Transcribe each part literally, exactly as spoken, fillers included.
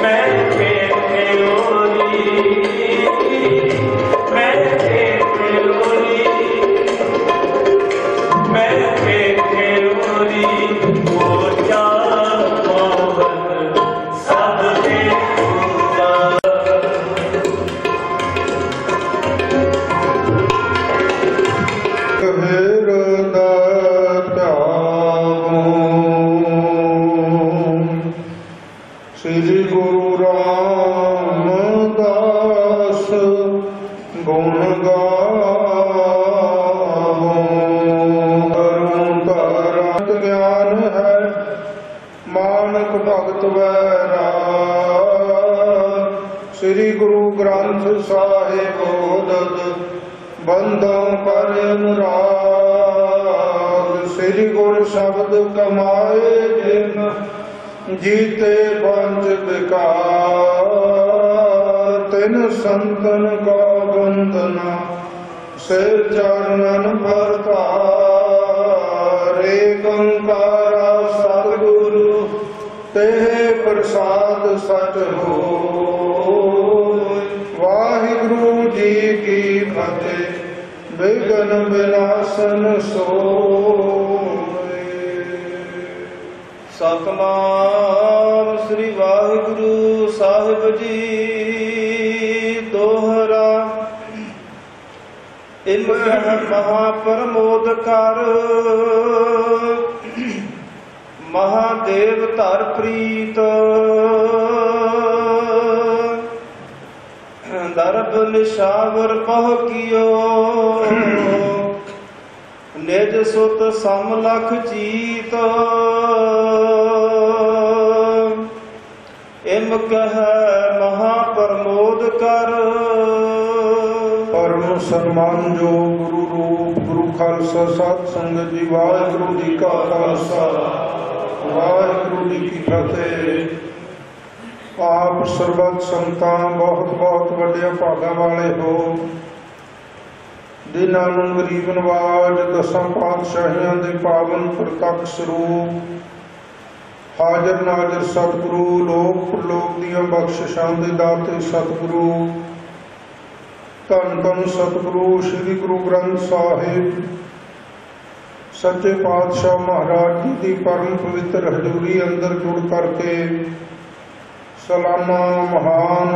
श्री गुरु ग्रंथ साहिब ओदद बंदों पर अनुराग। श्री गुरु शब्द कमाए जिन जीते पंच विकार। तिन संतन का बंदना से चरणन भरतार। एक ओंकारा सतगुरु ते प्रसाद सच हो। वाहिगुरु जी की फतेह विघ्न विनाशन सोए। सतनाम श्री वाहिगुरु साहिब जी दोहरा। इन महाप्रमोद कर महादेव धर प्रीत। दरब निशावर पह कियो निज सुत समलख जीत। इम कह महाप्रमोद कर। परम सम्मान जो गुरु रूप गुरु खालसा सत संगत जी। वाहिगुरु जी का खालसा वाहिगुरु जी की फतेह। आप सरबत संतां बहुत बहुत वड्डे भागा वाले हो जिन्हां नूं गरीब नवाज दसां पातशाहियां दे पावन प्रतक्ष स्वरूप हाजर नाजर सतगुरु लोक प्रलोक दियां बख्शिशां दे दाते सतगुरु धन धन सतगुरु श्री गुरु ग्रंथ साहिब सच्चे पातशाह महाराज जी की परम पवित्र हजूरी अंदर जुड़ करके सालाना महान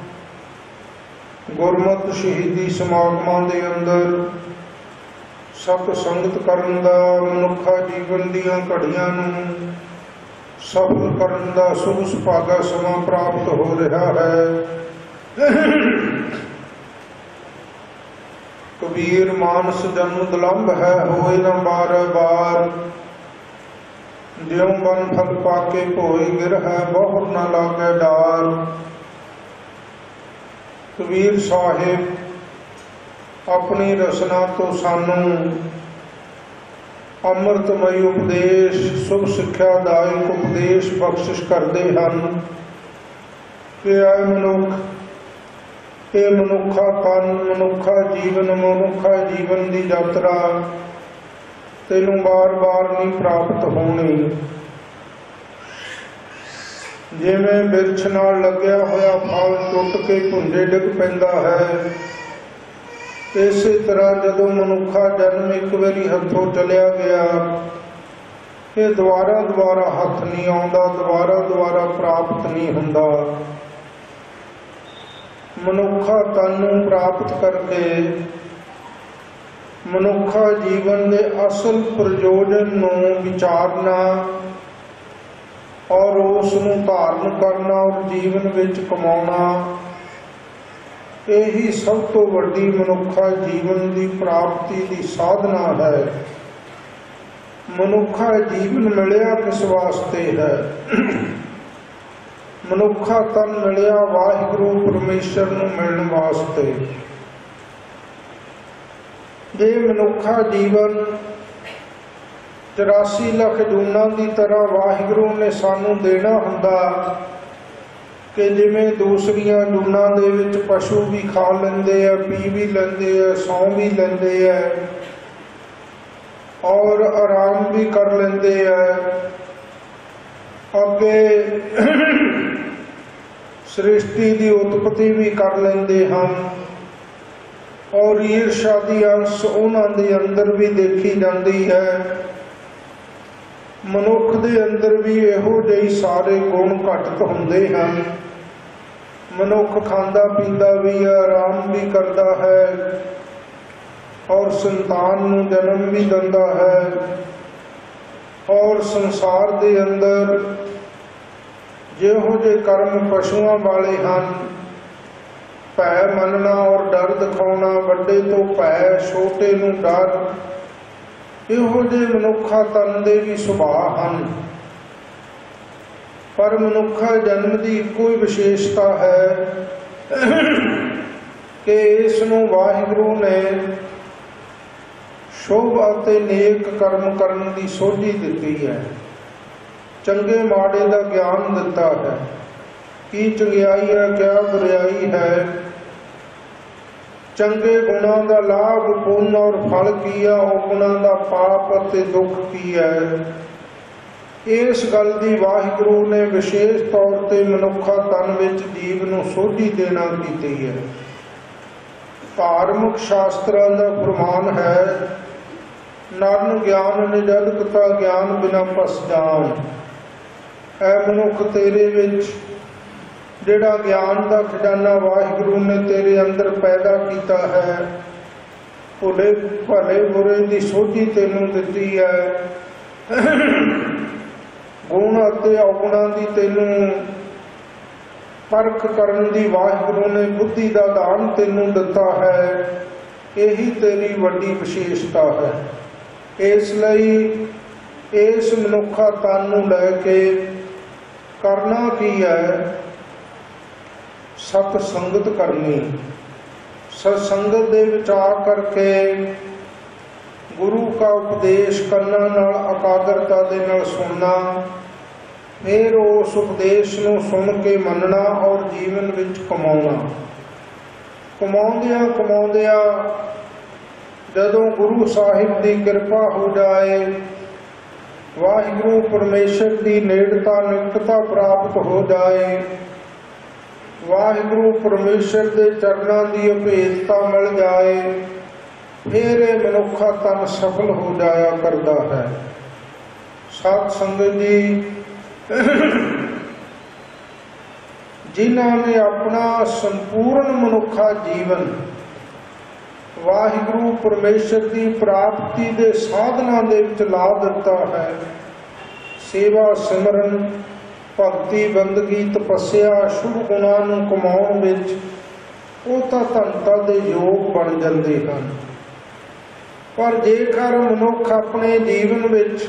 गुरमत शहीदी समागमां दे अंदर सत संगत करन दा मनुखा जीवन दीयां घड़ियां नूं सफल करन दा शुभ सुभागा समां प्राप्त हो रहा है। कबीर मानस जन्म दुलंभ है होए न बार बार। ज्यों बन फल पाके भोई गिर है बहुत न लागे डार। कबीर साहिब अपनी रचना तो सानू अमृतमय उपदेश शुभ सिक्ख्यादायक उपदेश बख्शिश करते हैं कि आए मनुख ये मनुखा तन मनुखा जीवन मनुखा जीवन की यात्रा तेनू बार बार नहीं प्राप्त होनी। जिवें बिरछ नाल लग्या होया फल टुट के भुंजे डिग पैंदा है इसे तरह जदों मनुखा जन्म एक बारी हथों चलिया गया ये दोबारा दोबारा हथ नहीं आउंदा दोबारा दोबारा प्राप्त नहीं हुंदा। मनुखा तन नूं प्राप्त करके मनुखा जीवन के असल प्रयोजन नूं विचारना और उसनूं धारण करना और जीवन विच कमाउणा यही सब तो वड्डी मनुखा जीवन की प्राप्ति की साधना है। मनुखा जीवन मिलिया किस वास्ते है? मनुखा तन मिलिया वाहिगुरु परमेश्वर नूं मिलण वास्ते। ये मनुखा जीवन चौरासी लख जूना की तरह वाहिगुरु ने सानू देना हुंदा कि जिमें दूसरिया जूना दे विच पशु भी खा लेंदे है पी भी लेंदे है सौ भी लेंदे है और आराम भी कर लेंदे है। अगे ਸ੍ਰਿਸ਼ਟੀ ਦੀ ਉਤਪਤੀ ਵੀ ਕਰ ਲੈਂਦੇ ਹਨ ਔਰ ਈਰਸ਼ਾ ਦੀ ਅੰਸ਼ ਉਹਨਾਂ ਦੇ ਅੰਦਰ ਵੀ ਦੇਖੀ ਜਾਂਦੀ ਹੈ। ਮਨੁੱਖ ਦੇ ਅੰਦਰ ਵੀ ਇਹੋ ਜਿਹੇ ਸਾਰੇ ਗੁਣ ਘਟਤ ਹੁੰਦੇ ਹਨ। ਮਨੁੱਖ ਖਾਂਦਾ ਪੀਂਦਾ ਵੀ ਹੈ, ਆਰਾਮ ਵੀ ਕਰਦਾ ਹੈ ਔਰ ਸੰਤਾਨ ਨੂੰ ਜਨਮ ਵੀ ਦਿੰਦਾ ਹੈ ਔਰ ਸੰਸਾਰ ਦੇ ਅੰਦਰ ਜਿਹੋ ਜਿਹੇ ਕਰਮ ਪਸ਼ੂਆਂ ਵਾਲੇ ਹਨ, ਭੈ ਮੰਨਣਾ ਔਰ ਡਰ ਦਿਖਾਉਣਾ, ਵੱਡੇ ਤੋਂ ਭੈ ਛੋਟੇ ਨੂੰ ਡਰ, ਇਹੋ ਜਿਹੇ ਮਨੁੱਖਾ ਤਨ ਦੇ ਵੀ ਸੁਭਾਅ ਹਨ। ਪਰ ਮਨੁੱਖਾ ਜਨਮ ਦੀ ਇੱਕੋ ਹੀ ਵਿਸ਼ੇਸ਼ਤਾ ਹੈ ਕਿ ਇਸ ਨੂੰ ਵਾਹਿਗੁਰੂ ਨੇ ਸ਼ੁਭ ਅਤੇ ਨੇਕ ਕਰਮ ਕਰਨ ਦੀ ਸੋਝੀ ਦਿੱਤੀ ਹੈ, ਚੰਗੇ ਮਾੜੇ ਦਾ ਗਿਆਨ ਦਿੱਤਾ ਹੈ, ਕੀ ਚੰਗਿਆਈ ਹੈ ਕਿਆ ਬੁਰਿਆਈ ਹੈ, ਚੰਗੇ ਗੁਣਾਂ ਦਾ ਲਾਭ ਪੁੰਨ ਔਰ ਫਲ ਕੀ ਹੈ, ਔਗੁਣਾਂ ਦਾ ਪਾਪ ਅਤੇ ਦੁੱਖ ਕੀ ਹੈ। ਇਸ ਗੱਲ ਦੀ ਵਾਹਿਗੁਰੂ ਨੇ ਵਿਸ਼ੇਸ਼ ਤੌਰ ਤੇ ਮਨੁੱਖਾ ਤਨ ਵਿੱਚ ਜੀਵ ਨੂੰ ਸੋਝੀ ਦੇਣਾ ਕੀਤੀ ਹੈ। ਧਾਰਮਿਕ ਸ਼ਾਸਤਰਾਂ ਦਾ ਫਰਮਾਨ ਹੈ, ਨਰਨ ਗਿਆਨ ਨਿਜਲ ਕਤਾ ਗਿਆਨ ਬਿਨਾ ਪਸ ਜਾਨ। ਐ ਮਨੁੱਖ ਤੇਰੇ ਵਿੱਚ ਜਿਹੜਾ ਗਿਆਨ ਦਾ ਖਜ਼ਾਨਾ ਵਾਹਿਗੁਰੂ ਨੇ ਤੇਰੇ ਅੰਦਰ ਪੈਦਾ ਕੀਤਾ ਹੈ, ਭੁਲੇ ਭਲੇ ਬੁਰੇ ਦੀ ਸੋਝੀ ਤੈਨੂੰ ਦਿੱਤੀ ਹੈ, ਗੁਣ ਅਤੇ ਔਗੁਣਾਂ ਦੀ ਤੈਨੂੰ ਪਰਖ ਕਰਨ ਦੀ ਵਾਹਿਗੁਰੂ ਨੇ ਬੁੱਧੀ ਦਾ ਦਾਨ ਤੈਨੂੰ ਦਿੱਤਾ ਹੈ। ਇਹੀ ਤੇਰੀ ਵੱਡੀ ਵਿਸ਼ੇਸ਼ਤਾ ਹੈ। ਇਸ ਲਈ ਇਸ ਮਨੁੱਖਾ ਤਨ ਨੂੰ ਲੈ ਕੇ ਕਰਨਾ ਕੀ ਹੈ? ਸਤ ਸੰਗਤ ਕਰਨੀ। ਸਤ ਸੰਗਤ ਦੇ ਵਿੱਚ ਆ ਕਰਕੇ ਗੁਰੂ ਕਾ ਉਪਦੇਸ਼ ਕੰਨਾਂ ਨਾਲ ਇਕਾਗਰਤਾ ਦੇ ਨਾਲ ਸੁਣਨਾ, ਫਿਰ ਉਸ ਉਪਦੇਸ਼ ਨੂੰ ਸੁਣ ਕੇ ਮੰਨਣਾ ਔਰ ਜੀਵਨ ਵਿੱਚ ਕਮਾਉਣਾ। ਕਮਾਉਂਦਿਆਂ ਕਮਾਉਂਦਿਆਂ ਜਦੋਂ ਗੁਰੂ ਸਾਹਿਬ ਦੀ ਕਿਰਪਾ ਹੋ ਜਾਏ, ਵਾਹਿਗੁਰੂ ਪਰਮੇਸ਼ਰ ਦੀ ਨੇੜਤਾ ਨਿਕਟਤਾ ਪ੍ਰਾਪਤ ਹੋ ਜਾਏ, ਵਾਹਿਗੁਰੂ ਪਰਮੇਸ਼ਰ ਦੇ ਚਰਨਾਂ ਦੀ ਅਭੇਦਤਾ ਮਿਲ ਜਾਏ, ਫਿਰ ਇਹ ਮਨੁੱਖਾ ਤਨ ਸਫਲ ਹੋ ਜਾਇਆ ਕਰਦਾ ਹੈ। ਸਤ ਸੰਗਤ ਜੀ, ਜਿਨ੍ਹਾਂ ਨੇ ਆਪਣਾ ਸੰਪੂਰਨ ਮਨੁੱਖਾ ਜੀਵਨ ਵਾਹਿਗੁਰੂ ਪਰਮੇਸ਼ਰ ਦੀ ਪ੍ਰਾਪਤੀ ਦੇ ਸਾਧਨਾਂ ਦੇ ਵਿੱਚ ਲਾ ਦਿੱਤਾ ਹੈ, ਸੇਵਾ ਸਿਮਰਨ ਭਗਤੀ ਬੰਦਗੀ ਤਪੱਸਿਆ ਸ਼ੁਭ ਗੁਣਾਂ ਨੂੰ ਕਮਾਉਣ ਵਿੱਚ, ਉਹ ਤਾਂ ਧੰਤਾ ਦੇ ਯੋਗ ਬਣ ਜਾਂਦੇ ਹਨ। ਪਰ ਜੇਕਰ ਮਨੁੱਖ ਆਪਣੇ ਜੀਵਨ ਵਿੱਚ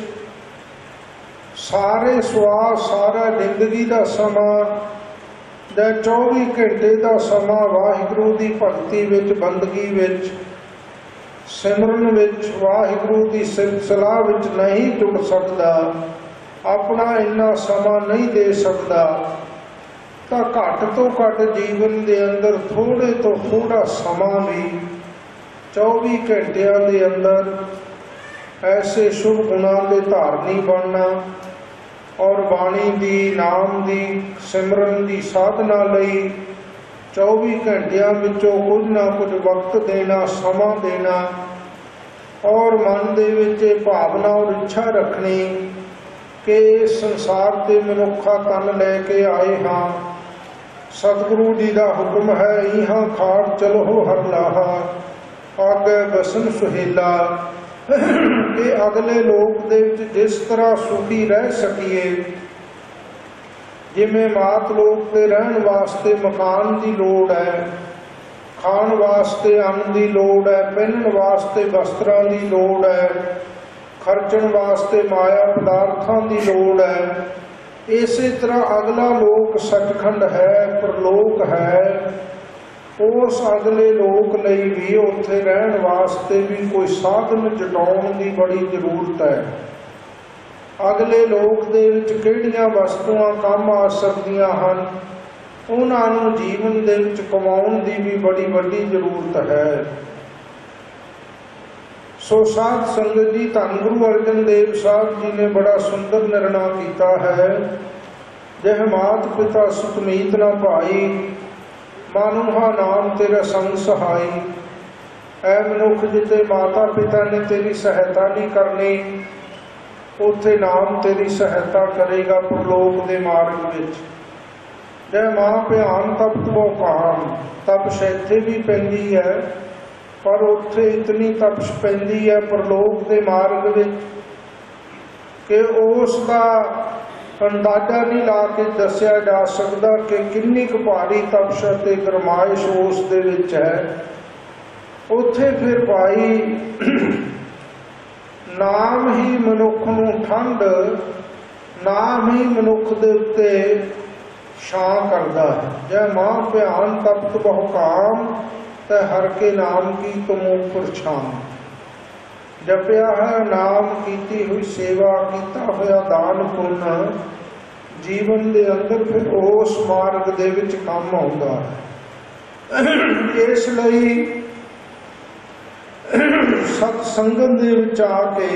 ਸਾਰੇ ਸਵਾਸ ਸਾਰਾ ਜ਼ਿੰਦਗੀ ਦਾ ਸਮਾਂ ਜਾਂ ਚੌਵੀ ਘੰਟੇ ਦਾ ਸਮਾਂ ਵਾਹਿਗੁਰੂ ਦੀ ਭਗਤੀ ਵਿੱਚ ਬੰਦਗੀ ਵਿੱਚ ਸਿਮਰਨ ਵਿੱਚ ਵਾਹਿਗੁਰੂ ਦੀ ਸਿਲਸਿਲਾ ਵਿੱਚ ਨਹੀਂ ਜੁੜ ਸਕਦਾ, ਆਪਣਾ ਇੰਨਾ ਸਮਾਂ ਨਹੀਂ ਦੇ ਸਕਦਾ, ਤਾਂ ਘੱਟ ਤੋਂ ਘੱਟ ਜੀਵਨ ਦੇ ਅੰਦਰ ਥੋੜੇ ਤੋਂ ਥੋੜਾ ਸਮਾਂ ਵੀ ਚੌਵੀ ਘੰਟਿਆਂ ਦੇ ਅੰਦਰ ਐਸੇ ਸ਼ੁਭ ਗੁਣਾਂ ਦੇ ਧਾਰਨੀ ਬਣਨਾ ਔਰ ਬਾਣੀ ਦੀ ਨਾਮ ਦੀ ਸਿਮਰਨ ਦੀ ਸਾਧਨਾ ਲਈ ਚੌਵੀ ਘੰਟਿਆਂ ਵਿੱਚੋਂ ਕੁਝ ਨਾ ਕੁਝ ਵਕਤ ਦੇਣਾ, ਸਮਾਂ ਦੇਣਾ ਔਰ ਮਨ ਦੇ ਵਿੱਚ ਇਹ ਭਾਵਨਾ ਔਰ ਇੱਛਾ ਰੱਖਣੀ ਕਿ ਇਸ ਸੰਸਾਰ ਤੇ ਮਨੁੱਖਾ ਤਨ ਲੈ ਕੇ ਆਏ ਹਾਂ, ਸਤਿਗੁਰੂ ਜੀ ਦਾ ਹੁਕਮ ਹੈ, ਇਹਾਂ ਖਾੜ ਚਲੋ ਹਰ ਲਾਹਾ ਆਗੇ ਬਸਨ ਸੁਹੇਲਾ, ਕਿ ਅਗਲੇ ਲੋਕ ਦੇ ਵਿੱਚ ਜਿਸ ਤਰ੍ਹਾਂ ਸੁਖੀ ਰਹਿ ਸਕੀਏ, ਜਿਵੇਂ ਮਾਤ ਲੋਕ ਤੇ ਰਹਿਣ ਵਾਸਤੇ ਮਕਾਨ ਦੀ ਲੋੜ ਹੈ, ਖਾਣ ਵਾਸਤੇ ਅੰਨ ਦੀ ਲੋੜ ਹੈ, ਪਹਿਨਣ ਵਾਸਤੇ ਵਸਤਰਾਂ ਦੀ ਲੋੜ ਹੈ, ਖਰਚਣ ਵਾਸਤੇ ਮਾਇਆ ਪਦਾਰਥਾਂ ਦੀ ਲੋੜ ਹੈ, ਇਸੇ ਤਰ੍ਹਾਂ ਅਗਲਾ ਲੋਕ ਸੱਚਖੰਡ ਹੈ, ਪਰਲੋਕ ਹੈ, ਉਸ ਅਗਲੇ ਲੋਕ ਲਈ ਵੀ ਉੱਥੇ ਰਹਿਣ ਵਾਸਤੇ ਵੀ ਕੋਈ ਸਾਧਨ ਜਟਾਉਣ ਦੀ ਬੜੀ ਜ਼ਰੂਰਤ ਹੈ। ਅਗਲੇ ਲੋਕ ਦੇ ਵਿੱਚ ਕਿਹੜੀਆਂ ਵਸਤੂਆਂ ਕੰਮ ਆ ਸਕਦੀਆਂ ਹਨ, ਉਹਨਾਂ ਨੂੰ ਜੀਵਨ ਦੇ ਵਿੱਚ ਕਮਾਉਣ ਦੀ ਵੀ ਬੜੀ ਵੱਡੀ ਜ਼ਰੂਰਤ ਹੈ। ਸੋ ਸਾਧ ਸੰਗਤ ਜੀ, ਧੰਨ ਗੁਰੂ ਅਰਜਨ ਦੇਵ ਸਾਹਿਬ ਜੀ ਨੇ ਬੜਾ ਸੁੰਦਰ ਨਿਰਣਾ ਕੀਤਾ ਹੈ जह मात पिता सुतमीत न भाई, मानुहा नाम तेरा संग सहाई। ऐ मनुख जिते माता पिता ने तेरी सहायता नहीं करनी, उत्थे नाम तेरी सहायता करेगा परलोक दे मार्ग विच। जै मां भयान तपत वो काम, तपश इत्थे भी पैंदी है पर उत्थे इतनी तपश पैंदी है परलोक दे मार्ग विच कि उस दा अंदाजा नहीं ला के दसिया जा सकता कि किन्नी क भारी तपश ते गरमाइश उस दे विच है। उत्थे फिर भाई नाम ही मनुख नूं ठंड, नाम ही मनुख दे उत्ते छां करदा है। जै मां भयान तपत बहु काम, तै हर के नाम की तुम ऊपर छां। जपिया है नाम, कीती हुई सेवा, कीता होया दान पुण्य, जीवन दे अंदर फिर उस मार्ग दे विच काम आउंदा है। इस लई सत संगत दे विच आके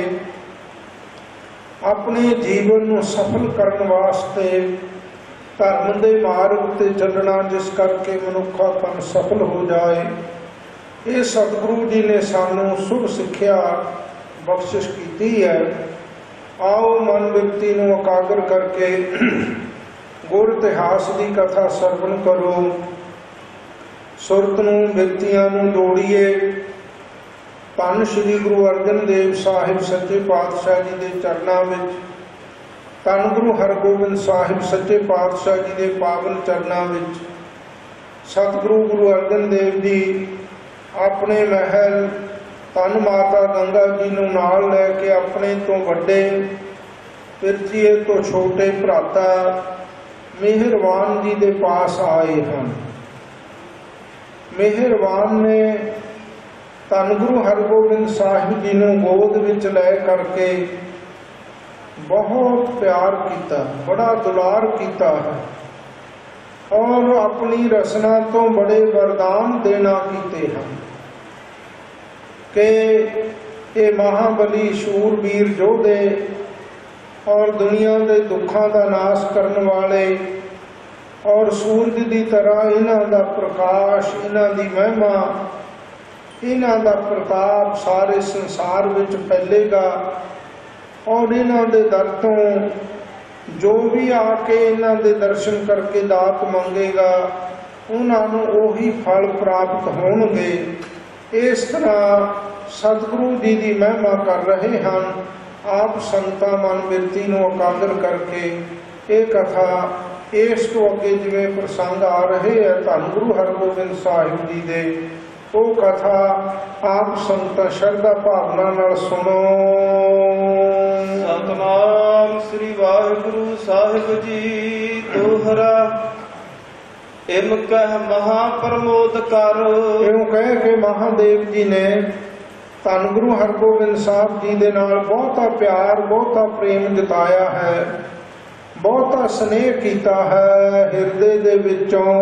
अपने जीवन नूं सफल करन वास्ते धर्म दे मार्ग ते चलना, जिस करके मनुखा तन सफल हो जाए। ये सतगुरु जी ने सानू शुभ सिक्ख्या बख्शिश की है। आओ मन व्यक्ति नूं एकाग्र करके गुर इतिहास की कथा सरवण करो। सुरत नूं व्यक्तियां नूं जोड़िए। धन श्री गुरु अर्जन देव साहिब सच्चे पातशाह जी के चरणों में, धन गुरु हरगोबिंद साहिब सच्चे पातशाह जी के पावन चरणों में, सतगुरु गुरु अर्जन देव जी अपने महल धन माता गंगा जी नूं नाल लैके अपने तो वड्डे पिरथीए तो छोटे भराता मेहरबान जी के पास आए हैं। मेहरबान ने धन गुरु हरगोबिंद साहिब जी नूं गोद विच लै करके बहुत प्यार किया, बड़ा दुलार किया है और अपनी रसना तो बड़े वरदान देना कीते हैं कि ये महाबली शूरवीर जोधे और दुनिया के दुखों का नाश करने वाले और सूरज की तरह इन्हां दा प्रकाश, इन्हां दी महिमा, इन्हां दा प्रताप सारे संसार विच फैलेगा और इन्हां दे दर तो जो भी आके इन्हां दे दर्शन करके दात मंगेगा उन्हां नूं ओही फल प्राप्त होणगे। इस तरह सतगुरु जी की महिमा कर रहे हैं। आप संतां मन बिरती नूं एकाग्र करके ये कथा इस तो अगे जिवें प्रसंग आ रहे हैं धन गुरु हरगोबिंद साहिब जी दे, वो कथा आप संतां श्रद्धा भावना नाल सुनो। सतनाम श्री वाहिगुरु साहिब जी दोहरा। इम कह महाप्रमोद कर। इउं कह के महादेव जी ने धन गुरु हरगोबिंद साहब जी दे नाल बहुता प्यार, बहुता प्रेम जताया है, बहुता स्नेह किया है हिरदे दे विचों।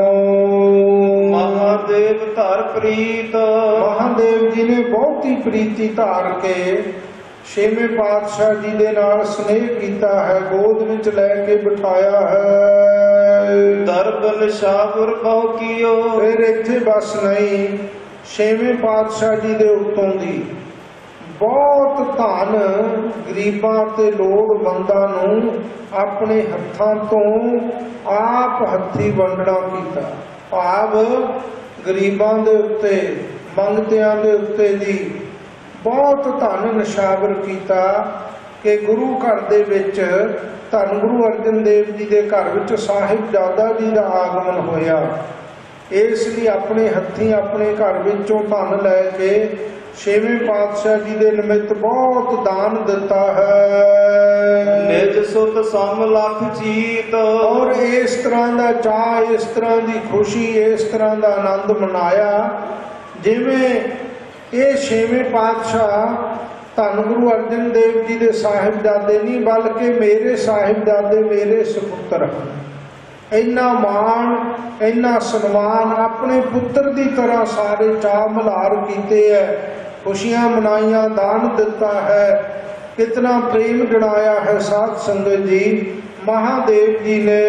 महादेव धर प्रीत। महादेव जी ने बहुत ही प्रीति धार के छेवें पातशाह जी दे नाल स्नेह किया है, गोद विच लैके बिठाया है। दरबन शाहपुर बहु कियो। फिर इत्थे बस नहीं, छेवें पातशाह जी दे उत्तों दी बहुत धन गरीबां ते लोड़वंदां नूं अपने हत्थां तो आप हत्थी वंडना कीता। भाव गरीबां दे उत्ते, मंगतियां दे उत्ते दी बहुत धन निछावर किया कि गुरु घर दे विच धन गुरु अर्जन देव जी के घर विच साहिबजादा जी का आगमन होया। इसलिए अपने हत्थी अपने घर विचों धन लैके छेवें पातशाह जी के निमित्त बहुत दान दिता है। निज सुत सम लख जीत। और इस तरह का चाह, इस तरह की खुशी, इस तरह का आनंद मनाया जिवें ये छेवें पातशाह धन गुरु अर्जन देव जी के साहिबजादे नहीं बल्कि मेरे साहिबजादे मेरे सुपुत्र हैं। इन्ना मान, इन्ना सन्मान अपने पुत्र की तरह सारे चाह मल्हार किते है, खुशियां मनाइया, दान दिता है, कितना प्रेम जनाया है। साध संगत जी ਮਹਾਦੇਵ ਜੀ ਨੇ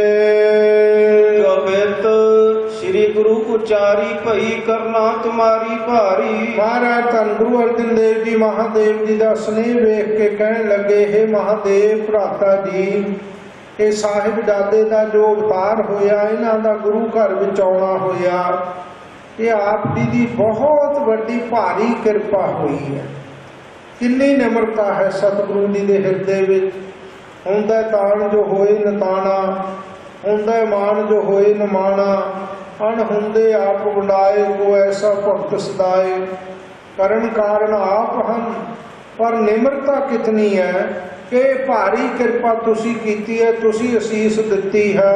ਕਵਿਤ ਸ੍ਰੀ ਗੁਰੂ ਉਚਾਰੀ ਭਈ ਕਰਨਾ ਤੁਮਾਰੀ ਭਾਰੀ। ਮਹਾਰਾਜ ਧੰਨ ਗੁਰੂ ਅਰਜਨ ਦੇਵ ਜੀ ਮਹਾਦੇਵ ਜੀ ਦਾ ਸਨੇਹ ਵੇਖ ਕੇ ਕਹਿਣ ਲੱਗੇ, ਹੇ ਮਹਾਦੇਵ ਭਰਾਤਾ ਜੀ, ਇਹ ਸਾਹਿਬਜ਼ਾਦੇ ਦਾ ਜੋ ਅਵਤਾਰ ਹੋਇਆ, ਇਹਨਾਂ ਦਾ ਗੁਰੂ ਘਰ ਵਿੱਚ ਆਉਣਾ ਹੋਇਆ, ਇਹ ਆਪ ਜੀ ਦੀ ਬਹੁਤ ਵੱਡੀ ਭਾਰੀ ਕਿਰਪਾ ਹੋਈ ਹੈ। ਕਿੰਨੀ ਨਿਮਰਤਾ ਹੈ ਸਤਿਗੁਰੂ ਜੀ ਦੇ ਹਿਰਦੇ ਵਿੱਚ। ਹੁੰਦਾ ਤਾਣ ਜੋ ਹੋਏ ਨਤਾਣਾ, ਹੁੰਦਾ ਮਾਣ ਜੋ ਹੋਏ ਨਮਾਣਾ, ਅਣ ਹੁੰਦੇ ਆਪ ਵੰਡਾਏ, ਕੋ ਐਸਾ ਭਗਤ ਸਦਾਏ। ਕਰਨ ਕਾਰਨ ਆਪ ਹਨ, ਪਰ ਨਿਮਰਤਾ ਕਿਤਨੀ ਹੈ ਕਿ ਭਾਰੀ ਕਿਰਪਾ ਤੁਸੀਂ ਕੀਤੀ ਹੈ, ਤੁਸੀਂ ਅਸੀਸ ਦਿੱਤੀ ਹੈ।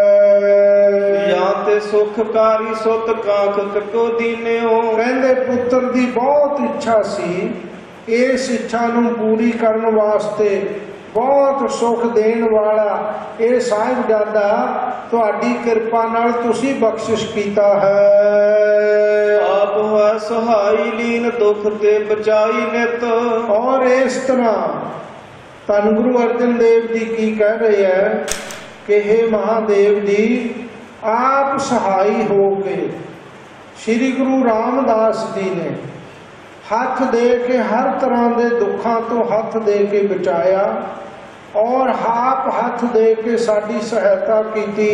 ਜਾਂ ਤੇ ਸੁਖਕਾਰੀ ਸੁਤ ਕਾਖ ਕੋ ਦੀਨਿਓ। ਕਹਿੰਦੇ ਪੁੱਤਰ ਦੀ ਬਹੁਤ ਇੱਛਾ ਸੀ, ਇਸ ਇੱਛਾ ਨੂੰ ਪੂਰੀ ਕਰਨ ਵਾਸਤੇ ਬਹੁਤ ਸੁਖ ਦੇਣ ਵਾਲਾ ਇਹ ਸਾਹਿਬਜ਼ਾਦਾ ਤੁਹਾਡੀ ਕਿਰਪਾ ਨਾਲ ਤੁਸੀਂ ਬਖਸ਼ਿਸ਼ ਕੀਤਾ ਹੈ। ਆਪ ਹੈ ਸਹਾਈ ਲੀਨ ਦੁਖ ਤੇ ਬਚਾਈ ਨਿਤ। ਔਰ ਇਸ ਤਰ੍ਹਾਂ ਧੰਨ ਗੁਰੂ ਅਰਜਨ ਦੇਵ ਜੀ ਕੀ ਕਹਿ ਰਹੇ ਹੈ ਕਿ ਹੇ ਮਹਾਦੇਵ ਜੀ, ਆਪ ਸਹਾਈ ਹੋ ਕੇ ਸ੍ਰੀ ਗੁਰੂ ਰਾਮਦਾਸ ਜੀ ਨੇ ਹੱਥ ਦੇ ਕੇ ਹਰ ਤਰ੍ਹਾਂ ਦੇ ਦੁੱਖਾਂ ਤੋਂ ਹੱਥ ਦੇ ਕੇ ਬਚਾਇਆ, ਔਰ ਆਪ ਹੱਥ ਦੇ ਕੇ ਸਾਡੀ ਸਹਾਇਤਾ ਕੀਤੀ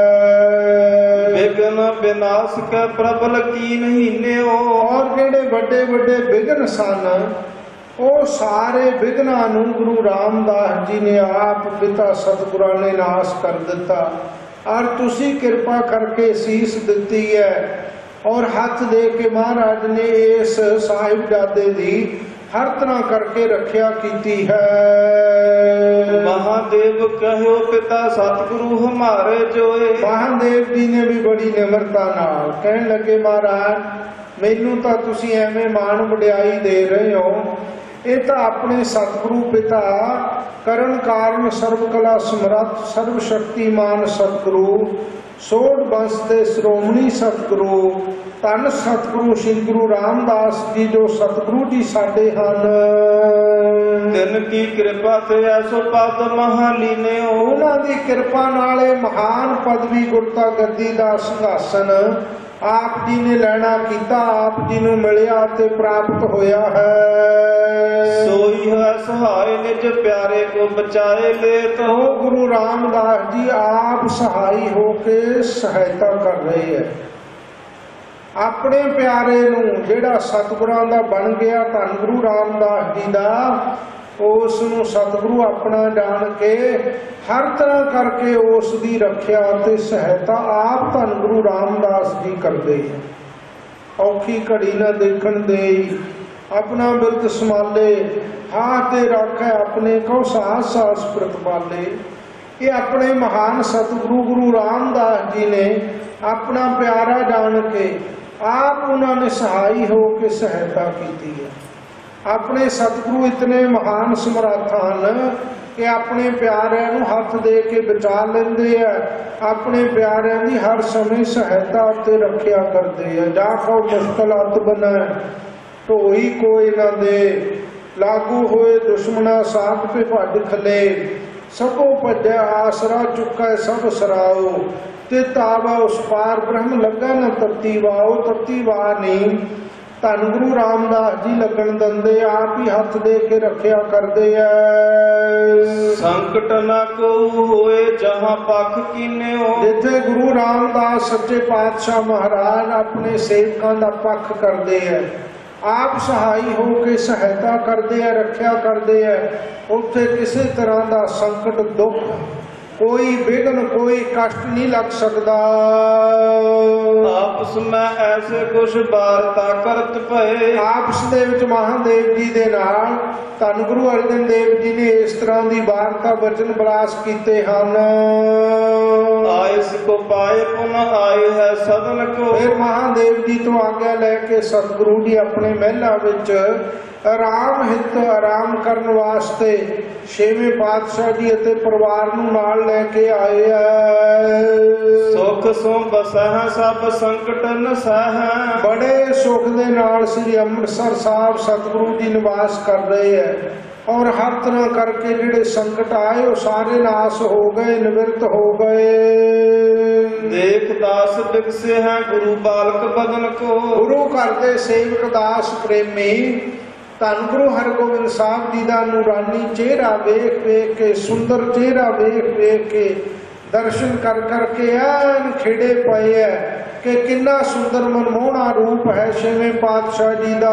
ਹੈ। ਵਿਗਨ ਵਿਨਾਸ਼ ਕੈ ਪ੍ਰਬਲ ਕੀਨ ਹੀਨਿਓ। ਔਰ ਜਿਹੜੇ ਵੱਡੇ ਵੱਡੇ ਵਿਘਨ ਸਨ, ਉਹ ਸਾਰੇ ਵਿਘਨਾਂ ਨੂੰ ਗੁਰੂ ਰਾਮਦਾਸ ਜੀ ਨੇ ਆਪ ਪਿਤਾ ਸਤਿਗੁਰਾਂ ਨੇ ਨਾਸ਼ ਕਰ ਦਿੱਤਾ, ਔਰ ਤੁਸੀਂ ਕਿਰਪਾ ਕਰਕੇ ਸੀਸ ਦਿੱਤੀ ਹੈ, ਔਰ ਹੱਥ ਦੇ ਕੇ ਮਹਾਰਾਜ ਨੇ ਇਸ ਸਾਹਿਬਜ਼ਾਦੇ ਦੀ ਹਰ ਤਰ੍ਹਾਂ ਕਰਕੇ ਰੱਖਿਆ ਕੀਤੀ ਹੈ। ਮਹਾਦੇਵ ਕਹਿਓ ਪਿਤਾ ਸਤਿਗੁਰੂ ਹਮਾਰੇ ਜੋਏ। ਮਹਾਦੇਵ ਜੀ ਨੇ ਵੀ ਬੜੀ ਨਿਮਰਤਾ ਨਾਲ ਕਹਿਣ ਲੱਗੇ, ਮਹਾਰਾਜ ਮੈਨੂੰ ਤਾਂ ਤੁਸੀਂ ਐਵੇਂ ਮਾਣ ਵਡਿਆਈ ਦੇ ਰਹੇ ਹੋ, ਇਹ ਤਾਂ ਆਪਣੇ ਸਤਿਗੁਰੂ ਪਿਤਾ ਕਰਨ ਕਾਰਨ ਸਰਬ ਕਲਾ ਸਮਰੱਥ ਸਰਬ ਸ਼ਕਤੀਮਾਨ ਸਤਿਗੁਰੂ ਸੋਢ ਬੰਸ ਦੇ ਸ਼੍ਰੋਮਣੀ ਸਤਿਗੁਰੂ ਧੰਨ ਸਤਿਗੁਰੂ ਸ੍ਰੀ ਗੁਰੂ ਰਾਮਦਾਸ ਜੀ ਜੋ ਸਤਿਗੁਰੂ ਜੀ ਸਾਡੇ ਹਨ, ਤਿਨ ਕੀ ਕਿਰਪਾ ਤੇ ਐਸੋ ਪਦ ਮਹਾਲੀਨੇ। ਉਹਨਾਂ ਦੀ ਕਿਰਪਾ ਨਾਲ ਇਹ ਮਹਾਨ ਪਦਵੀ ਗੁਰਤਾ ਗੱਦੀ ਦਾ ਸਿੰਘਾਸਨ ਆਪ ਜੀ ਨੇ ਲੈਣਾ ਕੀਤਾ, ਆਪ ਜੀ ਨੂੰ ਮਿਲਿਆ ਤੇ ਪ੍ਰਾਪਤ ਹੋਇਆ ਹੈ। ਸੋਈ ਹੈ ਸਹਾਇ ਨਿਜ ਪਿਆਰੇ ਕੋ ਬਚਾਏ ਲੈ। ਤੋ ਗੁਰੂ ਰਾਮਦਾਸ ਜੀ ਆਪ ਸਹਾਈ ਹੋ ਕੇ ਸਹਾਇਤਾ ਕਰ ਰਹੇ ਹੈ। ਆਪਣੇ ਪਿਆਰੇ ਨੂੰ ਜਿਹੜਾ ਸਤਿਗੁਰਾਂ ਦਾ ਬਣ ਗਿਆ ਧੰਨ ਗੁਰੂ ਰਾਮਦਾਸ ਜੀ ਦਾ, ਉਸ ਨੂੰ ਸਤਿਗੁਰੂ ਆਪਣਾ ਜਾਣ ਕੇ ਹਰ ਤਰ੍ਹਾਂ ਕਰਕੇ ਉਸ ਦੀ ਰੱਖਿਆ ਤੇ ਸਹਾਇਤਾ ਆਪ ਧੰਨ ਗੁਰੂ ਰਾਮਦਾਸ ਜੀ ਕਰਦੇ ਹੈ। ਔਖੀ ਘੜੀ ਨਾ ਦੇਖਣ ਦੇ ਆਪਣਾ ਬਿਰਦ ਸੰਭਾਲੇ, ਹਾਥ ਤੇ ਰੱਖੇ ਆਪਣੇ ਕੋ ਸਾਹਸ ਸਾਹਸ ਪ੍ਰਤਪਾਲੇ। ਇਹ ਆਪਣੇ ਮਹਾਨ ਸਤਿਗੁਰੂ ਗੁਰੂ ਰਾਮਦਾਸ ਜੀ ਨੇ ਆਪਣਾ ਪਿਆਰਾ ਜਾਣ ਕੇ ਆਪ ਉਹਨਾਂ ਨੇ ਸਹਾਈ ਹੋ ਕੇ ਸਹਾਇਤਾ ਕੀਤੀ ਹੈ। ਆਪਣੇ ਸਤਿਗੁਰੂ ਇਤਨੇ ਮਹਾਨ ਸਮਰੱਥ ਹਨ ਕਿ ਆਪਣੇ ਪਿਆਰਿਆਂ ਨੂੰ ਹੱਥ ਦੇ ਕੇ ਬਚਾ ਲੈਂਦੇ ਆ, ਆਪਣੇ ਪਿਆਰਿਆਂ ਦੀ ਹਰ ਸਮੇਂ ਸਹਾਇਤਾ ਤੇ ਰੱਖਿਆ ਕਰਦੇ ਆ। ਜਾ ਕੋ ਮੁਸ਼ਕਲਾਤ ਬਣਾ ਢੋਈ ਕੋਈ ਨਾ ਦੇ, ਲਾਗੂ ਹੋਏ ਦੁਸ਼ਮਣਾ ਸਾਥ ਤੇ ਭੱਜ ਖਲੇ, ਸਭੋ ਭੱਜਿਆ ਆਸਰਾ ਚੁੱਕਾ ਸਭ ਸਰਾਓ, ਤੇ ਤਾਵਾ ਉਸ ਪਾਰ ਬ੍ਰਹਮ ਲੱਗਾ ਨਾ ਤਤੀ ਵਾਓ। ਤਤੀ ਵਾ ਨਹੀਂ ਧੰਨ ਗੁਰੂ ਰਾਮਦਾਸ ਜੀ ਲੱਗਣ ਦਿੰਦੇ, ਆਪ ਹੀ ਹੱਥ ਦੇ ਕੇ ਰੱਖਿਆ ਕਰਦੇ ਐ। ਸੰਕਟ ਨਾ ਕੋ ਹੋਏ ਜਹਾਂ ਪੱਖ ਕੀਨਿਓ। ਜਿੱਥੇ ਗੁਰੂ ਰਾਮਦਾਸ ਸੱਚੇ ਪਾਤਸ਼ਾਹ ਮਹਾਰਾਜ ਆਪਣੇ ਸੇਵਕਾਂ ਦਾ ਪੱਖ ਕਰਦੇ ਐ, ਆਪ ਸਹਾਈ ਹੋ ਕੇ ਸਹਾਇਤਾ ਕਰਦੇ ਐ, ਰੱਖਿਆ ਕਰਦੇ ਐ, ਉੱਥੇ ਕਿਸੇ ਤਰ੍ਹਾਂ ਦਾ ਸੰਕਟ ਦੁੱਖ ਕੋਈ ਵਿਘਨ ਕੋਈ ਕਸ਼ਟ ਨਹੀਂ ਲੱਗ ਸਕਦਾ। ਆਪਸ ਮੈਂ ਐਸੇ ਕੁਛ ਵਾਰਤਾ ਕਰਤ ਭਏ। ਆਪਸ ਦੇ ਵਿੱਚ ਮਹਾਦੇਵ ਜੀ ਦੇ ਨਾਲ ਧੰਨ ਗੁਰੂ ਅਰਜਨ ਦੇਵ ਜੀ ਨੇ ਇਸ ਤਰ੍ਹਾਂ ਦੀ ਵਾਰਤਾ ਬਚਨ ਬਲਾਸ ਕੀਤੇ ਹਨ। ਆਇਸ ਕੋ ਪਾਏ ਪੁਨ ਆਏ ਹੈ ਸਦਨ ਕੋ। ਫਿਰ ਮਹਾਦੇਵ ਜੀ ਤੋਂ ਆਗਿਆ ਲੈ ਕੇ ਸਤਿਗੁਰੂ ਜੀ ਆਪਣੇ ਮਹਿਲਾਂ ਵਿੱਚ ਆਰਾਮ ਹਿੱਤ ਆਰਾਮ ਕਰਨ ਵਾਸਤੇ ਛੇਵੇਂ ਪਾਤਸ਼ਾਹ ਜੀ ਅਤੇ ਪਰਿਵਾਰ ਨੂੰ ਨਾਲ ਲੈ ਕੇ ਆਏ ਹੈ। ਸੁਖ ਸੋ ਬਸਹਿ ਸਭ ਸੰਕਟ ਨਸਹਿ। ਬੜੇ ਸੁਖ ਦੇ ਨਾਲ ਸ੍ਰੀ ਅੰਮ੍ਰਿਤਸਰ ਸਾਹਿਬ ਸਤਿਗੁਰੂ ਜੀ ਨਿਵਾਸ ਕਰ ਰਹੇ ਹੈ। और हर तरह करके जिहड़े संकट आए वो सारे नाश हो गए, निवृत्त हो गए। देख दास बिकसे हैं गुरु बालक बदन को। गुरु घर दे सेवक दास प्रेमी धन गुरु हरगोबिंद साहब जी का नूरानी चेहरा वेख वेख के, सुंदर चेहरा वेख वेख के दर्शन कर करके ऐन खिड़े पए है कि कितना सुंदर मनमोहना रूप है छेवें पातशाह जी का।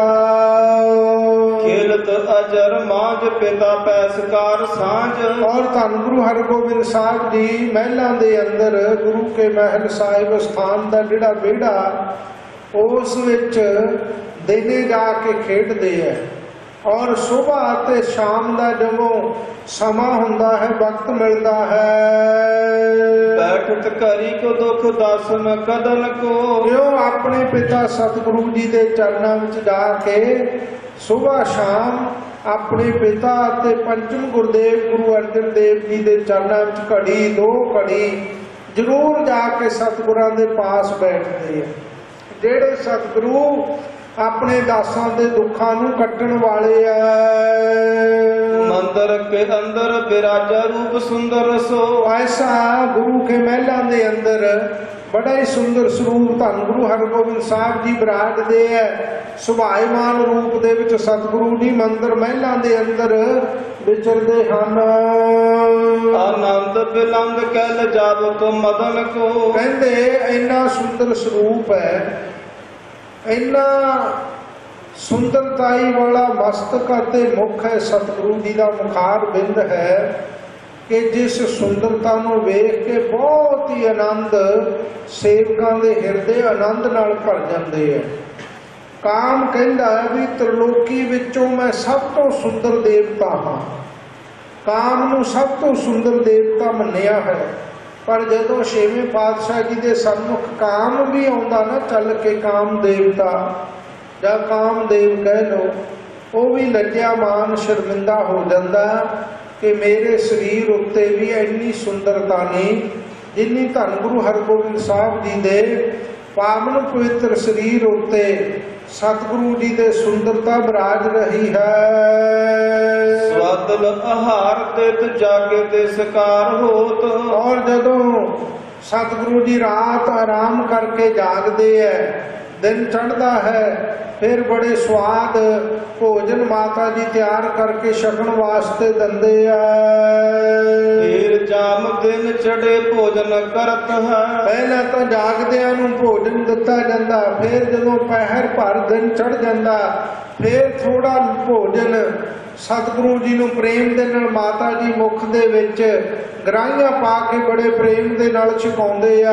खेलत अजर मांझ पिता पैसकार सांझ। और धन गुरु हरगोबिंद साहब जी महलों के अंदर गुरु के महल साहिब स्थान का जिहड़ा विहड़ा उस विच दिने जाके खेडते हैं और सुबह ते शाम का जदों समा हुंदा है, वक्त मिलता है, बैठत करी को दुख दसन कदन को। जो अपने पिता सतगुरु जी के चरणों में जाके सुबह शाम अपने पिता ते पंचम गुरुदेव गुरु अर्जन देव जी के चरणों में घड़ी दो घड़ी जरूर जाके सतगुरां दे पास बैठते हैं। जेड़े सतगुरु अपने दासां दे दुखां नूं कट्टण वाले है। मंदिर के अंदर विराजा रूप सुंदर सो। ऐसा गुरु के महलों के अंदर बड़ा ही सुंदर स्वरूप धन गुरु हरगोबिंद साहब जी विराजते है। सुभाईमान रूप दे विच सतगुरु जी मंदिर महलों के अंदर विचरते हैं। आनंद बिलंद कल जाब तो मदन को। कहते इन्ना सुंदर स्वरूप है, इन्ना सुंदरताई वाला मस्तक ते मुख है सतगुरु जी का मुखार बिंद है कि जिस सुंदरता नूं वेख के बहुत ही आनंद सेवकां दे हिरदे आनंद नाल भर जाते हैं। काम कहता है भी त्रिलोकी विचों मैं सब तो सुंदर देवता हाँ। काम नूं सब तो सुंदर देवता मन्निया है, पर जदों छेवें पातशाह जी के सन्मुख काम भी आउंदा ना चल के काम देवता या कामदेव कह लो, वो भी लज्जा मान शर्मिंदा हो जाता कि मेरे शरीर उत्ते भी इन्नी सुंदरता नहीं जिन्नी धन गुरु हरगोबिंद साहब जी दे पावन पवित्र शरीर उत्ते सतगुरु जी दे सुंदरता विराज रही है। स्वादल आहार तेत जागे ते सकार होत। और जदों सतगुरु जी रात आराम करके जागते है, दिन चढ़ता है, फिर बड़े स्वाद भोजन माता जी तैयार करके छकण वास्ते दंदे फिर जाम दिन चढ़े भोजन करत है। पहले तो जागदियां नूं भोजन दिता जांदा, फिर जदों पहर भर दिन चढ़ जांदा फिर थोड़ा भोजन सतगुरु जी नूं प्रेम दे नाल माता जी मुख दे विच गराहियां पा के बड़े प्रेम दे नाल छकाउंदे आ।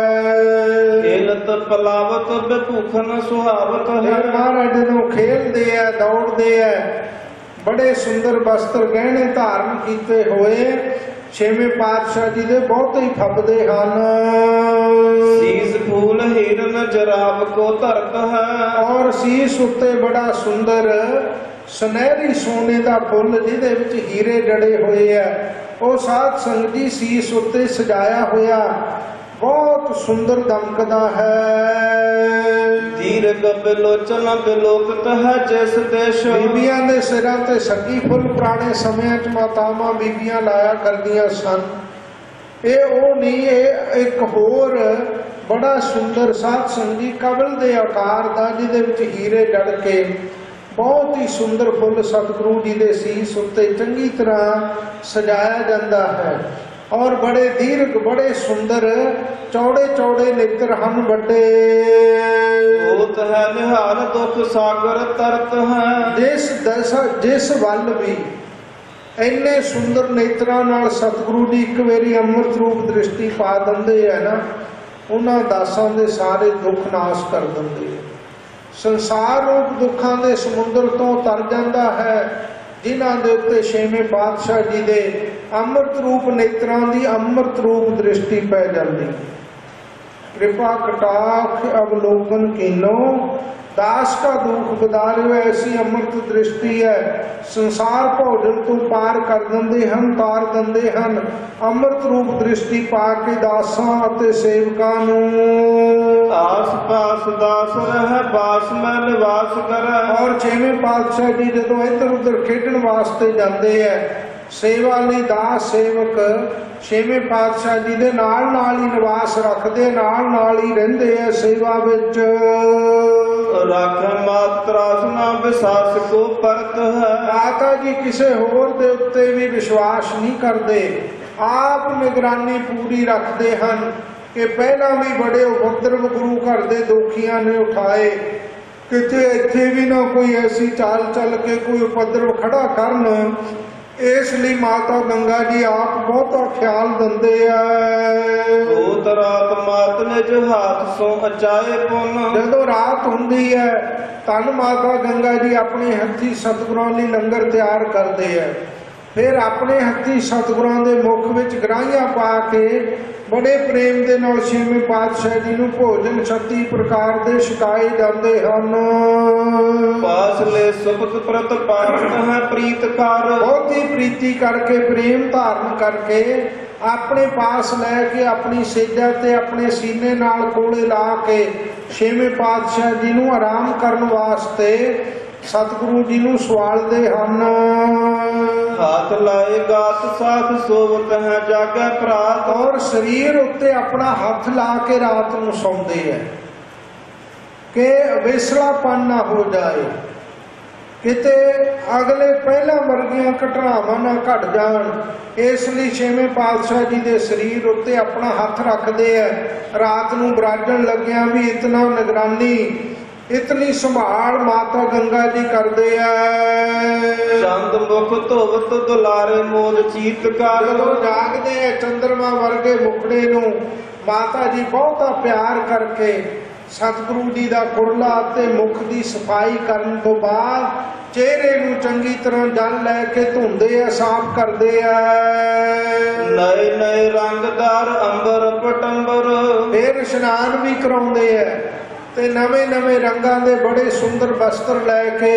खेलत पलावत बेभूखन सुहावत है। महाराज जदों खेलदे आ दौड़दे आ बड़े सुंदर वस्त्र गहने धारण कीते होए छेवें पातशाह जी दे बहुत ही फबदे हन। शीस फूल हिरन जराब को धरत है। और शीस उत्ते बड़ा सुंदर सुनहरी सोने का फुल जिहदे विच हीरे जड़े हुए है वो साध संगत जी शीस उत्ते सजाया होया बहुत सुंदर दमकदा है। दीर्घ बिलोचन बिलोकत है जिस देश। बीबियां दे सिरां ते सगी फुल पुराने समय च मातावां बीबियां लाया करदियां सन। ये वो नहीं, ये एक होर बड़ा सुंदर साध संगत जी कबल दे आकार दा जिहदे विच हीरे जड़ के बहुत ही सुंदर फुल सतगुरु जी के सीस उत्ते चंगी तरह सजाया जाता है। और बड़े दीर्घ बड़े सुंदर चौड़े चौड़े नेत्र हम बड़े होत है निहाल दुख सागर तरत है। जिस दशा जिस वल भी इन्ने सुंदर नेत्रां नाल सतगुरु जी एक बारी अमृत रूप दृष्टि पा दिंदे है ना, उन्हां दासां दे सारे दुख नाश कर दिंदे है। संसार रूप दुखों के समुद्र तो तर जाता है जिन्हां दे उत्ते छेवें पातशाह जी दे अमृत रूप नेत्रां दी अमृत रूप दृष्टि पै जाती। कृपा कटाक्ष अवलोकन कीनो दास का दुख बदारियो ऐसी अमृत दृष्टि है। संसार भोजन तो पार कर दिंदे हन, तार दिंदे हन। अमृत रूप दृष्टि पा के दासां अते सेवकां नूं ਆਸ ਪਾਸ ਦਾਸ ਰਹਿ ਬਾਸ ਮੈਂ ਨਿਵਾਸ ਕਰੈ। ਔਰ ਛੇਵੇਂ ਪਾਤਸ਼ਾਹ ਜੀ ਜਦੋਂ ਇੱਧਰ ਉੱਧਰ ਖੇਡਣ ਵਾਸਤੇ ਜਾਂਦੇ ਐ, ਸੇਵਾ ਲਈ ਦਾਸ ਸੇਵਕ ਛੇਵੇਂ ਪਾਤਸ਼ਾਹ ਜੀ ਦੇ ਨਾਲ ਨਾਲ ਹੀ ਨਿਵਾਸ ਰੱਖਦੇ, ਨਾਲ ਨਾਲ ਹੀ ਰਹਿੰਦੇ ਐ ਸੇਵਾ ਵਿੱਚ। ਰਾਖੈ ਮਾਤ ਤਰਾਸ ਨਾ ਵਿਸਾਸ ਕੋ ਪਰਤ ਹੈ। ਮਾਤਾ ਜੀ ਕਿਸੇ ਹੋਰ ਦੇ ਉੱਤੇ ਵੀ ਵਿਸ਼ਵਾਸ ਨਹੀਂ ਕਰਦੇ, ਆਪ ਨਿਗਰਾਨੀ ਪੂਰੀ ਰੱਖਦੇ ਹਨ ਕਿ ਪਹਿਲਾਂ ਵੀ ਬੜੇ ਉਪਦਰਵ ਗੁਰੂ ਘਰ ਦੇ ਦੋਖੀਆਂ ਨੇ ਉਠਾਏ, ਕਿਤੇ ਇੱਥੇ ਵੀ ਨਾ ਕੋਈ ਐਸੀ ਚਾਲ ਚੱਲ ਕੇ ਕੋਈ ਉਪਦਰਵ ਖੜਾ ਕਰਨ। ਇਸ ਲਈ ਮਾਤਾ ਗੰਗਾ ਜੀ ਆਪ ਬਹੁਤਾ ਖਿਆਲ ਦਿੰਦੇ ਐ। ਉਹ ਰਾਤ ਮਾਤ ਨਿਜ ਹੱਥ ਸੋ ਅਚਾਏ ਪੁੰਨ। ਜਦੋਂ ਰਾਤ ਹੁੰਦੀ ਹੈ ਧੰਨ ਮਾਤਾ ਗੰਗਾ ਜੀ ਆਪਣੇ ਹੱਥੀ ਸਤਿਗੁਰਾਂ ਲਈ ਲੰਗਰ ਤਿਆਰ ਕਰਦੇ ਐ, ਫਿਰ ਆਪਣੇ ਹੱਥੀ ਸਤਿਗੁਰਾਂ ਦੇ ਮੁਖ ਵਿੱਚ ਗਰਾਹੀਆਂ ਪਾ ਕੇ ਬੜੇ ਪ੍ਰੇਮ ਦੇ ਨਾਲ ਛੇਵੇਂ ਪਾਤਸ਼ਾਹ ਜੀ ਨੂੰ ਭੋਜਨ ਛੱਤੀ ਪ੍ਰਕਾਰ ਦੇ ਛਕਾਏ ਜਾਂਦੇ ਹਨ। ਪਾਸਲੇ ਸੁਪਤ ਪ੍ਰਤ ਪਾਠ ਹੈ ਪ੍ਰੀਤ ਕਰ। ਬਹੁਤੀ ਪ੍ਰੀਤੀ ਕਰਕੇ ਪ੍ਰੇਮ ਧਾਰਨ ਕਰਕੇ ਆਪਣੇ ਪਾਸ ਲੈ ਕੇ ਆਪਣੀ ਸੇਜਾ ਤੇ ਆਪਣੇ ਸੀਨੇ ਨਾਲ ਕੋਲੇ ਲਾ ਕੇ ਛੇਵੇਂ ਪਾਤਸ਼ਾਹ ਜੀ ਨੂੰ ਆਰਾਮ ਕਰਨ ਵਾਸਤੇ ਸਤਿਗੁਰੂ ਜੀ ਨੂੰ ਸਵਾਲਦੇ ਹਨ। ਹੱਥ ਲਾਏ ਗਾਤ ਸਾਥ ਸੋਵਤ ਹੈ ਜਾਗੈ ਪ੍ਰਾਤ। ਔਰ ਸਰੀਰ ਉੱਤੇ ਆਪਣਾ ਹੱਥ ਲਾ ਕੇ ਰਾਤ ਨੂੰ ਸੌਂਦੇ ਹੈ ਕਿ ਅਵੇਸਲਾਪਨ ਨਾ ਹੋ ਜਾਏ, ਕਿਤੇ ਅਗਲੇ ਪਹਿਲਾਂ ਵਰਗੀਆਂ ਘਟਨਾਵਾਂ ਨਾ ਘਟ ਜਾਣ। ਇਸ ਲਈ ਛੇਵੇਂ ਪਾਤਸ਼ਾਹ ਜੀ ਦੇ ਸਰੀਰ ਉੱਤੇ ਆਪਣਾ ਹੱਥ ਰੱਖਦੇ ਹੈ। ਰਾਤ ਨੂੰ ਬਰਾਜਣ ਲੱਗਿਆਂ ਵੀ ਇਤਨਾ ਨਿਗਰਾਨੀ, ਇਤਨੀ ਸੰਭਾਲ ਮਾਤਾ ਗੰਗਾ ਜੀ ਕਰਦੇ ਐ। ਚੰਦ ਮੁਖ ਧੋਵਤ ਦੁਲਾਰੇ ਮੋਦ ਚੀਤਕਾਰ। ਜਦੋਂ ਜਾਗਦੇ ਐ ਚੰਦਰਮਾ ਵਰਗੇ ਮੁਖੜੇ ਨੂੰ ਮਾਤਾ ਜੀ ਬਹੁਤਾ ਪਿਆਰ ਕਰਕੇ ਸਤਿਗੁਰੂ ਜੀ ਦਾ ਕੁਰਲਾ ਅਤੇ ਮੁਖ ਦੀ ਸਫਾਈ ਕਰਨ ਤੋਂ ਬਾਅਦ ਚਿਹਰੇ ਨੂੰ ਚੰਗੀ ਤਰ੍ਹਾਂ ਜਲ ਲੈ ਕੇ ਧੋਂਦੇ ਐ, ਸਾਫ਼ ਕਰਦੇ ਐ। ਨਏ ਨਏ ਰੰਗਦਾਰ ਅੰਬਰ ਪਟੰਬਰ। ਫਿਰ ਇਸ਼ਨਾਨ ਵੀ ਕਰਾਉਂਦੇ ਐ ਤੇ ਨਵੇਂ ਨਵੇਂ ਰੰਗਾਂ ਦੇ ਬੜੇ ਸੁੰਦਰ ਵਸਤਰ ਲੈ ਕੇ।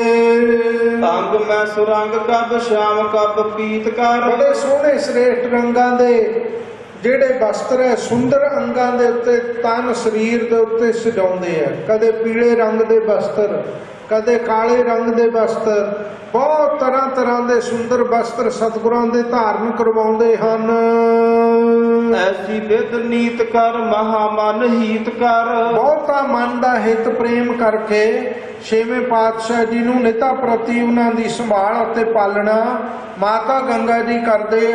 ਅੰਗ ਮੈਂ ਸੁਰੰਗ ਕਬ ਸ਼ਾਮ ਕਬ ਪੀਤਕਾਰ। ਬੜੇ ਸੋਹਣੇ ਸ੍ਰੇਸ਼ਟ ਰੰਗਾਂ ਦੇ ਜਿਹੜੇ ਵਸਤਰ ਹੈ ਸੁੰਦਰ ਅੰਗਾਂ ਦੇ ਉੱਤੇ ਤਨ ਸਰੀਰ ਦੇ ਉੱਤੇ ਸਜਾਉਂਦੇ ਆ। ਕਦੇ ਪੀਲੇ ਰੰਗ ਦੇ ਵਸਤਰ, ਕਦੇ ਕਾਲੇ ਰੰਗ ਦੇ ਵਸਤਰ, ਬਹੁਤ ਤਰ੍ਹਾਂ ਤਰ੍ਹਾਂ ਦੇ ਸੁੰਦਰ ਵਸਤਰ ਸਤਿਗੁਰਾਂ ਦੇ ਧਾਰਨ ਕਰਵਾਉਂਦੇ ਹਨ। ਐਸੀ ਬਿਦ ਨੀਤ ਕਰ ਮਹਾ ਮਨ ਹੀਤ ਕਰ। ਬਹੁਤਾ ਮਨ ਦਾ ਹਿਤ ਪ੍ਰੇਮ ਕਰਕੇ ਛੇਵੇਂ ਪਾਤਸ਼ਾਹ ਜੀ ਨੂੰ ਨਿਤਾ ਪ੍ਰਤੀ ਉਹਨਾਂ ਦੀ ਸੰਭਾਲ ਅਤੇ ਪਾਲਣਾ ਮਾਤਾ ਗੰਗਾ ਜੀ ਕਰਦੇ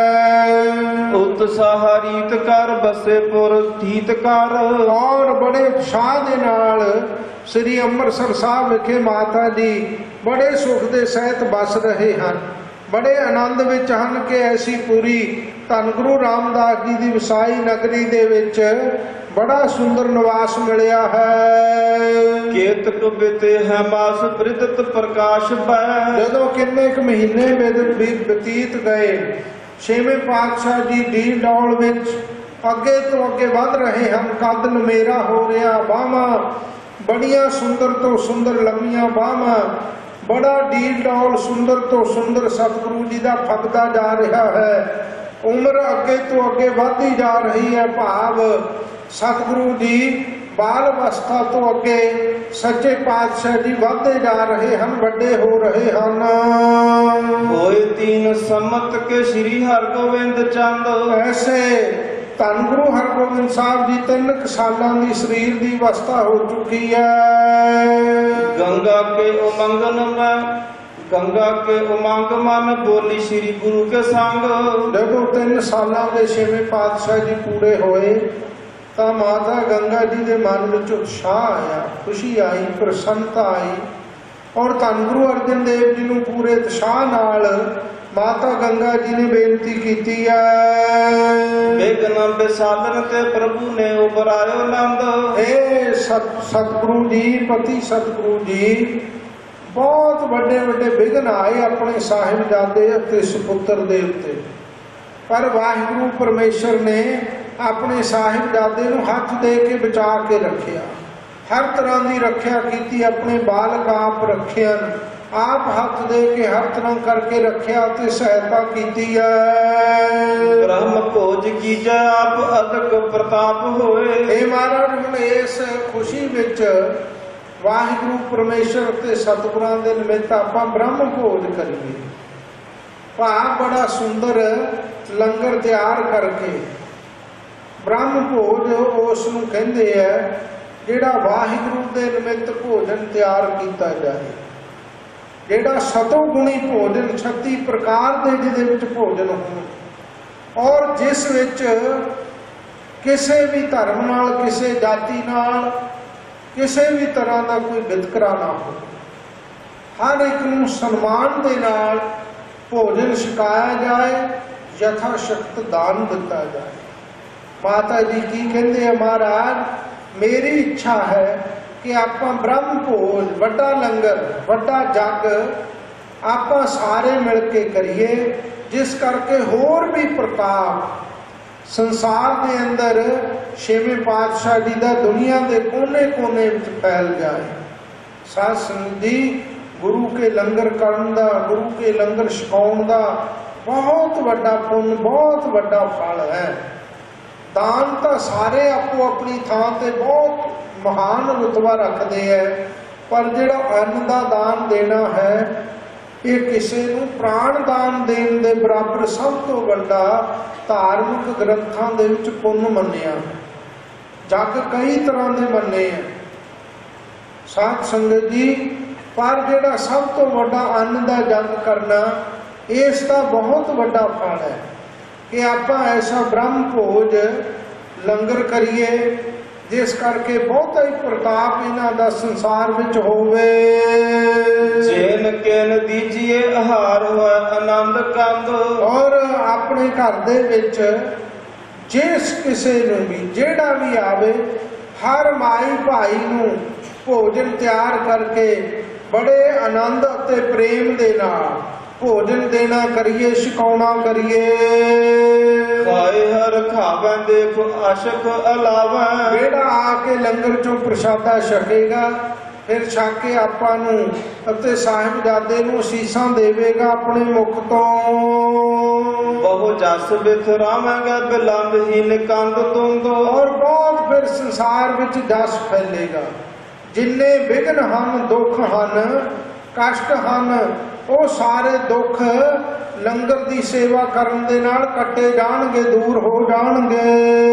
ਐ। ਉਤਸਾਹ ਰੀਤ ਕਰ ਬਸੇ ਪੁਰ ਥੀਤ ਕਰ। ਔਰ ਬੜੇ ਉਤਸ਼ਾਹ ਦੇ ਨਾਲ ਸ੍ਰੀ ਅੰਮ੍ਰਿਤਸਰ ਸਾਹਿਬ ਵਿਖੇ ਮਾਤਾ ਜੀ ਬੜੇ ਸੁਖ ਦੇ ਸਹਿਤ ਬਸ ਰਹੇ ਹਨ, ਬੜੇ ਆਨੰਦ ਵਿੱਚ ਹਨ ਕਿ ਐਸੀ ਪੂਰੀ ਧੰਨ ਗੁਰੂ ਰਾਮਦਾਸ ਜੀ ਦੀ ਵਸਾਈ ਨਗਰੀ ਦੇ ਵਿੱਚ ਬੜਾ ਸੁੰਦਰ ਨਿਵਾਸ ਮਿਲਿਆ ਹੈ। ਕੇਤਕ ਬਿਤੇ ਹੈ ਮਾਸ ਬ੍ਰਿਦਤ ਪ੍ਰਕਾਸ਼ ਪੈ। ਜਦੋਂ ਕਿੰਨੇ ਕੁ ਮਹੀਨੇ ਬਤੀਤ ਗਏ, ਛੇਵੇਂ ਪਾਤਸ਼ਾਹ ਜੀ ਢੀਲ ਡੌਲ ਵਿੱਚ ਅੱਗੇ ਤੋਂ ਅੱਗੇ ਵੱਧ ਰਹੇ ਹਨ। ਕੱਦ ਲੰਮੇਰਾ ਹੋ ਰਿਹਾ, ਬਾਹਾਂ ਬੜੀਆਂ ਸੁੰਦਰ ਤੋਂ ਸੁੰਦਰ ਲੰਮੀਆਂ ਬਾਹਾਂ, ਬੜਾ ਢੀਲ ਡੌਲ ਸੁੰਦਰ ਤੋਂ ਸੁੰਦਰ ਸਤਿਗੁਰੂ ਜੀ ਦਾ ਫੱਬਦਾ ਜਾ ਰਿਹਾ ਹੈ। ਉਮਰ ਅੱਗੇ ਤੋਂ ਅੱਗੇ ਵੱਧਦੀ ਜਾ ਰਹੀ ਹੈ, ਭਾਵ ਸਤਿਗੁਰੂ ਜੀ ਬਾਲ ਅਵਸਥਾ ਤੋਂ ਅੱਗੇ ਸੱਚੇ ਪਾਤਸ਼ਾਹ ਜੀ ਵੱਧਦੇ ਜਾ ਰਹੇ ਹਨ, ਵੱਡੇ ਹੋ ਰਹੇ ਹਨ। ਹੋਏ ਤੀਨ ਸੰਮਤ ਕੇ ਸ੍ਰੀ ਹਰਗੋਬਿੰਦ ਚੰਦ। ਐਸੇ ਧੰਨ ਗੁਰੂ ਹਰਗੋਬਿੰਦ ਸਾਹਿਬ ਜੀ ਤਿੰਨ ਕੁ ਸਾਲਾਂ ਦੀ ਸਰੀਰ ਦੀ ਅਵਸਥਾ ਹੋ ਚੁੱਕੀ ਹੈ। ਗੰਗਾ ਕੇ ਉਮੰਗਨ ਮੈਂ ਗੰਗਾ ਕੇ ਉਮੰਗ ਮਨ ਬੋਲੀ ਸ੍ਰੀ ਗੁਰੂ ਕੇ ਸੰਗ। ਜਦੋਂ ਤਿੰਨ ਸਾਲਾਂ ਦੇ ਛੇਵੇਂ ਪਾਤਸ਼ਾਹ ਜੀ ਪੂਰੇ ਹੋਏ ਤਾਂ ਮਾਤਾ ਗੰਗਾ ਜੀ ਦੇ ਮਨ ਵਿੱਚ ਉਤਸ਼ਾਹ ਆਇਆ, ਖੁਸ਼ੀ ਆਈ, ਪ੍ਰਸੰਨਤਾ ਆਈ। ਔਰ ਧੰਨ ਗੁਰੂ ਅਰਜਨ ਦੇਵ ਜੀ ਨੂੰ ਪੂਰੇ ਉਤਸ਼ਾਹ ਨਾਲ ਮਾਤਾ ਗੰਗਾ ਜੀ ਨੇ ਬੇਨਤੀ ਕੀਤੀ ਹੈ। ਬੇਗਨ ਬੇਸਾਲਨ ਤੇ ਪ੍ਰਭੂ ਨੇ ਉਬਰਾਇਓ ਨੰਦ। ਇਹ ਸਤ ਸਤਿਗੁਰੂ ਜੀ, ਪਤੀ ਸਤਿਗੁਰੂ ਜੀ, ਬਹੁਤ ਵੱਡੇ ਵੱਡੇ ਵਿਘਨ ਆਏ ਆਪਣੇ ਸਾਹਿਬਜ਼ਾਦੇ ਅਤੇ ਸੁਪੁੱਤਰ ਦੇ ਉੱਤੇ, ਪਰ ਵਾਹਿਗੁਰੂ ਪਰਮੇਸ਼ਰ ਨੇ ਆਪਣੇ ਸਾਹਿਬਜ਼ਾਦੇ ਨੂੰ ਹੱਥ ਦੇ ਕੇ ਬਚਾ ਕੇ ਰੱਖਿਆ। ਹਰ ਤਰ੍ਹਾਂ ਦੀ ਰੱਖਿਆ ਕੀਤੀ, ਆਪਣੇ ਬਾਲਕ ਆਪ ਰੱਖਿਆ। ਆਪ ਹੱਥ ਦੇ ਕੇ ਹਰ ਤਰ੍ਹਾਂ ਕਰਕੇ ਰੱਖਿਆ ਤੇ ਸਹਾਇਤਾ ਕੀਤੀ ਹੈ। ਬ੍ਰਹਮ ਭੋਜ ਕੀਜੈ ਆਪ ਅਦਕ ਪ੍ਰਤਾਪ ਹੋਏ। ਇਹ ਮਹਾਰਾਜ ਹੁਣ ਇਸ ਖੁਸ਼ੀ ਵਿੱਚ ਵਾਹਿਗੁਰੂ ਪਰਮੇਸ਼ਰ ਤੇ ਸਤਿਗੁਰਾਂ ਦੇ ਨਿਮਿਤ ਆਪਾਂ ਬ੍ਰਹਮ ਭੋਜ ਕਰੀਏ। ਭਾ ਬੜਾ ਸੁੰਦਰ ਲੰਗਰ ਤਿਆਰ ਕਰਕੇ ਬ੍ਰਹਮ ਭੋਜ ਉਸ ਨੂੰ ਕਹਿੰਦੇ ਆ ਜਿਹੜਾ ਵਾਹਿਗੁਰੂ ਦੇ ਨਿਮਿਤ ਭੋਜਨ ਤਿਆਰ ਕੀਤਾ ਜਾਏ, ਜਿਹੜਾ ਸਤੋਗੁਣੀ ਭੋਜਨ ਛੱਤੀ ਪ੍ਰਕਾਰ ਦੇ ਜਿਹਦੇ ਵਿੱਚ ਭੋਜਨ ਹੋਣ ਔਰ ਜਿਸ ਵਿੱਚ ਕਿਸੇ ਵੀ ਧਰਮ ਨਾਲ, ਕਿਸੇ ਜਾਤੀ ਨਾਲ, ਕਿਸੇ ਵੀ ਤਰ੍ਹਾਂ ਦਾ ਕੋਈ ਵਿਤਕਰਾ ਨਾ ਹੋ। ਹਰ ਇੱਕ ਨੂੰ ਸਨਮਾਨ ਦੇ ਨਾਲ ਭੋਜਨ ਛਕਾਇਆ ਜਾਏ, ਯਥਾ ਸ਼ਕਤ ਦਾਨ ਦਿੱਤਾ ਜਾਏ। ਮਾਤਾ ਜੀ ਕੀ ਕਹਿੰਦੇ ਆ ਮਹਾਰਾਜ, ਮੇਰੀ ਇੱਛਾ ਹੈ ਕਿ ਆਪਾਂ ਬ੍ਰਹਮ ਭੋਜ ਵੱਡਾ ਲੰਗਰ ਵੱਡਾ ਜੱਗ ਆਪਾਂ ਸਾਰੇ ਮਿਲ ਕੇ ਕਰੀਏ, ਜਿਸ ਕਰਕੇ ਹੋਰ ਵੀ ਪ੍ਰਤਾਪ ਸੰਸਾਰ ਦੇ ਅੰਦਰ ਛੇਵੇਂ ਪਾਤਸ਼ਾਹ ਜੀ ਦਾ ਦੁਨੀਆ ਦੇ ਕੋਨੇ ਕੋਨੇ ਵਿੱਚ ਫੈਲ ਜਾਏ। ਸਾਧ ਸੰਗਤ ਜੀ, ਗੁਰੂ ਕੇ ਲੰਗਰ ਕਰਨ ਦਾ, ਗੁਰੂ ਕੇ ਲੰਗਰ ਛਕਾਉਣ ਦਾ ਬਹੁਤ ਵੱਡਾ ਪੁੰਨ, ਬਹੁਤ ਵੱਡਾ ਫਲ ਹੈ। ਦਾਨ ਤਾਂ ਸਾਰੇ ਆਪੋ ਆਪਣੀ ਥਾਂ ਤੇ ਬਹੁਤ ਮਹਾਨ ਰੁਤਬਾ ਰੱਖਦੇ ਹੈ, ਪਰ ਜਿਹੜਾ ਅੰਨ ਦਾ ਦਾਨ ਦੇਣਾ ਹੈ ਇਹ ਕਿਸੇ ਨੂੰ ਪ੍ਰਾਣ ਦਾਨ ਦੇਣ ਦੇ ਬਰਾਬਰ ਸਭ ਤੋਂ ਵੱਡਾ ਧਾਰਮਿਕ ਗ੍ਰੰਥਾਂ ਦੇ ਵਿੱਚ ਪੁੰਨ ਮੰਨਿਆ। ਜੱਗ ਕਈ ਤਰ੍ਹਾਂ ਦੇ ਮੰਨੇ ਆ ਸਾਧ ਸੰਗਤ ਜੀ, ਪਰ ਜਿਹੜਾ ਸਭ ਤੋਂ ਵੱਡਾ ਅੰਨ ਦਾ ਜੱਗ ਕਰਨਾ, ਇਸ ਦਾ ਬਹੁਤ ਵੱਡਾ ਫਲ ਹੈ ਕਿ ਆਪਾਂ ਐਸਾ ਬ੍ਰਹਮ ਭੋਜ ਲੰਗਰ ਕਰੀਏ ਜਿਸ ਕਰਕੇ ਬਹੁਤਾ ਹੀ ਪ੍ਰਤਾਪ ਇਹਨਾਂ ਦਾ ਸੰਸਾਰ ਵਿੱਚ ਹੋਵੇ। ਜੇਨ ਕੇਨ ਦੀਜੀਏ ਆਹਾਰ ਹੋਇ ਆਨੰਦ ਕੰਦ। ਔਰ ਆਪਣੇ ਘਰ ਦੇ ਵਿੱਚ ਜਿਸ ਕਿਸੇ ਨੂੰ ਵੀ, ਜਿਹੜਾ ਵੀ ਆਵੇ, ਹਰ ਮਾਈ ਭਾਈ ਨੂੰ ਭੋਜਨ ਤਿਆਰ ਕਰਕੇ ਬੜੇ ਆਨੰਦ ਅਤੇ ਪ੍ਰੇਮ ਦੇ ਨਾਲ ਭੋਜਨ ਦੇਣਾ ਕਰੀਏ, ਛਕਾਉਣਾ ਕਰੀਏ। ਖਾਏ ਹਰ ਖਾਵੈ ਦੇਖੋ ਆਸ਼ਕ ਅਲਾਵੈ। ਜਿਹੜਾ ਆ ਕੇ ਲੰਗਰ ਚੋਂ ਪ੍ਰਸ਼ਾਦਾ ਛਕੇਗਾ, ਫਿਰ ਛਕ ਕੇ ਆਪਾਂ ਨੂੰ ਅਤੇ ਸਾਹਿਬਜ਼ਾਦੇ ਨੂੰ ਅਸੀਸਾਂ ਦੇਵੇਗਾ ਆਪਣੇ ਮੁਖ ਤੋਂ। ਬਹੁ ਜਸ ਬਿਥਰਾਵਾਂਗਾ ਬਿਲੰਦ ਹੀ ਨਿਕੰਦ ਤੁੰਦ। ਔਰ ਬਹੁਤ ਫਿਰ ਸੰਸਾਰ ਵਿੱਚ ਜਸ ਫੈਲੇਗਾ। ਜਿੰਨੇ ਵਿਘਨ ਹਨ, ਦੁੱਖ ਹਨ, ਕਸ਼ਟ ਹਨ, ਉਹ ਸਾਰੇ ਦੁੱਖ ਲੰਗਰ ਦੀ ਸੇਵਾ ਕਰਨ ਦੇ ਨਾਲ ਕੱਟੇ ਜਾਣਗੇ, ਦੂਰ ਹੋ ਜਾਣਗੇ।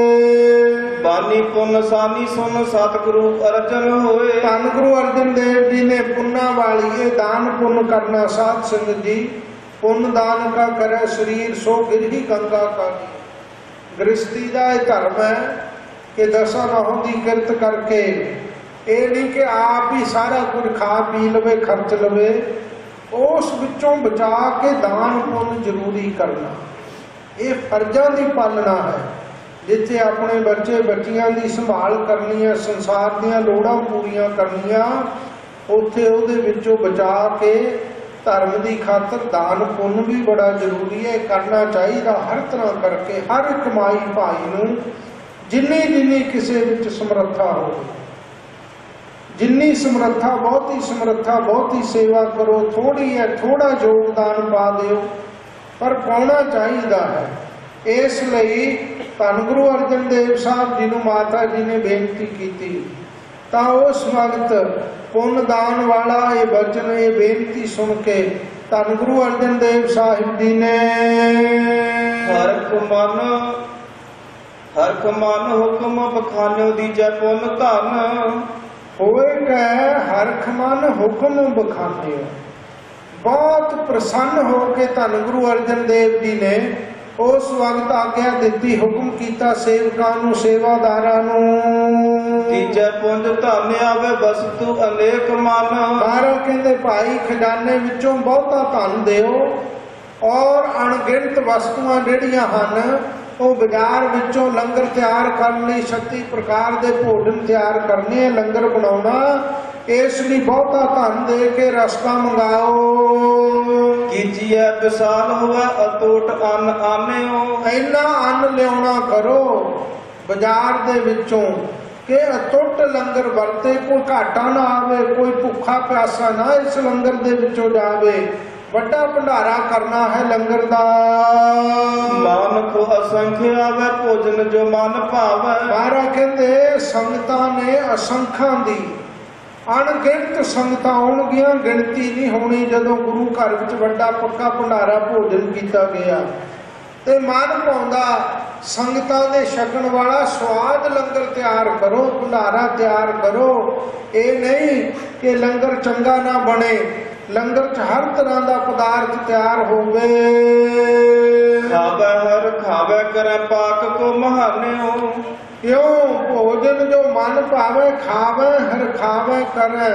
ਬਾਨੀ ਪੁੰਨ ਸਾਨੀ ਸੁਨ ਸਤਿਗੁਰੂ ਅਰਜਨ ਹੋਏ। ਧੰਨ ਗੁਰੂ ਅਰਜਨ ਦੇਵ ਜੀ ਨੇ ਪੁੰਨਾਂ ਵਾਲੀ ਇਹ ਦਾਨ ਪੁੰਨ ਕਰਨਾ। ਸਾਧ ਸੰਗਤ ਜੀ, ਪੁੰਨ ਦਾਨ ਕਾ ਕਰੇ ਸਰੀਰ ਸੋ ਗਿਰਹੀ ਗੰਗਾ ਕਾ। ਗ੍ਰਸਤੀ ਦਾ ਇਹ ਧਰਮ ਹੈ ਕਿ ਦਸਾਂ ਨਹੁੰ ਦੀ ਕਿਰਤ ਕਰਕੇ, ਇਹ ਨਹੀਂ ਕਿ ਆਪ ਹੀ ਸਾਰਾ ਕੁਝ ਖਾ ਪੀ ਲਵੇ, ਖਰਚ ਲਵੇ, ਉਸ ਵਿੱਚੋਂ ਬਚਾ ਕੇ ਦਾਨ ਪੁੰਨ ਜ਼ਰੂਰੀ ਕਰਨਾ। ਇਹ ਫਰਜ਼ਾਂ ਦੀ ਪਾਲਣਾ ਹੈ। ਜਿੱਥੇ ਆਪਣੇ ਬੱਚੇ ਬੱਚੀਆਂ ਦੀ ਸੰਭਾਲ ਕਰਨੀ ਹੈ, ਸੰਸਾਰ ਦੀਆਂ ਲੋੜਾਂ ਪੂਰੀਆਂ ਕਰਨੀਆਂ, ਉੱਥੇ ਉਹਦੇ ਵਿੱਚੋਂ ਬਚਾ ਕੇ ਧਰਮ ਦੀ ਖਾਤਰ ਦਾਨ ਪੁੰਨ ਵੀ ਬੜਾ ਜ਼ਰੂਰੀ ਹੈ, ਕਰਨਾ ਚਾਹੀਦਾ। ਹਰ ਤਰ੍ਹਾਂ ਕਰਕੇ ਹਰ ਇੱਕ ਮਾਈ ਭਾਈ ਨੂੰ ਜਿੰਨੀ ਜਿੰਨੀ ਕਿਸੇ ਵਿੱਚ ਸਮਰੱਥਾ ਹੋਵੇ, ਜਿੰਨੀ ਸਮਰੱਥਾ, ਬਹੁਤੀ ਸਮਰੱਥਾ, ਬਹੁਤੀ ਸੇਵਾ ਕਰੋ। ਥੋੜੀ ਹੈ, ਥੋੜਾ ਯੋਗਦਾਨ ਪਾ ਦਿਓ, ਪਰ ਪਾਉਣਾ ਚਾਹੀਦਾ ਹੈ। ਇਸ ਲਈ ਧੰਨ ਗੁਰੂ ਅਰਜਨ ਦੇਵ ਸਾਹਿਬ ਜੀ ਨੂੰ ਮਾਤਾ ਜੀ ਨੇ ਬੇਨਤੀ ਕੀਤੀ, ਤਾਂ ਉਸ ਵਕਤ ਪੁੰਨ ਦਾਨ ਵਾਲਾ ਇਹ ਬਚਨ, ਇਹ ਬੇਨਤੀ ਸੁਣ ਕੇ ਧੰਨ ਗੁਰੂ ਅਰਜਨ ਦੇਵ ਸਾਹਿਬ ਜੀ ਨੇ ਹਰਖ ਮਨ ਹਰਖ ਮਨ ਹੁਕਮ ਬਖਾਨਿਓ ਦੀਜੈ ਪੁੰਨ ਧਨ। ਹੋਏ ਕੈ ਹਰਖ ਮਨ ਹੁਕਮ ਬਖਾਨਿਓ। ਬਹੁਤ ਪ੍ਰਸੰਨ ਹੋ ਕੇ ਧੰਨ ਗੁਰੂ ਅਰਜਨ ਦੇਵ ਜੀ ਨੇ ਉਸ ਵਕਤ ਆਗਿਆ ਦਿੱਤੀ, ਹੁਕਮ ਕੀਤਾ ਸੇਵਕਾਂ ਨੂੰ, ਸੇਵਾਦਾਰਾਂ ਨੂੰ। ਤੀਜੈ ਪੁੰਜ ਧਨ ਆਵੇ ਵਸਤੂ ਅਨੇਕ ਮਨ। ਮਹਾਰਾਜ ਕਹਿੰਦੇ ਭਾਈ ਖਜ਼ਾਨੇ ਵਿੱਚੋਂ ਬਹੁਤਾ ਧਨ ਦਿਓ, ਔਰ ਅਣਗਿਣਤ ਵਸਤੂਆਂ ਜਿਹੜੀਆਂ ਹਨ ਉਹ ਬਾਜ਼ਾਰ ਵਿੱਚੋਂ ਲੰਗਰ ਤਿਆਰ ਕਰਨ ਲਈ ਛੱਤੀ ਪ੍ਰਕਾਰ ਦੇ ਭੋਜਨ ਤਿਆਰ ਕਰਨੇ ਹੈ, ਲੰਗਰ ਬਣਾਉਣਾ। ਇਸ ਲਈ ਬਹੁਤਾ ਧਨ ਦੇ ਕੇ ਰਸਤਾ ਮੰਗਾਓ। ਕੀਜੀਐ ਵਿਸਾਲ ਹੋਵੇ ਅਤੁੱਟ ਅੰਨ ਆਨਿਓ। ਇੰਨਾ ਅੰਨ ਲਿਆਉਣਾ ਕਰੋ ਬਾਜ਼ਾਰ ਦੇ ਵਿੱਚੋਂ कि अटुट लंगर वरते, कोई घाटा ना आवे, कोई भुखा प्यासा ना इस लंगर दे विचों जावे। वड्डा भंडारा करना है लंगर दा। नानक असंख्य आवे भोजन जो मन भावे। महाराज कहते संगतां ने असंख्यां दी अणगिणत संगतां आउणगीਆਂ, गिणती नहीं होनी जदों गुरु घर विच वड्डा पक्का भंडारा भोजन कीता गया। ते मन पाउंदा संगतां दे छकण वाला स्वाद लंगर तैयार करो, भंडारा तैयार करो। ये नहीं कि लंगर चंगा ना बने, लंगर च हर तरह का पदार्थ तैयार होवे। खावे हर खावे करे पाक को महान्यो। क्यों भोजन जो मन भावे खावे हर खावे करे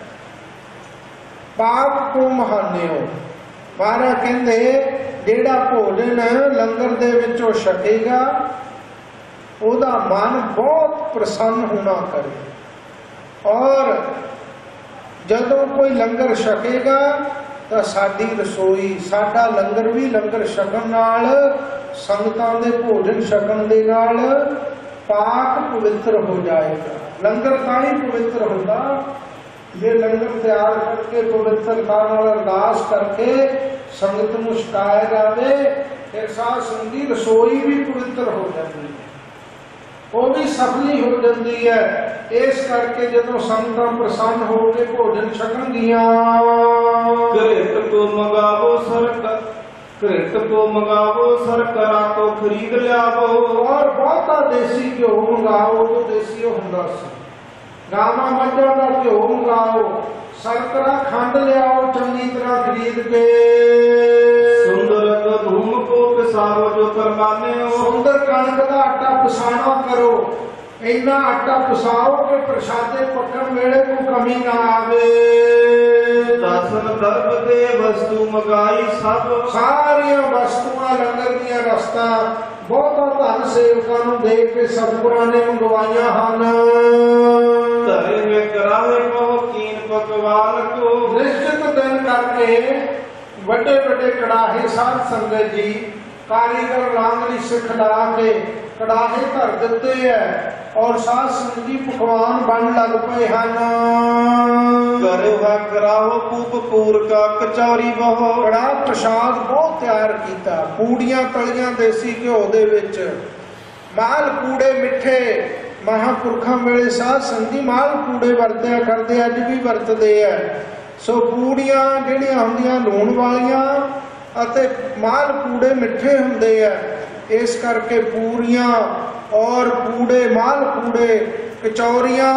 पाक को महान्यो। महाराज कहंदे जेड़ा भोजन लंगर दे विचों छकेगा ओदा मन बहुत प्रसन्न होना करे। और जदों कोई लंगर छकेगा तो साडी रसोई साडा लंगर भी लंगर छकण नाल संगतां दे भोजन छकण दे नाल पाक पवित्र हो जाएगा। लंगर तां ही पवित्र होंदा जे लंगर तैयार करके पवित्रता नाल अरदास करके संगत नूं छकाया जावे, फिर साध संगी रसोई भी पवित्र हो जाती है, वो भी सफली हो जाती है। इस करके जदों संगतां प्रसन्न हो के भोजन छकणगियां। घृत को मंगावो सरक घृत को मंगावो सरकरा को खरीद लियावो। और बहुता देसी घ्यो मंगाओ जो देसी हुंदा सी, गावां मੱਝਾਂ ਦਾ घ्यो मंगाओ, सरकरा खंड लियाओ चंगी तरह खरीद के। सुंदर धूम को पिसारो जो परमाने हो। सुंदर कणक का आटा पिसाना करो, इन्ना आटा पिसाओ कि प्रसादे पकन वेले को कमी ना आवे। दर्शन दर्ब दे वस्तु मंगाई सब। सारिया वस्तुआं लंगर दियां रस्तां बहुता धन सेवकां नूं दे के सतगुरां ने मंगवाईयां हन। धरे में करावे बहु कीन पकवान को। निश्चित दिन करके बड़े बड़े कड़ाहे साध संगत जी कारीगर लांगरी सिखला के कड़ाहे धर दिते है और साध संगत जी पकवान बन लग पे हैं। करो है कराहो पूप पूर का कचौरी बहु। कड़ा प्रसाद बहुत तैयार किया, पूड़ियां तलियां देसी घ्यो दे विच, माल पूड़े मिठे महापुरखों वेले साध संगत जी माल पूड़े वरत्या करते, अज भी वरतते है। सो पूड़ियां जिहड़ियां हुंदियां लूण वालियां अते माल पूड़े मिठे हुंदे है, इस करके पूरियां और पूड़े माल पूड़े कचौरियां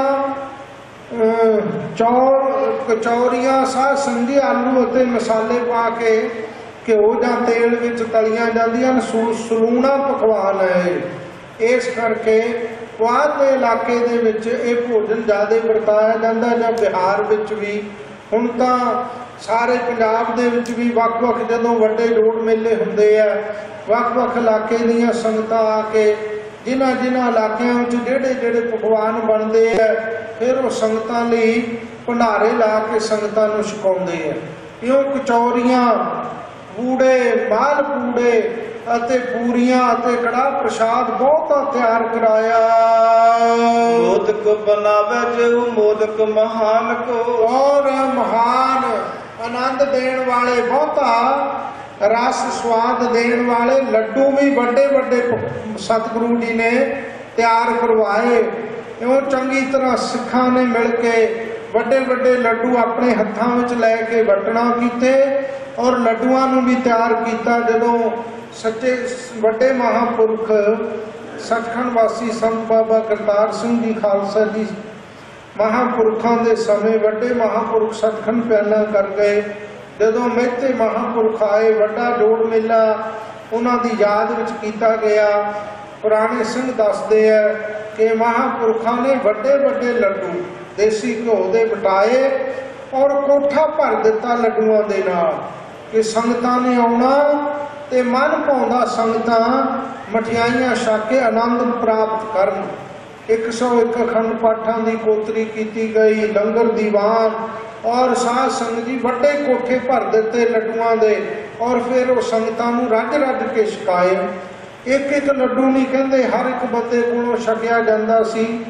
चौर कचौरियां साध संगत जी आलू अते मसाले पा के घ्यो जां तेल विच तलियां जांदियां सलूणा पकवान है। इस करके पुआध के इलाके दे विच ये भोजन ज़्यादा वरताया जाता है। जां बिहार विच भी हुण तां सारे पंजाब दे विच भी वख-वख जदों वड्डे जोड़ मेले हुंदे आ, वख-वख इलाके दीयां संगतां आके जिन्हां जिन्हां इलाकिਆਂ ਵਿੱਚ ਜਿਹੜੇ ਜਿਹੜੇ पकवान बनते हैं फिर वो संगतां लई भंडारे ला के संगतां नूं छकाउंदे आ। इउं कचौरियां पूड़े माल पूड़े अते पूरियां अते कड़ा प्रसाद बहुता तैयार कराया। मोदक बनावे जो मोदक महान को। और महान आनंद देण वाले बहुता रस स्वाद देण वाले लड्डू भी बड़े बड़े सतगुरु जी ने तैयार करवाए। इउं चंगी तरह सिखां ने मिल के बड़े बड़े लड्डू अपने हत्थां विच लैके वटना कीते और लड्डुआं नूं भी तैयार किया। जदों सच्चे बड़े महापुरख सचखंड वासी संत बाबा करतार सिंह जी खालसा जी महापुरखों के समय बड़े महापुरख सचखंड प्याला कर गए। जदों मेहते महापुरख आए वड्डा जोड़ मेला उन्हों की याद विच कीता गया। पुराने सिंह दसदे है कि महापुरखों ने बड़े बड़े लड्डू देसी घ्यो दे बटाए और कोठा भर दिता लड्डुआं दे नाल कि संगतां ने आउणा ते मन पाउंदा संगतां मठियाइयां छक के आनंद प्राप्त करन। एक सौ एक अखंड पाठां की कोतरी की गई, लंगर दीवान और साध संगत जी बड़े कोठे भर दिते लड्डुआं दे और फिर वो संगतां नूं रज रज के छकाए। एक एक लड्डू नहीं कहते, हर एक बंदे कोलों छकिया जांदा सी।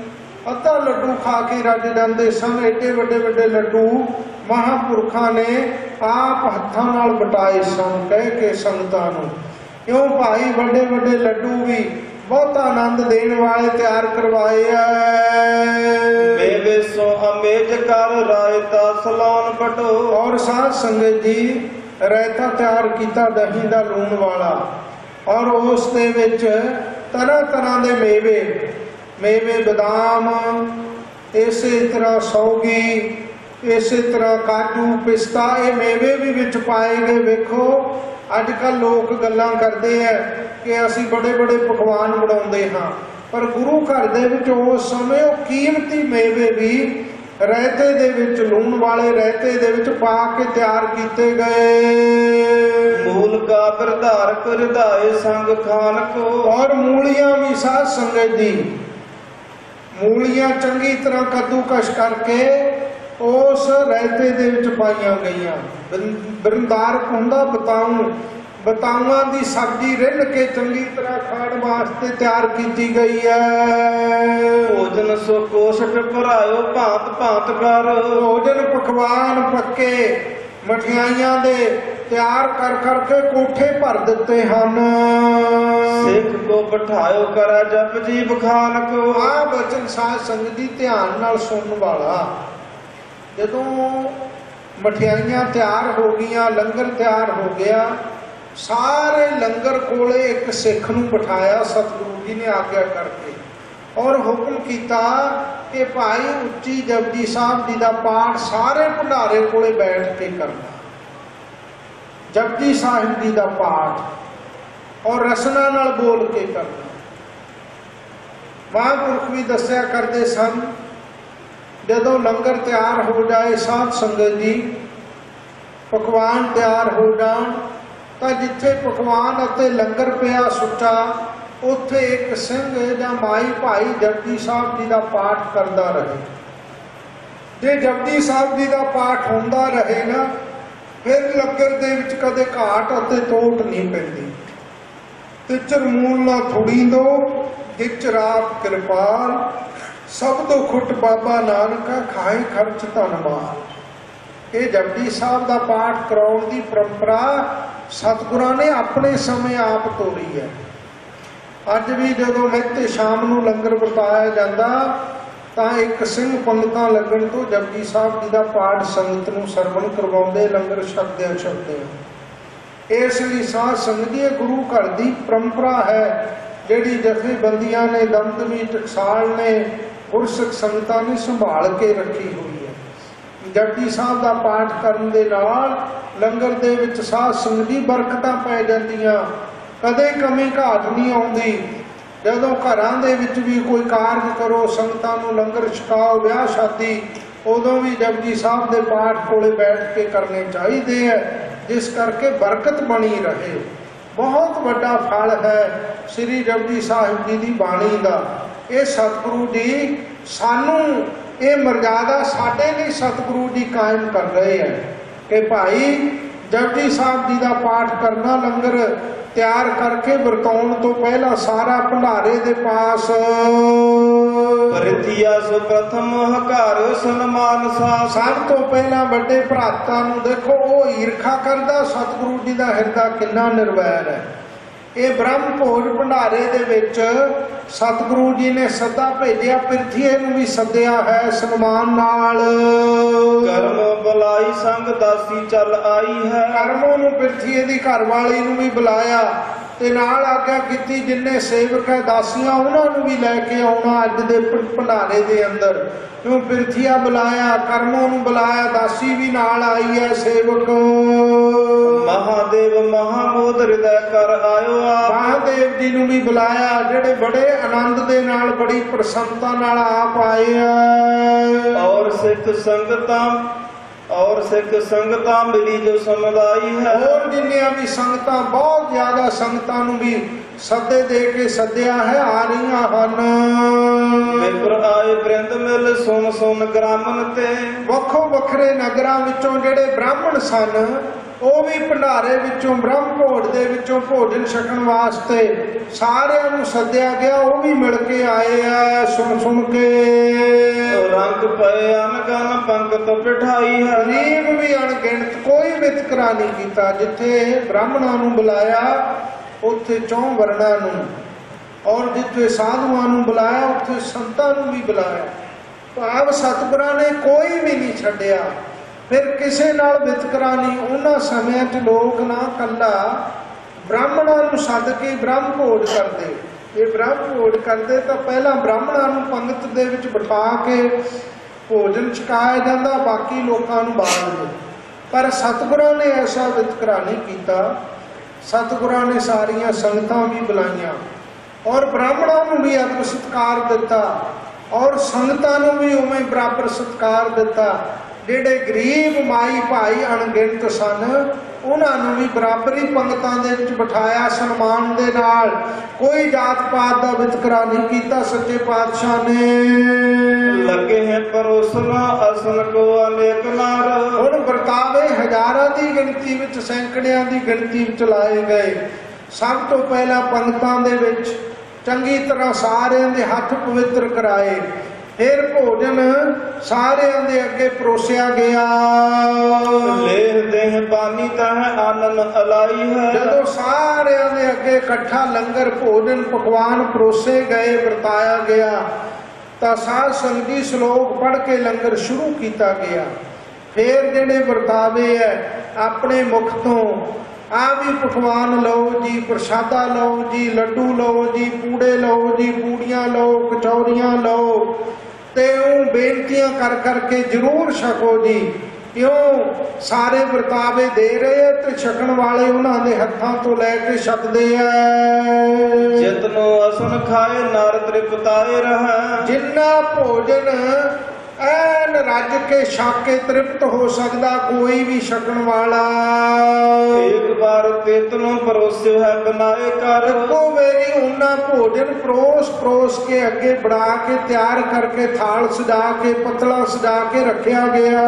ਅੱਧਾ ਲੱਡੂ ਖਾ ਕੇ ਰੱਜ ਜਾਂਦੇ ਸਨ। ਏਡੇ ਵੱਡੇ ਵੱਡੇ ਲੱਡੂ ਮਹਾਂਪੁਰਖਾਂ ਨੇ ਆਪ ਹੱਥਾਂ ਨਾਲ ਵਟਾਏ ਸਨ, ਕਹਿ ਕੇ ਸੰਗਤਾਂ ਨੂੰ। ਇਉਂ ਭਾਈ ਵੱਡੇ ਵੱਡੇ ਲੱਡੂ ਵੀ ਬਹੁਤ ਆਨੰਦ ਦੇਣ ਵਾਲੇ ਤਿਆਰ ਕਰਵਾਏ ਐ। ਮੇਵੇ ਸੋ ਅਮੇਜ ਕਰ ਰਾਇਤਾ ਸਲਾਨ ਬਟੋ। ਔਰ ਸਾਧ ਸੰਗਤ ਜੀ ਰਾਇਤਾ ਤਿਆਰ ਕੀਤਾ ਦਹੀਂ ਦਾ ਲੂਣ ਵਾਲਾ, ਔਰ ਉਸ ਦੇ ਵਿੱਚ ਤਰ੍ਹਾਂ ਤਰ੍ਹਾਂ ਦੇ ਮੇਵੇ ਮੇਵੇ ਬਦਾਮ, ਇਸੇ ਤਰ੍ਹਾਂ ਸੌਗੀ, ਇਸੇ ਤਰ੍ਹਾਂ ਕਾਜੂ ਪਿਸਤਾ, ਇਹ ਮੇਵੇ ਵੀ ਵਿੱਚ ਪਾਏ ਗਏ। ਵੇਖੋ ਅੱਜ ਕੱਲ੍ਹ ਲੋਕ ਗੱਲਾਂ ਕਰਦੇ ਹੈ ਕਿ ਅਸੀਂ ਬੜੇ ਬੜੇ ਪਕਵਾਨ ਬਣਾਉਂਦੇ ਹਾਂ, ਪਰ ਗੁਰੂ ਘਰ ਦੇ ਵਿੱਚ ਉਸ ਸਮੇਂ ਉਹ ਕੀਮਤੀ ਮੇਵੇ ਵੀ ਰਾਇਤੇ ਦੇ ਵਿੱਚ, ਲੂਣ ਵਾਲੇ ਰਾਇਤੇ ਦੇ ਵਿੱਚ ਪਾ ਕੇ ਤਿਆਰ ਕੀਤੇ ਗਏ। ਮੂਲ ਕਾ ਬਿਰਧਾਰ ਕਰਦਾਏ ਸੰਗ ਖਾਨ ਕੋ। ਔਰ ਮੂਲੀਆਂ ਵੀ ਸਾਧ ਸੰਗਤ ਜੀ, ਮੂਲੀਆਂ ਚੰਗੀ ਤਰ੍ਹਾਂ ਕੱਦੂਕਸ਼ ਕਰਕੇ ਉਸ ਰਾਇਤੇ ਦੇ ਵਿੱਚ ਪਾਈਆਂ ਗਈਆਂ। ਬਿਰਧਾਰ ਹੁੰਦਾ ਬਤਾਊ, ਬਤਾਊਆਂ ਦੀ ਸਬਜ਼ੀ ਰਿੰਨ ਕੇ ਚੰਗੀ ਤਰ੍ਹਾਂ ਖਾਣ ਵਾਸਤੇ ਤਿਆਰ ਕੀਤੀ ਗਈ ਹੈ। ਭੋਜਨ ਸੋ ਕੋਸ਼ਟ ਭਰਾਇਓ ਭਾਂਤ ਭਾਂਤ ਕਰ। ਭੋਜਨ ਪਕਵਾਨ ਪੱਕੇ ਮਠਿਆਈਆਂ ਦੇ ਤਿਆਰ ਕਰ ਕਰਕੇ ਕੋਠੇ ਭਰ ਦਿੱਤੇ ਹਨ। ਸਿੱਖ ਕੋ ਬਿਠਾਇਓ ਕਰਾ ਜਪ ਜੀ ਬਖਾਨ ਕੋ। ਆਹ ਬਚਨ ਸਾਧ ਸੰਗਤ ਜੀ ਧਿਆਨ ਨਾਲ ਸੁਣਨ ਵਾਲਾ। ਜਦੋਂ ਮਠਿਆਈਆਂ ਤਿਆਰ ਹੋ ਗਈਆਂ, ਲੰਗਰ ਤਿਆਰ ਹੋ ਗਿਆ, ਸਾਰੇ ਲੰਗਰ ਕੋਲੇ ਇੱਕ ਸਿੱਖ ਨੂੰ ਬਿਠਾਇਆ ਸਤਿਗੁਰੂ ਜੀ ਨੇ ਆਗਿਆ ਕਰਕੇ, ਔਰ ਹੁਕਮ ਕੀਤਾ ਕਿ ਭਾਈ ਉੱਚੀ ਜਪਜੀ ਸਾਹਿਬ ਜੀ ਦਾ ਪਾਠ ਸਾਰੇ ਭੰਡਾਰੇ ਕੋਲੇ ਬੈਠ ਕੇ ਕਰਨਾ। ਜਪਜੀ ਸਾਹਿਬ ਜੀ ਦਾ ਪਾਠ ਔਰ ਰਸਨਾ ਨਾਲ ਬੋਲ ਕੇ ਕਰਨਾ। ਮਹਾਂਪੁਰਖ ਵੀ ਦੱਸਿਆ ਕਰਦੇ ਸਨ, ਜਦੋਂ ਲੰਗਰ ਤਿਆਰ ਹੋ ਜਾਏ ਸਾਧ ਸੰਗਤ ਜੀ, ਪਕਵਾਨ ਤਿਆਰ ਹੋ ਜਾਣ, ਤਾਂ ਜਿੱਥੇ ਪਕਵਾਨ ਅਤੇ ਲੰਗਰ ਪਿਆ ਸੁੱਚਾ, ਉੱਥੇ ਇੱਕ ਸਿੰਘ ਜਾਂ ਮਾਈ ਭਾਈ ਜਪਜੀ ਸਾਹਿਬ ਜੀ ਦਾ ਪਾਠ ਕਰਦਾ ਰਹੇ। ਜੇ ਜਪਜੀ ਸਾਹਿਬ ਜੀ ਦਾ ਪਾਠ ਹੁੰਦਾ ਰਹੇ ਨਾ, ਫਿਰ ਲੰਗਰ ਦੇ ਵਿੱਚ ਕਦੇ ਘਾਟ ਅਤੇ ਤੋਟ ਨਹੀਂ ਪੈਂਦੀ। ਤਿਚਰ ਮੂਲ ਨਾ ਥੁੜੀ ਦੋ, ਜਿਚ ਰਾਤ ਕਿਰਪਾਲ, ਸਭ ਤੋਂ ਖੁੱਟ ਬਾਬਾ ਨਾਨਕਾ ਖਾਏ ਖਰਚ ਧਨ ਮਾਲ। ਇਹ ਜਪਜੀ ਸਾਹਿਬ ਦਾ ਪਾਠ ਕਰਾਉਣ ਦੀ ਪਰੰਪਰਾ ਸਤਿਗੁਰਾਂ ਨੇ ਆਪਣੇ ਸਮੇਂ ਆਪ ਤੋਰੀ ਹੈ। ਅੱਜ ਵੀ ਜਦੋਂ ਨਿੱਤ ਸ਼ਾਮ ਨੂੰ ਲੰਗਰ ਵਰਤਾਇਆ ਜਾਂਦਾ, ਤਾਂ ਇੱਕ ਸਿੰਘ ਪੰਗਤਾਂ ਲੱਗਣ ਤੋਂ ਜਪਜੀ ਸਾਹਿਬ ਜੀ ਦਾ ਪਾਠ ਸੰਗਤ ਨੂੰ ਸਰਵਣ ਕਰਵਾਉਂਦੇ, ਲੰਗਰ ਛਕਦਿਆਂ ਛਕਦਿਆਂ। ਇਸ ਲਈ ਸਾਧ ਸੰਗਤ ਦੀ ਗੁਰੂ ਘਰ ਦੀ ਪਰੰਪਰਾ ਹੈ, ਜਿਹੜੀ ਜਥੇਬੰਦੀਆਂ ਨੇ, ਦਮਦਮੀ ਟਕਸਾਲ ਨੇ, ਗੁਰਸਿੱਖ ਸੰਗਤਾਂ ਨੇ ਸੰਭਾਲ ਕੇ ਰੱਖੀ ਹੋਈ ਹੈ। ਜਪਜੀ ਸਾਹਿਬ ਦਾ ਪਾਠ ਕਰਨ ਦੇ ਨਾਲ ਲੰਗਰ ਦੇ ਵਿੱਚ ਸਾਧ ਸੰਗਤ ਦੀ ਬਰਕਤਾਂ ਪੈ ਜਾਂਦੀਆਂ, ਕਦੇ ਕਮੀ ਘਾਟ ਨਹੀਂ ਆਉਂਦੀ। ਜਦੋਂ ਘਰਾਂ ਦੇ ਵਿੱਚ ਵੀ ਕੋਈ ਕਾਰਜ ਕਰੋ, ਸੰਗਤਾਂ ਨੂੰ ਲੰਗਰ ਛਕਾਓ, ਵਿਆਹ ਸ਼ਾਦੀ, ਉਦੋਂ ਵੀ ਜਪਜੀ ਸਾਹਿਬ ਦੇ ਪਾਠ ਕੋਲੇ ਬੈਠ ਕੇ ਕਰਨੇ ਚਾਹੀਦੇ ਹੈ, ਜਿਸ ਕਰਕੇ ਬਰਕਤ ਬਣੀ ਰਹੇ। ਬਹੁਤ ਵੱਡਾ ਫਲ ਹੈ ਸ੍ਰੀ ਜਪਜੀ ਸਾਹਿਬ ਜੀ ਦੀ ਬਾਣੀ ਦਾ। ਇਹ ਸਤਿਗੁਰੂ ਜੀ ਸਾਨੂੰ ਇਹ ਮਰਜ਼ਾਦਾ ਸਾਡੇ ਲਈ ਸਤਿਗੁਰੂ ਜੀ ਕਾਇਮ ਕਰ ਰਹੇ ਹੈ ਕਿ ਭਾਈ ਜਪਜੀ ਸਾਹਿਬ ਜੀ ਦਾ ਪਾਠ ਕਰਨਾ, ਲੰਗਰ ਤਿਆਰ ਕਰਕੇ ਵਰਤਾਉਣ ਤੋਂ ਪਹਿਲਾਂ ਸਾਰਾ ਭੰਡਾਰੇ ਦੇ ਪਾਸ ਪ੍ਰਿਥਿਆ ਸੋ ਪ੍ਰਥਮ ਹਕਾਰ ਸਨਮਾਨ ਸਾ। ਸਭ ਤੋਂ ਪਹਿਲਾਂ ਵੱਡੇ ਭਰਾਤਾਂ ਨੂੰ ਦੇਖੋ, ਉਹ ਈਰਖਾ ਕਰਦਾ, ਸਤਿਗੁਰੂ ਜੀ ਦਾ ਹਿਰਦਾ ਕਿੰਨਾ ਨਿਰਵੈਰ ਹੈ। ਇਹ ਬ੍ਰਹਮ ਭੋਜ ਭੰਡਾਰੇ ਦੇ ਵਿੱਚ ਸਤਿਗੁਰੂ ਜੀ ਨੇ ਸੱਦਾ ਭੇਜਿਆ, ਪ੍ਰਿਥੀਏ ਨੂੰ ਵੀ ਸੱਦਿਆ ਹੈ ਸਨਮਾਨ ਨਾਲ। ਕਰਮ ਬੁਲਾਈ ਸੰਗ ਦਾਸੀ ਚੱਲ ਆਈ ਹੈ। ਕਰਮੋਂ ਨੂੰ, ਪ੍ਰਿਥੀਏ ਦੀ ਘਰ ਵਾਲੀ ਨੂੰ ਵੀ ਬੁਲਾਇਆ ਤੇ ਨਾਲ ਆਗਿਆ ਕੀਤੀ, ਜਿੰਨੇ ਸੇਵਕ ਹੈ ਦਾਸੀਆਂ ਉਹਨਾਂ ਨੂੰ ਵੀ ਲੈ ਕੇ ਆਉਣਾ ਅੱਜ ਦੇ ਭੰਡਾਰੇ ਦੇ ਅੰਦਰ। ਕਿਉਂ ਪ੍ਰਿਥੀਆ ਬੁਲਾਇਆ, ਕਰਮੋਂ ਨੂੰ ਬੁਲਾਇਆ, ਦਾਸੀ ਵੀ ਨਾਲ ਆਈ ਹੈ, ਸੇਵਕ। ਮਹਾਦੇਵ ਮਹਾਮੋਦ ਹਿਰਦੈ ਕਰ ਆਇਓ ਆਪ। ਮਹਾਦੇਵ ਜੀ ਨੂੰ ਵੀ ਬੁਲਾਇਆ, ਜਿਹੜੇ ਬੜੇ ਆਨੰਦ ਦੇ ਨਾਲ, ਬੜੀ ਪ੍ਰਸੰਨਤਾ ਨਾਲ ਆਪ ਆਏ ਆ। ਔਰ ਸਿੱਖ ਸੰਗਤਾਂ ਔਰ ਸਿੱਖ ਸੰਗਤਾਂ ਮਿਲੀ ਜੋ ਸਮੁਦਾਈ ਹੈ। ਹੋਰ ਜਿੰਨੀਆਂ ਵੀ ਸੰਗਤਾਂ, ਬਹੁਤ ਜ਼ਿਆਦਾ ਸੰਗਤਾਂ ਨੂੰ ਵੀ ਸੱਦੇ ਦੇ ਕੇ ਸੱਦਿਆ ਹੈ, ਆ ਰਹੀਆਂ ਹਨ। ਵਿਪਰ ਆਏ ਬ੍ਰਿੰਦ ਮਿਲ ਸੁਨ ਸੁਨ ਗ੍ਰਾਮਨ ਤੇ। ਵੱਖੋ ਵੱਖਰੇ ਨਗਰਾਂ ਵਿੱਚੋਂ ਜਿਹੜੇ ਬ੍ਰਾਹਮਣ ਸਨ, ਉਹ ਵੀ ਭੰਡਾਰੇ ਵਿੱਚੋਂ ਬ੍ਰਹਮ ਭੋਜ ਦੇ ਵਿੱਚੋਂ ਭੋਜਨ ਛਕਣ ਵਾਸਤੇ ਸਾਰਿਆਂ ਨੂੰ ਸੱਦਿਆ ਗਿਆ। ਉਹ ਵੀ ਮਿਲ ਕੇ ਆਏ ਆ ਸੁਣ ਸੁਣ ਕੇ। ਰੰਗ ਪਏ ਅਨਗਨ ਪੰਕਤ ਬਿਠਾਈ ਹੈ। ਗਰੀਬ ਵੀ ਅਣਗਿਣਤ, ਕੋਈ ਵਿਤਕਰਾ ਨਹੀਂ ਕੀਤਾ। ਜਿੱਥੇ ਬ੍ਰਾਹਮਣਾਂ ਨੂੰ ਬੁਲਾਇਆ ਉੱਥੇ ਚੌਂ ਵਰਣਾਂ ਨੂੰ, ਔਰ ਜਿੱਥੇ ਸਾਧੂਆਂ ਨੂੰ ਬੁਲਾਇਆ ਉੱਥੇ ਸੰਤਾਂ ਨੂੰ ਵੀ ਬੁਲਾਇਆ। ਭਾਵ ਸਤਿਗੁਰਾਂ ਨੇ ਕੋਈ ਵੀ ਨਹੀਂ ਛੱਡਿਆ। ਫਿਰ ਕਿਸੇ ਨਾਲ ਵਿਤਕਰਾ ਨਹੀਂ। ਉਹਨਾਂ ਸਮਿਆਂ 'ਚ ਲੋਕ ਨਾ ਕੱਲਾ ਬ੍ਰਾਹਮਣਾਂ ਨੂੰ ਸੱਦ ਕੇ ਬ੍ਰਹਮ ਭੋਜ ਕਰਦੇ। ਜੇ ਬ੍ਰਹਮ ਭੋਜ ਕਰਦੇ ਤਾਂ ਪਹਿਲਾਂ ਬ੍ਰਾਹਮਣਾਂ ਨੂੰ ਪੰਗਤ ਦੇ ਵਿੱਚ ਬਿਠਾ ਕੇ ਭੋਜਨ ਛਕਾਇਆ ਜਾਂਦਾ, ਬਾਕੀ ਲੋਕਾਂ ਨੂੰ ਬਾਅਦ ਵਿੱਚ। ਪਰ ਸਤਿਗੁਰਾਂ ਨੇ ਐਸਾ ਵਿਤਕਰਾ ਨਹੀਂ ਕੀਤਾ। ਸਤਿਗੁਰਾਂ ਨੇ ਸਾਰੀਆਂ ਸੰਗਤਾਂ ਵੀ ਬੁਲਾਈਆਂ, ਔਰ ਬ੍ਰਾਹਮਣਾਂ ਨੂੰ ਵੀ ਅਦਬ ਸਤਿਕਾਰ ਦਿੱਤਾ, ਔਰ ਸੰਗਤਾਂ ਨੂੰ ਵੀ ਉਵੇਂ ਬਰਾਬਰ ਸਤਿਕਾਰ ਦਿੱਤਾ। ਜਿਹੜੇ ਗਰੀਬ ਮਾਈ ਭਾਈ ਅਣਗਿਣਤ ਸਨ ਉਹਨਾਂ ਨੂੰ ਵੀ ਬਰਾਬਰੀ ਪੰਗਤਾਂ ਦੇ ਵਿੱਚ ਬਿਠਾਇਆ ਸਨਮਾਨ ਦੇ ਨਾਲ। ਕੋਈ ਜਾਤ ਪਾਤ ਦਾ ਵਿਤਕਰਾ ਨਹੀਂ ਕੀਤਾ ਸੱਚੇ ਪਾਤਸ਼ਾਹ ਨੇ। ਲੱਗੇ ਹੈ ਪਰੋਸਨਾ ਅਸਨ ਕੋ ਅਨੇਕ ਨਾਰ। ਹੁਣ ਵਰਤਾਵੇ ਹਜ਼ਾਰਾਂ ਦੀ ਗਿਣਤੀ ਵਿੱਚ, ਸੈਂਕੜਿਆਂ ਦੀ ਗਿਣਤੀ ਵਿੱਚ ਲਾਏ ਗਏ। ਸਭ ਤੋਂ ਪਹਿਲਾਂ ਪੰਗਤਾਂ ਦੇ ਵਿੱਚ ਚੰਗੀ ਤਰ੍ਹਾਂ ਸਾਰਿਆਂ ਦੇ ਹੱਥ ਪਵਿੱਤਰ ਕਰਾਏ। ਫਿਰ ਭੋਜਨ ਸਾਰਿਆਂ ਦੇ ਅੱਗੇ ਪਰੋਸਿਆ ਗਿਆ। ਲੇਹ ਦੇਹ ਬਾਨੀ ਤਾਂ ਹੈ ਆਨੰਦ ਅਲਾਈ ਹੈ। ਜਦੋਂ ਸਾਰਿਆਂ ਦੇ ਅੱਗੇ ਇਕੱਠਾ ਲੰਗਰ ਭੋਜਨ ਪਕਵਾਨ ਪਰੋਸੇ ਗਏ, ਵਰਤਾਇਆ ਗਿਆ, ਤਾਂ ਸਾਧ ਸੰਗਤ ਜੀ ਸ਼ਲੋਕ ਪੜ੍ਹ ਕੇ ਲੰਗਰ ਸ਼ੁਰੂ ਕੀਤਾ ਗਿਆ। ਫਿਰ ਜਿਹੜੇ ਵਰਤਾਵੇ ਹੈ ਆਪਣੇ ਮੁਖ ਤੋਂ, ਆ ਵੀ ਪਕਵਾਨ ਲਓ ਜੀ, ਪ੍ਰਸ਼ਾਦਾ ਲਓ ਜੀ, ਲੱਡੂ ਲਓ ਜੀ, ਪੂੜੇ ਲਓ ਜੀ, ਪੂੜੀਆਂ ਲਓ, ਕਚੌਰੀਆਂ ਲਓ, ਤੇ ਉਹ ਬੇਨਤੀਆਂ ਕਰ ਕਰਕੇ ਜ਼ਰੂਰ ਛਕੋ ਜੀ। ਕਿਉਂ ਸਾਰੇ ਵਰਤਾਵੇ ਦੇ ਰਹੇ ਤੇ ਛਕਣ ਵਾਲੇ ਉਹਨਾਂ ਦੇ ਹੱਥਾਂ ਤੋਂ ਲੈ ਕੇ ਛਕਦੇ ਆ। ਜਿਤਨੋ ਅਸਨ ਖਾਏ ਨਰ ਤ੍ਰਿਪਤਾਏ ਰਹਿ। ਜਿੰਨਾ ਭੋਜਨ ਐਨ ਰੱਜ ਕੇ ਛਕ ਕੇ ਤ੍ਰਿਪਤ ਹੋ ਸਕਦਾ ਕੋਈ ਵੀ ਛਕਣ ਵਾਲਾ। ਇੱਕ ਵਾਰ ਤੇਤਨੋਂ ਪਰੋਸਿਓ ਹੈ ਬਣਾਏ ਕਰ। ਇੱਕੋ ਵੇਰੀ ਉਹਨਾਂ ਭੋਜਨ ਪਰੋਸ ਪਰੋਸ ਕੇ ਅੱਗੇ ਬਣਾ ਕੇ ਤਿਆਰ ਕਰਕੇ ਥਾਲ ਸਜਾ ਕੇ ਪਤਲਾ ਸਜਾ ਕੇ ਰੱਖਿਆ ਗਿਆ।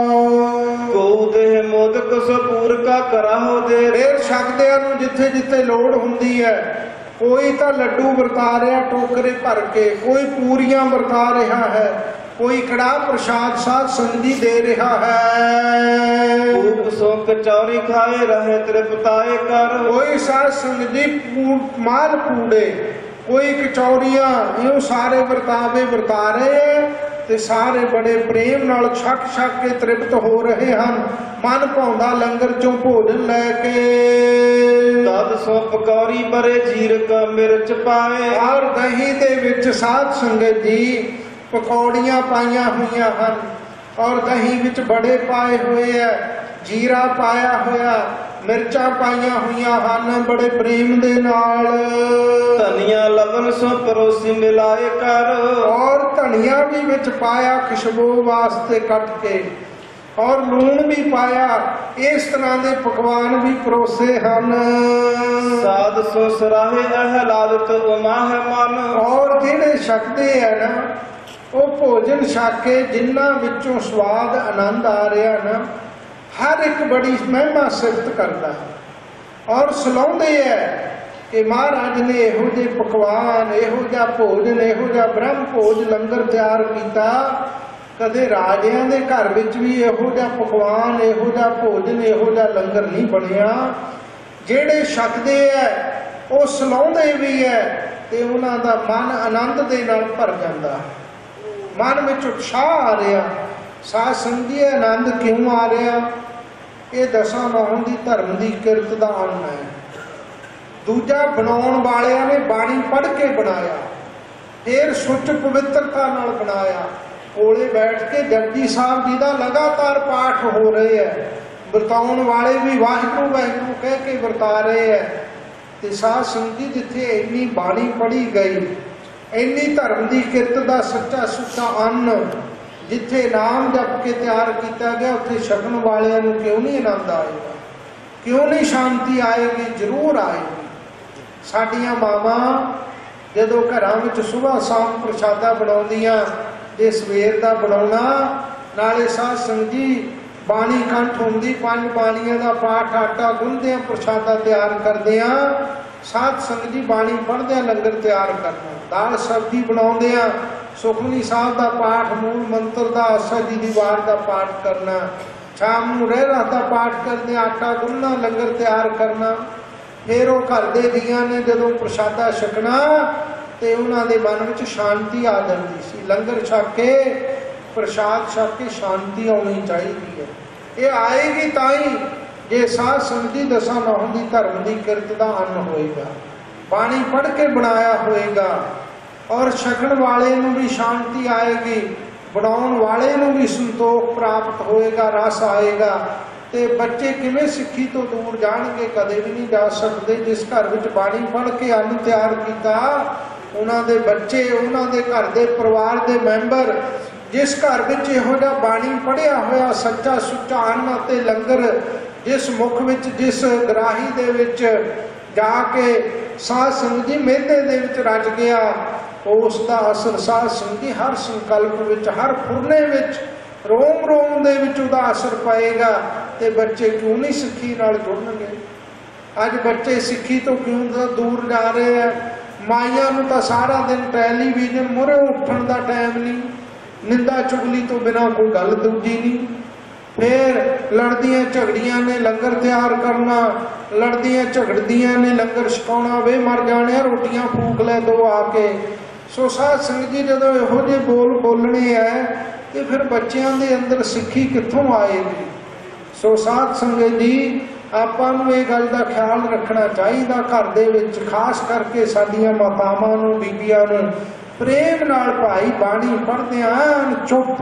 ਕੋ ਦੇ ਮੋਦਕ ਸਪੂਰ ਕਾ ਕਰਾਹੋ ਦੇ। ਫਿਰ ਛਕਦਿਆਂ ਨੂੰ ਜਿੱਥੇ ਜਿੱਥੇ ਲੋੜ ਹੁੰਦੀ ਹੈ, ਕੋਈ ਤਾਂ ਲੱਡੂ ਵਰਤਾ ਰਿਹਾ ਟੋਕਰੇ ਭਰ ਕੇ, ਕੋਈ ਪੂਰੀਆਂ ਵਰਤਾ ਰਿਹਾ ਹੈ, ਕੋਈ ਕੜਾਹ ਪ੍ਰਸ਼ਾਦ ਸਾਧ ਸੰਗਤ ਦੇ ਰਿਹਾ ਹੈ। ਖੂਬ ਸੋ ਕਚੌਰੀ ਖਾਏ ਰਹੇ ਤ੍ਰਿਪਤਾਏ ਕਰ। ਕੋਈ ਸਾਧ ਸੰਗਤ ਦੀ ਮਾਲ ਪੂੜੇ, ਕੋਈ ਕਚੌਰੀਆਂ, ਇਹ ਸਾਰੇ ਵਰਤਾਵੇ ਵਰਤਾ ਰਹੇ ਤੇ ਸਾਰੇ ਬੜੇ ਪ੍ਰੇਮ ਨਾਲ ਛਕ ਛਕ ਕੇ ਤ੍ਰਿਪਤ ਹੋ ਰਹੇ ਹਨ। ਮਨ ਭਾਉਂਦਾ ਲੰਗਰ ਚੋਂ ਭੋਜਨ ਲੈ ਕੇ। ਦਦ ਸੋ ਪਕੌੜੀ ਬਰੇ ਜੀਰਕ ਮਿਰਚ ਪਾਏ। ਔਰ ਦਹੀਂ ਦੇ ਵਿੱਚ ਸਾਧ ਸੰਗਤ ਜੀ ਪਕੌੜੀਆਂ ਪਾਈਆਂ ਹੋਈਆਂ ਹਨ, ਔਰ ਦਹੀਂ ਵਿੱਚ ਬੜੇ ਪਾਏ ਹੋਏ ਹੈ, ਜੀਰਾ ਪਾਇਆ ਹੋਇਆ, ਮਿਰਚਾਂ ਪਾਈਆਂ ਹੋਈਆਂ ਹਨ ਬੜੇ ਪ੍ਰੇਮ ਦੇ ਨਾਲ। ਧਨੀਆ ਲਵਣ ਸੋ ਪਰੋਸੀ ਮਿਲਾਏ ਕਰ। ਔਰ ਧਨੀਆ ਵੀ ਵਿੱਚ ਪਾਇਆ ਖੁਸ਼ਬੂ ਵਾਸਤੇ ਕੱਟ ਕੇ, ਔਰ ਲੂਣ ਵੀ ਪਾਇਆ। ਇਸ ਤਰ੍ਹਾਂ ਦੇ ਪਕਵਾਨ ਵੀ ਪਰੋਸੇ ਹਨ। ਸਾਧ ਸੋ ਸਰਾਹੇ ਅਹਲਾਦਤ ਉਮਾਹ ਮਨ। ਔਰ ਜਿਹੜੇ ਛਕਦੇ ਹੈ ਨਾ ਉਹ ਭੋਜਨ ਛਕ ਕੇ ਜਿਨ੍ਹਾਂ ਵਿੱਚੋਂ ਸਵਾਦ ਆਨੰਦ ਆ ਰਿਹਾ ਨਾ, ਹਰ ਇੱਕ ਬੜੀ ਮਹਿਮਾ ਸਿਫਤ ਕਰਦਾ ਔਰ ਸਲਾਉਂਦੇ ਹੈ ਕਿ ਮਹਾਰਾਜ ਨੇ ਇਹੋ ਜਿਹੇ ਪਕਵਾਨ, ਇਹੋ ਜਿਹਾ ਭੋਜਨ, ਇਹੋ ਜਿਹਾ ਬ੍ਰਹਮ ਭੋਜ ਲੰਗਰ ਤਿਆਰ ਕੀਤਾ। ਕਦੇ ਰਾਜਿਆਂ ਦੇ ਘਰ ਵਿੱਚ ਵੀ ਇਹੋ ਜਿਹਾ ਪਕਵਾਨ, ਇਹੋ ਜਿਹਾ ਭੋਜਨ, ਇਹੋ ਜਿਹਾ ਲੰਗਰ ਨਹੀਂ ਬਣਿਆ। ਜਿਹੜੇ ਛਕਦੇ ਹੈ ਉਹ ਸਲਾਉਂਦੇ ਵੀ ਹੈ ਤੇ ਉਹਨਾਂ ਦਾ ਮਨ ਆਨੰਦ ਦੇ ਨਾਲ ਭਰ ਜਾਂਦਾ। ਮਨ ਵਿੱਚ ਉਤਸ਼ਾਹ ਆ ਰਿਹਾ। ਸਾਧ ਸੰਗਤ ਜੀ ਆਨੰਦ ਕਿਉਂ ਆ ਰਿਹਾ? ਇਹ ਦਸਾਂ ਨੌਹਾਂ ਦੀ ਧਰਮ ਦੀ ਕਿਰਤ ਦਾ ਅੰਨ ਹੈ। ਦੂਜਾ ਬਣਾਉਣ ਵਾਲਿਆਂ ਨੇ ਬਾਣੀ ਪੜ੍ਹ ਕੇ ਬਣਾਇਆ, ਫਿਰ ਸੁੱਚ ਪਵਿੱਤਰਤਾ ਨਾਲ ਬਣਾਇਆ। ਕੋਲੇ ਬੈਠ ਕੇ ਜਪਜੀ ਸਾਹਿਬ ਜੀ ਦਾ ਲਗਾਤਾਰ ਪਾਠ ਹੋ ਰਹੇ ਹੈ। ਵਰਤਾਉਣ ਵਾਲੇ ਵੀ ਵਾਹਿਗੁਰੂ ਵਾਹਿਗੁਰੂ ਕਹਿ ਕੇ ਵਰਤਾ ਰਹੇ ਹੈ। ਤੇ ਸਾਧ ਸੰਗਤ ਜੀ ਜਿੱਥੇ ਇੰਨੀ ਬਾਣੀ ਪੜ੍ਹੀ ਗਈ, ਇੰਨੀ ਧਰਮ ਦੀ ਕਿਰਤ ਦਾ ਸੱਚਾ ਸੁੱਚਾ ਅੰਨ ਜਿੱਥੇ ਨਾਮ ਜਪ ਕੇ ਤਿਆਰ ਕੀਤਾ ਗਿਆ, ਉੱਥੇ ਛਕਣ ਵਾਲਿਆਂ ਨੂੰ ਕਿਉਂ ਨਹੀਂ ਆਨੰਦ ਆਏਗਾ? ਕਿਉਂ ਨਹੀਂ ਸ਼ਾਂਤੀ ਆਏਗੀ? ਜ਼ਰੂਰ ਆਏਗੀ। ਸਾਡੀਆਂ ਮਾਵਾਂ ਜਦੋਂ ਘਰਾਂ ਵਿੱਚ ਸੁਬਾਹ ਸ਼ਾਮ ਪ੍ਰਸ਼ਾਦਾ ਬਣਾਉਂਦੀਆਂ, ਜੇ ਸਵੇਰ ਦਾ ਬਣਾਉਣਾ ਨਾਲੇ ਸਾਧ ਸੰਗਤ ਜੀ ਬਾਣੀ ਕੰਠ ਹੁੰਦੀ, ਪੰਜ ਬਾਣੀਆਂ ਦਾ ਪਾਠ, ਆਟਾ ਗੁੰਨਦੇ ਆ, ਪ੍ਰਸ਼ਾਦਾ ਤਿਆਰ ਕਰਦੇ ਆ, ਸਾਧ ਸੰਗਤ ਜੀ ਬਾਣੀ ਪੜ੍ਹਦੇ ਆ, ਲੰਗਰ ਤਿਆਰ ਕਰਨਾ, ਦਾਲ ਸਬਜ਼ੀ ਬਣਾਉਂਦੇ ਆ, ਸੁਖਮਨੀ ਸਾਹਿਬ ਦਾ ਪਾਠ, ਮੂਲ ਮੰਤਰ ਦਾ, ਆਸਾ ਜੀ ਦੀ ਵਾਰ ਦਾ ਪਾਠ ਕਰਨਾ, ਸ਼ਾਮ ਨੂੰ ਰਹਿਰਾਸ ਦਾ ਪਾਠ ਕਰਦੇ, ਆਟਾ ਗੁੰਨਣਾ, ਲੰਗਰ ਤਿਆਰ ਕਰਨਾ। ਫਿਰ ਉਹ ਘਰ ਦੇ ਜੀਆਂ ਨੇ ਜਦੋਂ ਪ੍ਰਸ਼ਾਦਾ ਛਕਣਾ ਤੇ ਉਹਨਾਂ ਦੇ ਮਨ ਵਿੱਚ ਸ਼ਾਂਤੀ ਆ ਜਾਂਦੀ ਸੀ। ਲੰਗਰ ਛਕ ਕੇ, ਪ੍ਰਸ਼ਾਦ ਛਕ ਕੇ ਸ਼ਾਂਤੀ ਆਉਣੀ ਚਾਹੀਦੀ ਹੈ। ਇਹ ਆਏਗੀ ਤਾਂ ਹੀ ਜੇ ਸਾਧ ਸੰਗਤ ਦੀ ਦਸਾਂ ਨਹੁੰ ਦੀ ਧਰਮ ਦੀ ਕਿਰਤ ਦਾ ਅੰਨ ਹੋਏਗਾ, ਬਾਣੀ ਪੜ੍ਹ ਕੇ ਬਣਾਇਆ ਹੋਏਗਾ, ਔਰ ਛਕਣ ਵਾਲੇ ਨੂੰ ਵੀ ਸ਼ਾਂਤੀ ਆਏਗੀ, ਬਣਾਉਣ ਵਾਲੇ ਨੂੰ ਵੀ ਸੰਤੋਖ ਪ੍ਰਾਪਤ ਹੋਏਗਾ, ਰਸ ਆਏਗਾ। ਤੇ ਬੱਚੇ ਕਿਵੇਂ ਸਿੱਖੀ ਤੋਂ ਦੂਰ ਜਾਣਗੇ? ਕਦੇ ਵੀ ਨਹੀਂ ਜਾ ਸਕਦੇ। ਜਿਸ ਘਰ ਵਿੱਚ ਬਾਣੀ ਪੜ੍ਹ ਕੇ ਅੰਨ ਤਿਆਰ ਕੀਤਾ, ਉਹਨਾਂ ਦੇ ਬੱਚੇ, ਉਹਨਾਂ ਦੇ ਘਰ ਦੇ ਪਰਿਵਾਰ ਦੇ ਮੈਂਬਰ, ਜਿਸ ਘਰ ਵਿੱਚ ਇਹੋ ਜਿਹਾ ਬਾਣੀ ਪੜ੍ਹਿਆ ਹੋਇਆ ਸੱਚਾ ਸੁੱਚਾ ਅੰਨ ਅਤੇ ਲੰਗਰ, ਜਿਸ ਮੁਖ ਵਿੱਚ, ਜਿਸ ਗਰਾਹੀ ਦੇ ਵਿੱਚ ਜਾ ਕੇ ਸਾਧ ਸੰਗਤ ਜੀ ਮੇਲੇ ਦੇ ਵਿੱਚ ਰਚ ਗਿਆ, ਉਸ ਦਾ ਅਸਰ ਸਾਧ ਸੰਗਤ ਜੀ ਹਰ ਸੰਕਲਪ ਵਿੱਚ, ਹਰ ਫੁਰਨੇ ਵਿੱਚ, ਰੋਮ ਰੋਮ ਦੇ ਵਿੱਚ ਉਹਦਾ ਅਸਰ ਪਏਗਾ। ਤੇ ਬੱਚੇ ਕਿਉਂ ਨਹੀਂ ਸਿੱਖੀ ਨਾਲ ਜੁੜਨਗੇ? ਅੱਜ ਬੱਚੇ ਸਿੱਖੀ ਤੋਂ ਕਿਉਂ ਦੂਰ ਜਾ ਰਹੇ ਆ? ਮਾਈਆਂ ਨੂੰ ਤਾਂ ਸਾਰਾ ਦਿਨ ਟੈਲੀਵਿਜ਼ਨ ਮੂਹਰੇ ਉੱਠਣ ਦਾ ਟਾਈਮ ਨਹੀਂ, ਨਿੰਦਾ ਚੁਗਲੀ ਤੋਂ ਬਿਨਾਂ ਕੋਈ ਗੱਲ ਦੂਜੀ ਨਹੀਂ। ਫਿਰ ਲੜਦੀਆਂ ਝਗੜੀਆਂ ਨੇ ਲੰਗਰ ਤਿਆਰ ਕਰਨਾ, ਲੜਦੀਆਂ ਝਗੜਦੀਆਂ ਨੇ ਲੰਗਰ ਛਕਾਉਣਾ, ਵੇ ਮਰ ਜਾਣਿਆ ਰੋਟੀਆਂ ਫੂਕ ਲੈ ਦੋ ਆ ਕੇ। ਸੋ ਸਾਧ ਸੰਗਤ ਜੀ ਜਦੋਂ ਇਹੋ ਜਿਹੇ ਬੋਲ ਬੋਲਣੇ ਹੈ ਤੇ ਫਿਰ ਬੱਚਿਆਂ ਦੇ ਅੰਦਰ ਸਿੱਖੀ ਕਿੱਥੋਂ ਆਏਗੀ? ਸੋ ਸਾਧ ਸੰਗਤ ਜੀ ਆਪਾਂ ਨੂੰ ਇਹ ਗੱਲ ਦਾ ਖਿਆਲ ਰੱਖਣਾ ਚਾਹੀਦਾ। ਘਰ ਦੇ ਵਿੱਚ ਖਾਸ ਕਰਕੇ ਸਾਡੀਆਂ ਮਾਤਾਵਾਂ ਨੂੰ, ਬੀਬੀਆਂ ਨੂੰ ਪ੍ਰੇਮ ਨਾਲ ਭਾਈ ਬਾਣੀ ਪੜ੍ਹਦਿਆਂ ਚੁੱਪ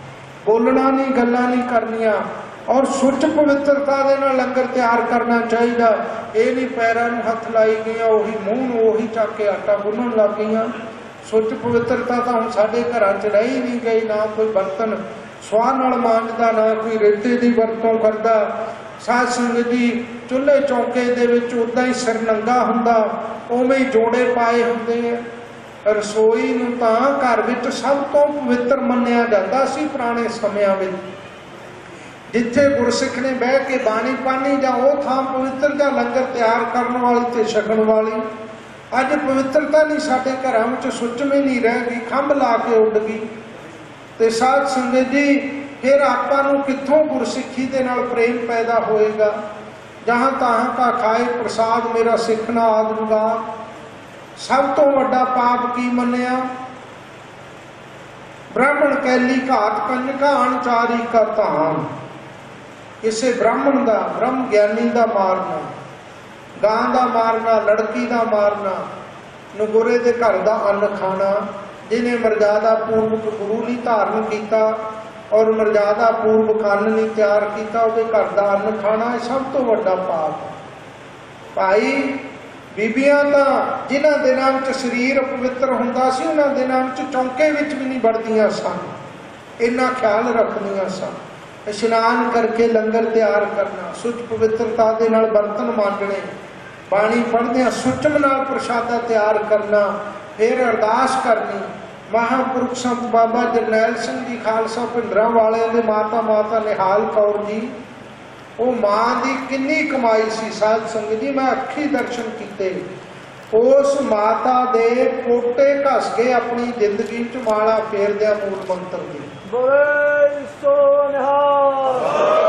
ਬੋਲਣਾ ਨਹੀਂ, ਗੱਲਾਂ ਨਹੀਂ ਕਰਨੀਆਂ, ਔਰ ਸੁੱਚ ਪਵਿੱਤਰਤਾ ਦੇ ਨਾਲ ਲੰਗਰ ਤਿਆਰ ਕਰਨਾ ਚਾਹੀਦਾ। ਇਹ ਨਹੀਂ ਪੈਰਾਂ ਨੂੰ ਹੱਥ ਲਾਈ ਗਈਆਂ, ਉਹੀ ਮੂੰਹ ਨੂੰ ਉਹੀ ਚੱਕ ਕੇ ਆਟਾ ਗੁੰਨਣ ਲੱਗ ਗਈਆਂ। ਸੁੱਚ ਪਵਿੱਤਰਤਾ ਤਾਂ ਹੁਣ ਸਾਡੇ ਘਰਾਂ 'ਚ ਰਹੀ ਨਹੀਂ ਗਈ। ਨਾ ਕੋਈ ਬਰਤਨ ਸਵਾਹ ਨਾਲ ਮਾਂਜਦਾ, ਨਾ ਕੋਈ ਰੇਤੇ ਦੀ ਵਰਤੋਂ ਕਰਦਾ। ਸਾਧ ਸੰਗਤ ਜੀ ਚੁੱਲ੍ਹੇ ਚੌਂਕੇ ਦੇ ਵਿੱਚ ਉੱਦਾਂ ਹੀ ਸਿਰ ਨੰਗਾ ਹੁੰਦਾ, ਉਵੇਂ ਹੀ ਜੋੜੇ ਪਾਏ ਹੁੰਦੇ ਆ। ਰਸੋਈ ਨੂੰ ਤਾਂ ਘਰ ਵਿੱਚ ਸਭ ਤੋਂ ਪਵਿੱਤਰ ਮੰਨਿਆ ਜਾਂਦਾ ਸੀ ਪੁਰਾਣੇ ਸਮਿਆਂ ਵਿੱਚ। ਜਿੱਥੇ ਗੁਰਸਿੱਖ ਨੇ ਬਹਿ ਕੇ ਬਾਣੀ ਪਾਣੀ, ਜਾਂ ਉਹ ਥਾਂ ਪਵਿੱਤਰ, ਜਾਂ ਲੰਗਰ ਤਿਆਰ ਕਰਨ ਵਾਲੀ ਤੇ ਛਕਣ ਵਾਲੀ। ਅੱਜ ਪਵਿੱਤਰਤਾ ਨਹੀਂ ਸਾਡੇ ਘਰਾਂ ਵਿੱਚ, ਸੁੱਚਵੇਂ ਨਹੀਂ ਰਹਿ ਗਈ, ਖੰਭ ਲਾ ਕੇ ਉੱਡ ਗਈ। ਤੇ ਸਾਧ ਸੰਗਤ ਜੀ ਫਿਰ ਆਪਾਂ ਨੂੰ ਕਿੱਥੋਂ ਗੁਰਸਿੱਖੀ ਦੇ ਨਾਲ ਪ੍ਰੇਮ ਪੈਦਾ ਹੋਏਗਾ? ਜਹਾਂ ਤਹਾਂ ਕਾ ਖਾਏ ਪ੍ਰਸਾਦ ਮੇਰਾ ਸਿੱਖਣਾ ਆਦਮਗਾ। ਸਭ ਤੋਂ ਵੱਡਾ ਪਾਪ ਕੀ ਮੰਨਿਆ? ਬ੍ਰਾਹਮਣ ਕੈਲੀ ਘਾਤ ਕੰਜਕਾ ਅਣਚਾਰੀ ਕਾ ਧਾਮ। ਕਿਸੇ ਬ੍ਰਾਹਮਣ ਦਾ, ਬ੍ਰਹਮ ਗਿਆਨੀ ਦਾ ਮਾਰਨਾ, ਗਾਂ ਦਾ ਮਾਰਨਾ, ਲੜਕੀ ਦਾ ਮਾਰਨਾ, ਨਗੋਰੇ ਦੇ ਘਰ ਦਾ ਅੰਨ ਖਾਣਾ, ਜਿਹਨੇ ਮਰਜ਼ਾਦਾ ਪੂਰਵਕ ਗੁਰੂ ਲਈ ਧਾਰਨ ਕੀਤਾ ਔਰ ਮਰਜ਼ਾਦਾ ਪੂਰਵਕ ਅੰਨ ਨਹੀਂ ਤਿਆਰ ਕੀਤਾ, ਉਹਦੇ ਘਰ ਦਾ ਅੰਨ ਖਾਣਾ, ਇਹ ਸਭ ਤੋਂ ਵੱਡਾ ਪਾਪ। ਭਾਈ ਬੀਬੀਆਂ ਤਾਂ ਜਿਨ੍ਹਾਂ ਦਿਨਾਂ ਵਿੱਚ ਸਰੀਰ ਅਪਵਿੱਤਰ ਹੁੰਦਾ ਸੀ, ਉਹਨਾਂ ਦਿਨਾਂ ਵਿੱਚ ਚੌਂਕੇ ਵਿੱਚ ਵੀ ਨਹੀਂ ਵੜਦੀਆਂ ਸਨ, ਇੰਨਾ ਖਿਆਲ ਰੱਖਦੀਆਂ ਸਨ। ਇਸ਼ਨਾਨ ਕਰਕੇ ਲੰਗਰ ਤਿਆਰ ਕਰਨਾ, ਸੁੱਚ ਪਵਿੱਤਰਤਾ ਦੇ ਨਾਲ ਬਰਤਨ ਮਾਂਜਣੇ, ਬਾਣੀ ਪੜ੍ਹਦਿਆਂ ਸੁੱਚਮ ਨਾਲ ਪ੍ਰਸ਼ਾਦਾ ਤਿਆਰ ਕਰਨਾ, ਫਿਰ ਅਰਦਾਸ ਕਰਨੀ। ਮਹਾਂਪੁਰਖ ਸੰਤ ਬਾਬਾ ਜਰਨੈਲ ਸਿੰਘ ਜੀ ਖਾਲਸਾ ਭਿੰਡਰਾਂ ਵਾਲਿਆਂ ਦੇ ਮਾਤਾ ਮਾਤਾ ਨਿਹਾਲ ਕੌਰ ਜੀ, ਉਹ ਮਾਂ ਦੀ ਕਿੰਨੀ ਕਮਾਈ ਸੀ ਸਾਧ ਸੰਗਤ ਜੀ, ਮੈਂ ਅੱਖੀ ਦਰਸ਼ਨ ਕੀਤੇ। ਉਸ ਮਾਤਾ ਦੇ ਪੋਟੇ ਘਸ ਕੇ ਆਪਣੀ ਜ਼ਿੰਦਗੀ 'ਚ ਮਾਲਾ ਫੇਰਦਿਆਂ ਮੂਲ ਮੰਤਰ ਦੀ। ਬੋਲੇ ਸੋ ਨਿਹਾਲ।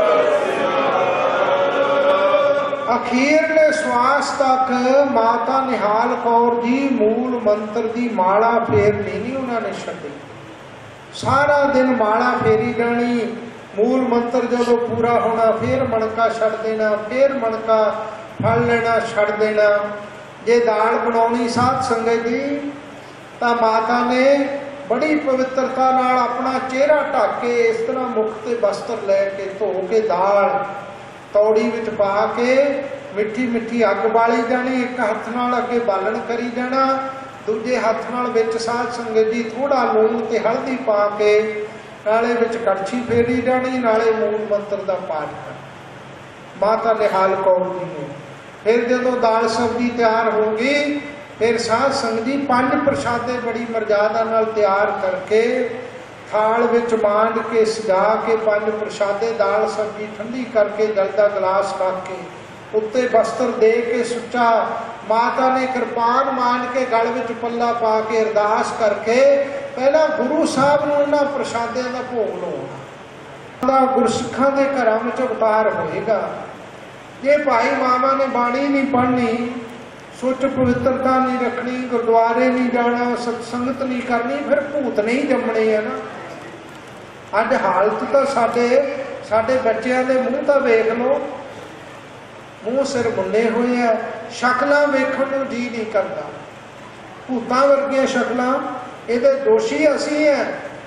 ਅਖੀਰਲੇ ਸਵਾਸ ਤੱਕ ਮਾਤਾ ਨਿਹਾਲ ਕੌਰ ਜੀ ਮੂਲ ਮੰਤਰ ਦੀ ਮਾਲਾ ਫੇਰਨੀ ਨਹੀਂ ਉਹਨਾਂ ਨੇ ਛੱਡੀ। ਸਾਰਾ ਦਿਨ ਮਾਲਾ ਫੇਰੀ ਜਾਣੀ। ਮੂਲ ਮੰਤਰ ਜਦੋਂ ਪੂਰਾ ਹੋਣਾ ਫਿਰ ਮਣਕਾ ਛੱਡ ਦੇਣਾ, ਫਿਰ ਮਣਕਾ ਫੜ ਲੈਣਾ, ਛੱਡ ਦੇਣਾ। ਜੇ ਦਾਲ ਬਣਾਉਣੀ ਸਾਧ ਸੰਗਤ ਜੀ ਤਾਂ ਮਾਤਾ ਨੇ ਬੜੀ ਪਵਿੱਤਰਤਾ ਨਾਲ ਆਪਣਾ ਚਿਹਰਾ ਢੱਕ ਕੇ, ਇਸ ਤਰ੍ਹਾਂ ਮੁਖ ਤੇ ਬਸਤਰ ਲੈ ਕੇ ਧੋ ਕੇ ਦਾਲ ਤੌੜੀ ਵਿੱਚ ਪਾ ਕੇ ਮਿੱਠੀ ਮਿੱਠੀ ਅੱਗ ਬਾਲੀ ਜਾਣੀ। ਇੱਕ ਹੱਥ ਨਾਲ ਅੱਗੇ ਬਾਲਣ ਕਰੀ ਜਾਣਾ, ਦੂਜੇ ਹੱਥ ਨਾਲ ਵਿੱਚ ਸਾਧ ਸੰਗਤ ਜੀ ਥੋੜਾ ਲੂਣ ਤੇ ਹਲਦੀ ਪਾ ਕੇ ਨਾਲੇ ਵਿੱਚ ਕੜਛੀ ਫੇਰੀ ਜਾਣੀ, ਨਾਲੇ ਮੂਲ ਮੰਤਰ ਦਾ ਪਾਠ ਕਰਨਾ ਮਾਤਾ ਨਿਹਾਲ ਕੌਰ ਜੀ ਨੇ। ਫਿਰ ਜਦੋਂ ਦਾਲ ਸਬਜ਼ੀ ਤਿਆਰ ਹੋ ਗਈ, ਫਿਰ ਸਾਧ ਸੰਗਤ ਜੀ ਪੰਜ ਪ੍ਰਸ਼ਾਦੇ ਬੜੀ ਮਰਜ਼ਾਦਾ ਨਾਲ ਤਿਆਰ ਕਰਕੇ थाल विच मांड के सजा के पंज प्रशादे दाल सब्जी ठंडी करके जल का गिलास रख के उत्ते वस्त्र दे के सुच्चा माता ने कृपान मान के गल विच पल्ला पा के अरदास करके पहला गुरु साहब नूं उन्हां प्रशादियां दा भोग लाउणा। गुरसिखां दे घरां विच अवतार होएगा। जे भाई मामा ने बाणी नहीं पढ़नी, सुच पवित्रता नहीं रखनी, गुरुद्वारे नहीं जाना, सत्संगत नहीं करनी, फिर भूत नहीं जमने है ना। अज हालत तो साडे साडे बच्चों के मूँह तो वेख लो, मूँह सिर मुन्ने हुए है, शक्लां वेखण नूं जी नहीं करता। भूतां वर्गियां शक्लां, इहदे दोषी असीं है।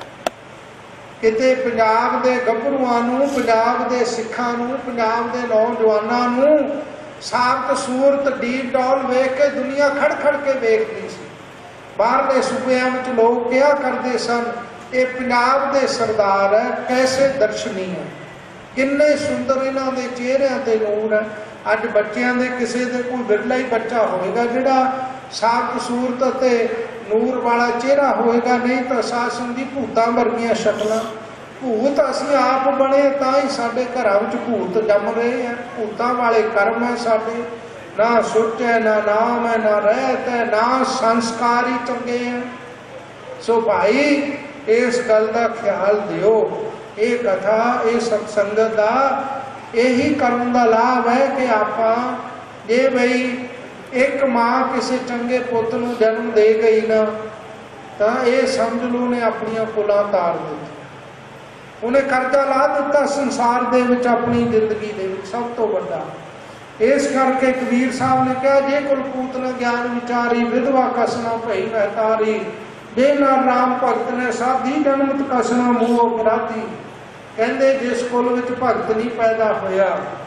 किते पंजाब दे गभरूआं नूं, पंजाब दे सिखां नूं, पंजाब दे नौजवानां नूं साबत सूरत डीप डॉल वेख के दुनिया खड़ खड़ के वेखदी सी। बाहरले सूबिਆਂ ਵਿੱਚ लोग क्या करते सन, ये पंजाब दे सरदार है, कैसे दर्शनी है, किन्ने सुंदर इन्हां दे चेहरिਆਂ ते नूर है। अज बच्चों के किसी दे कोई बिरला ही बच्चा होएगा जिहड़ा साबत सूरत ते नूर वाला चेहरा होएगा, नहीं तो साध संगी भूतां वर्गियां शक्लां। भूत असीं आप बने तां ही साडे घरां विच भूत जम रहे हैं। भूतां वाले कर्म है साडे, ना सुच है, ना नाम है, ना रहत है, ना संस्कार ही चंगे हैं। सो भाई इस गल का ख्याल दिओ। ये कथा ये सत्संगत का यही कर्म का लाभ है कि आपां जे बई एक माँ किसी चंगे पुत नूं जन्म दे गई ना, तो ये समझ लो ने अपनियां कुलां तार दित्ती, उन्हें कर्जा ला दिता संसार दे विच अपनी जिंदगी दे विच सब तो वड्डा। इस करके कबीर साहब ने कहा, जे कुलपूत ने ज्ञान विचारी, विधवा कसना भई महतारी, जे नार राम भगत ने साधी, जन्मत कसना मूह अपराधी। कहंदे जिस कुल विच भगत नहीं पैदा होया,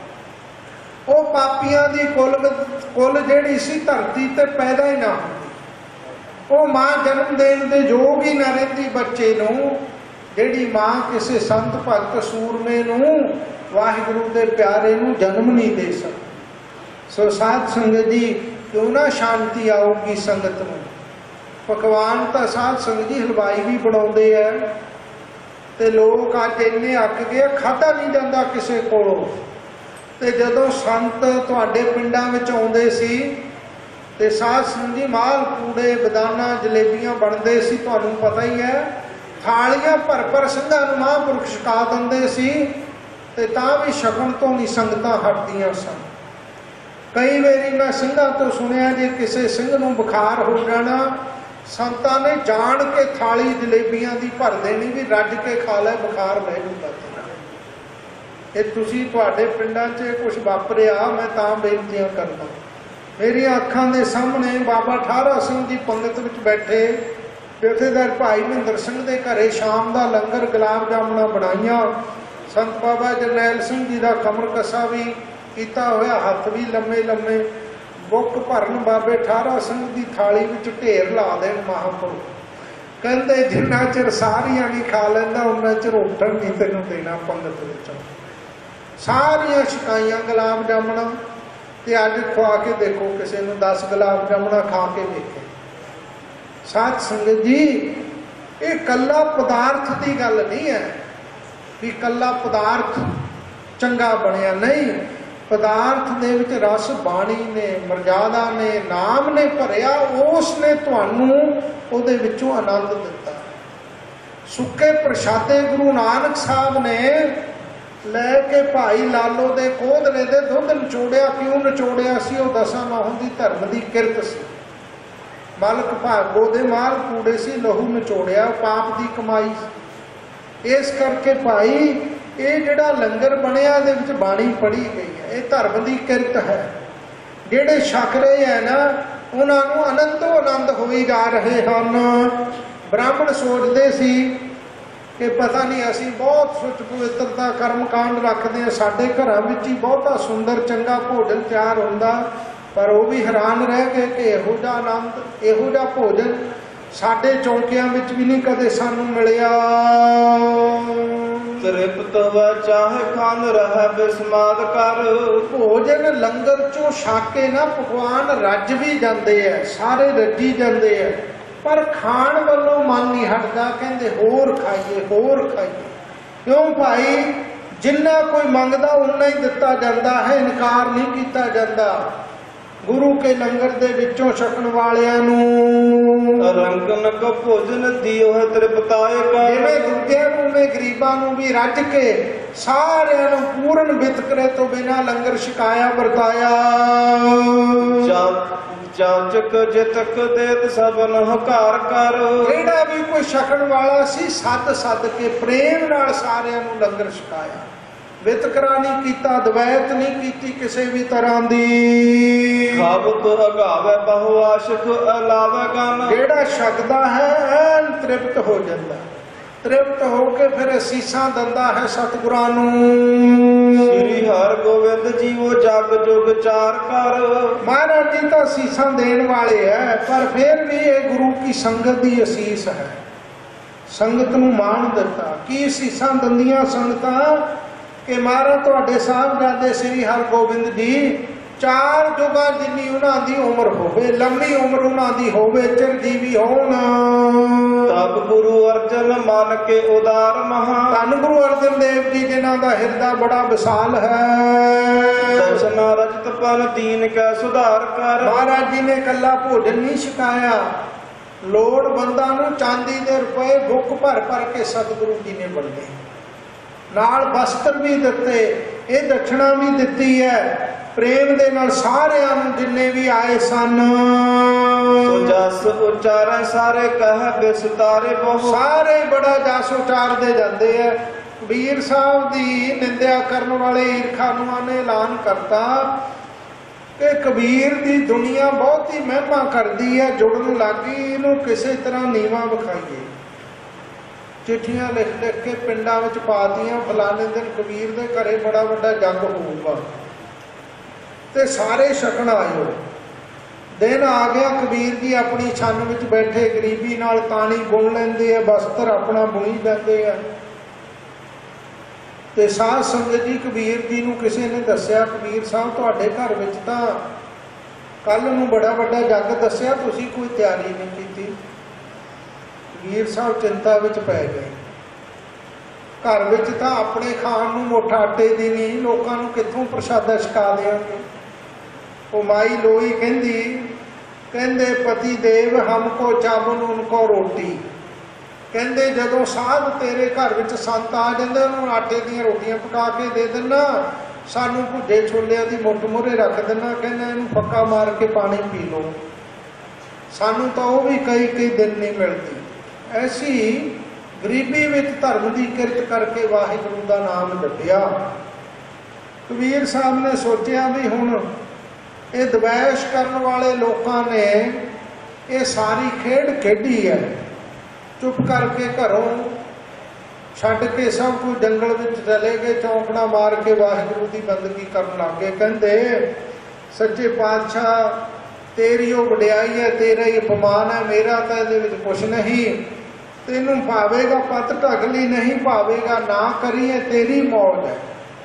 वो पापियां दी कुल कुल जिहड़ी सी धरती ते पैदा ही ना होंदी। वो मां जन्म देण दे योग ही ना रहिंदी बच्चे नूं, जिहड़ी मां किसी संत भगत सूरमे नूं वाहिगुरू दे प्यारे नूं जन्म नहीं दे सकती। सो साध संगत जी क्यों ना शांति आऊगी संगत में। पकवान तो साध संगत जी हलवाई भी बनाउंदे है, ते लोग अज इन्ने अक गए, खाधा नहीं जाता किसी कोलों। ते जदों संत तुहाडे पिंडां विच आउंदे सी ते साध संगत जी माल पूड़े बदाना जलेबियां बनदे सी, तुहानूं पता ही है। थालियां भर भर ਸਿੰਘਾਂ ਨੂੰ महापुरुष छका दिंदे सी, ते तां भी छकण तो नहीं संगतां हटदियां सन। कई वारी मैं ਸਿੰਘਾਂ तो सुनिया जे किसी ਸਿੰਘ ਨੂੰ बुखार हो जाना, संतां ने जान के थाली जलेबियां दी भर देनी भी रज के खा लै, बुखार ले लूगा। ये तुसीं तुहाडे पिंडां 'च कुछ वापरिया, मैं तां बेनतियां करदा। मेरियां अखां दे सामने बाबा ठाहरा सिंह जी पंगत विच बैठे, जथेदार भाई मਹਿੰਦਰ ਸਿੰਘ ਦੇ ਘਰੇ शाम का लंगर गुलाब जामुना बनाईया। संत बाबा जरनैल सिंह जी का कमर कसा भी किया होया, हथ भी लम्मे लम्मे, बुक भरन बाबे ठाहरा सिंह की थाली विच ढेर ला देन महापुरुष। कहते जिन्ना चिर सारियां नहीं खा लैंदा उन्ना चिर उठन नहीं तेनों देना पंगत विचों। सारियां छकाइयां गुलाब जामुना, ते अज खुआ के देखो किसी नूं दस गुलाब जामुना खा के देखे। साध संगत जी ये कला पदार्थ की गल नहीं है कि कला पदार्थ चंगा बनिया, नहीं। पदार्थ दे विच रस बाणी ने, मर्यादा ने, नाम ने भरिया, उसने तुहानूं उहदे विचों आनंद दिता। सुके प्रशादे गुरु नानक साहब ने लैके भाई लालो दे कोदरे दे दुध निचोड़िया। क्यों निचोड़िया सी? वो दसां नौहां दी धर्म की किरत सी। मालक भागो दे माल कूड़े सी, लहू निचोड़िया, पाप की कमाई। इस करके भाई ये जिहड़ा लंगर बनिया दे विच बाणी पढ़ी गई है, ये धर्म की किरत है। जिहड़े छक रहे हैं ना, उन्होंने आनंदो आनंद होई जा रहे हैं। ब्राह्मण सोचते सी कि पता नहीं असी बहुत सुच पवित्रता कर्म कांड रखते हैं, साडे घरां विच ही बहुता सुंदर चंगा भोजन तैयार हुंदा, पर वो भी हैरान रह गए कि इहो जिहा आनंद, इहो जिहा भोजन साडे चौंकियां विच भी नहीं कदे सानू मिलिया। तृप्त व चाहे खान रह बिस्माद कर। भोजन लंगर चों छक के ना पकवान रज भी जाते हैं, सारे रजी जाते हैं, पर खाण वालों मन नहीं हटदा, कहंदे होर खाइए होर खाइए। क्यों भाई, जिन्ना कोई मंगदा उन्ना ही दिता जाता है, इनकार नहीं किया जाता। गुरु के लंगर दे विचों छकण वालियां नूं रंगन का भोजन दियो है तृप्ताए कर। जिवें दूजियां नूं उवें गरीबां नूं भी रज के सारियां नूं पूर्ण वितकरे तो बिना लंगर छकाया वरताया। जाचक जितक देत सबन हकार कर। ਜਿਹੜਾ भी कोई छकण वाला सी सद सद के प्रेम नाल सारियां नूं लंगर छकाया। वितकरा नहीं कीता, दवैत नहीं कीती किसी भी तरह दी। खावत अगावे बहु आशिक अलावे गन। ਜਿਹੜਾ छकदा है ऐन तृप्त हो जाता, तृप्त होके फिर असीसां दिंदा है सतगुरां नूं। श्री हर गोविंद जी वो जग जुग चार कर। महाराज जी तो असीसां देण वाले है, पर फिर भी ये गुरु की संगत दी असीस है। संगत नूं मान दिता की असीसां दिंदियां संगतां कि महाराज तुहाडे साहिबजादे श्री हरगोबिंद जी चार जुगां जिन्नी उन्हां दी उम्र होवे, लंबी उम्र उन्हां दी होवे, चिरजीवी होण। तब गुरु अर्जन मन के उदार महा। धन गुरु अर्जन देव जी जिन्हां दा हिरदा बड़ा विशाल है। दर्शना रजत पन दीन कै सुधार कर। महाराज जी ने कला भोजन नहीं छकाया, लोड़वंदां नूं चांदी दे रुपए बुक भर भर के सतगुरु जी ने वंडे, नाल वस्त्र भी दिते, ये दक्षिणा भी दिती है। प्रेम दे नाल सारियां नूं जिन्ने भी आए सन जस उचारे सारे कह बिसतारे बहु। सारे बड़ा जस उचारदे जांदे है। कबीर साहब दी निंदिया करन वाले ईरखा नूं ने ऐलान करता कि कबीर दी दुनिया बहुत ही महिमा करदी है, जुड़न लगी, इनू किसी तरह नीवा विखाईए। चिट्ठियां लिख लिख के पिंडां विच पातियां, फलाने दिन कबीर दे घरे बड़ा वड्डा जग होऊगा ते सारे छकण आयो। दिन आ गया, कबीर जी अपनी छन विच बैठे गरीबी नाल ताणी बुन लैंदे आ, वस्त्र अपना बुनी लैंदे आ। ते साध संगत जी कबीर जी नूं किसी ने दस्सिया, कबीर साहब तुहाडे घर विच तां कल नूं बड़ा वड्डा जग दस्सिया, तुसीं कोई तैयारी नहीं कीती। कबीर साहब चिंता विच पै गए। घर विच तां अपने खाण नूं मुठ आटे दी नहीं, लोकां नूं कित्थों प्रसादा छका देंगे। वो माई लोई कहंदी, कहंदे पति देव हमको चावल उनको रोटी। कहंदे जदों साध तेरे घर विच संत आ जांदे उन्हां आटे दीयां रोटियां पका के दे देना, सानू भुजे छोलियां दी मुठ मुहरे रख देना, कहंदा इहनूं फक्का मार के पानी पी लो, सानू तां ओह भी कई कई दिन नहीं मिलदी। ऐसी गरीबी विच धर्म की किरत करके वाहिगुरू का नाम जपिया। कबीर साहब ने सोचा भी हुण ये दवैश करने वाले लोगों ने ये सारी खेड खेडी है। चुप करके घरों छड्ड के सब कुछ जंगल में चले गए, चौंकड़ा मार के वाहिगुरू की बंदगी करन लग गए। कहंदे सच्चे पातशाह तेरी वो वडियाई है, तेरा ही अपमान है, मेरा तो ये कुछ नहीं। तेनू भावेगा पत ढगली, नहीं भावेगा ना करिए, तेरी मौज है।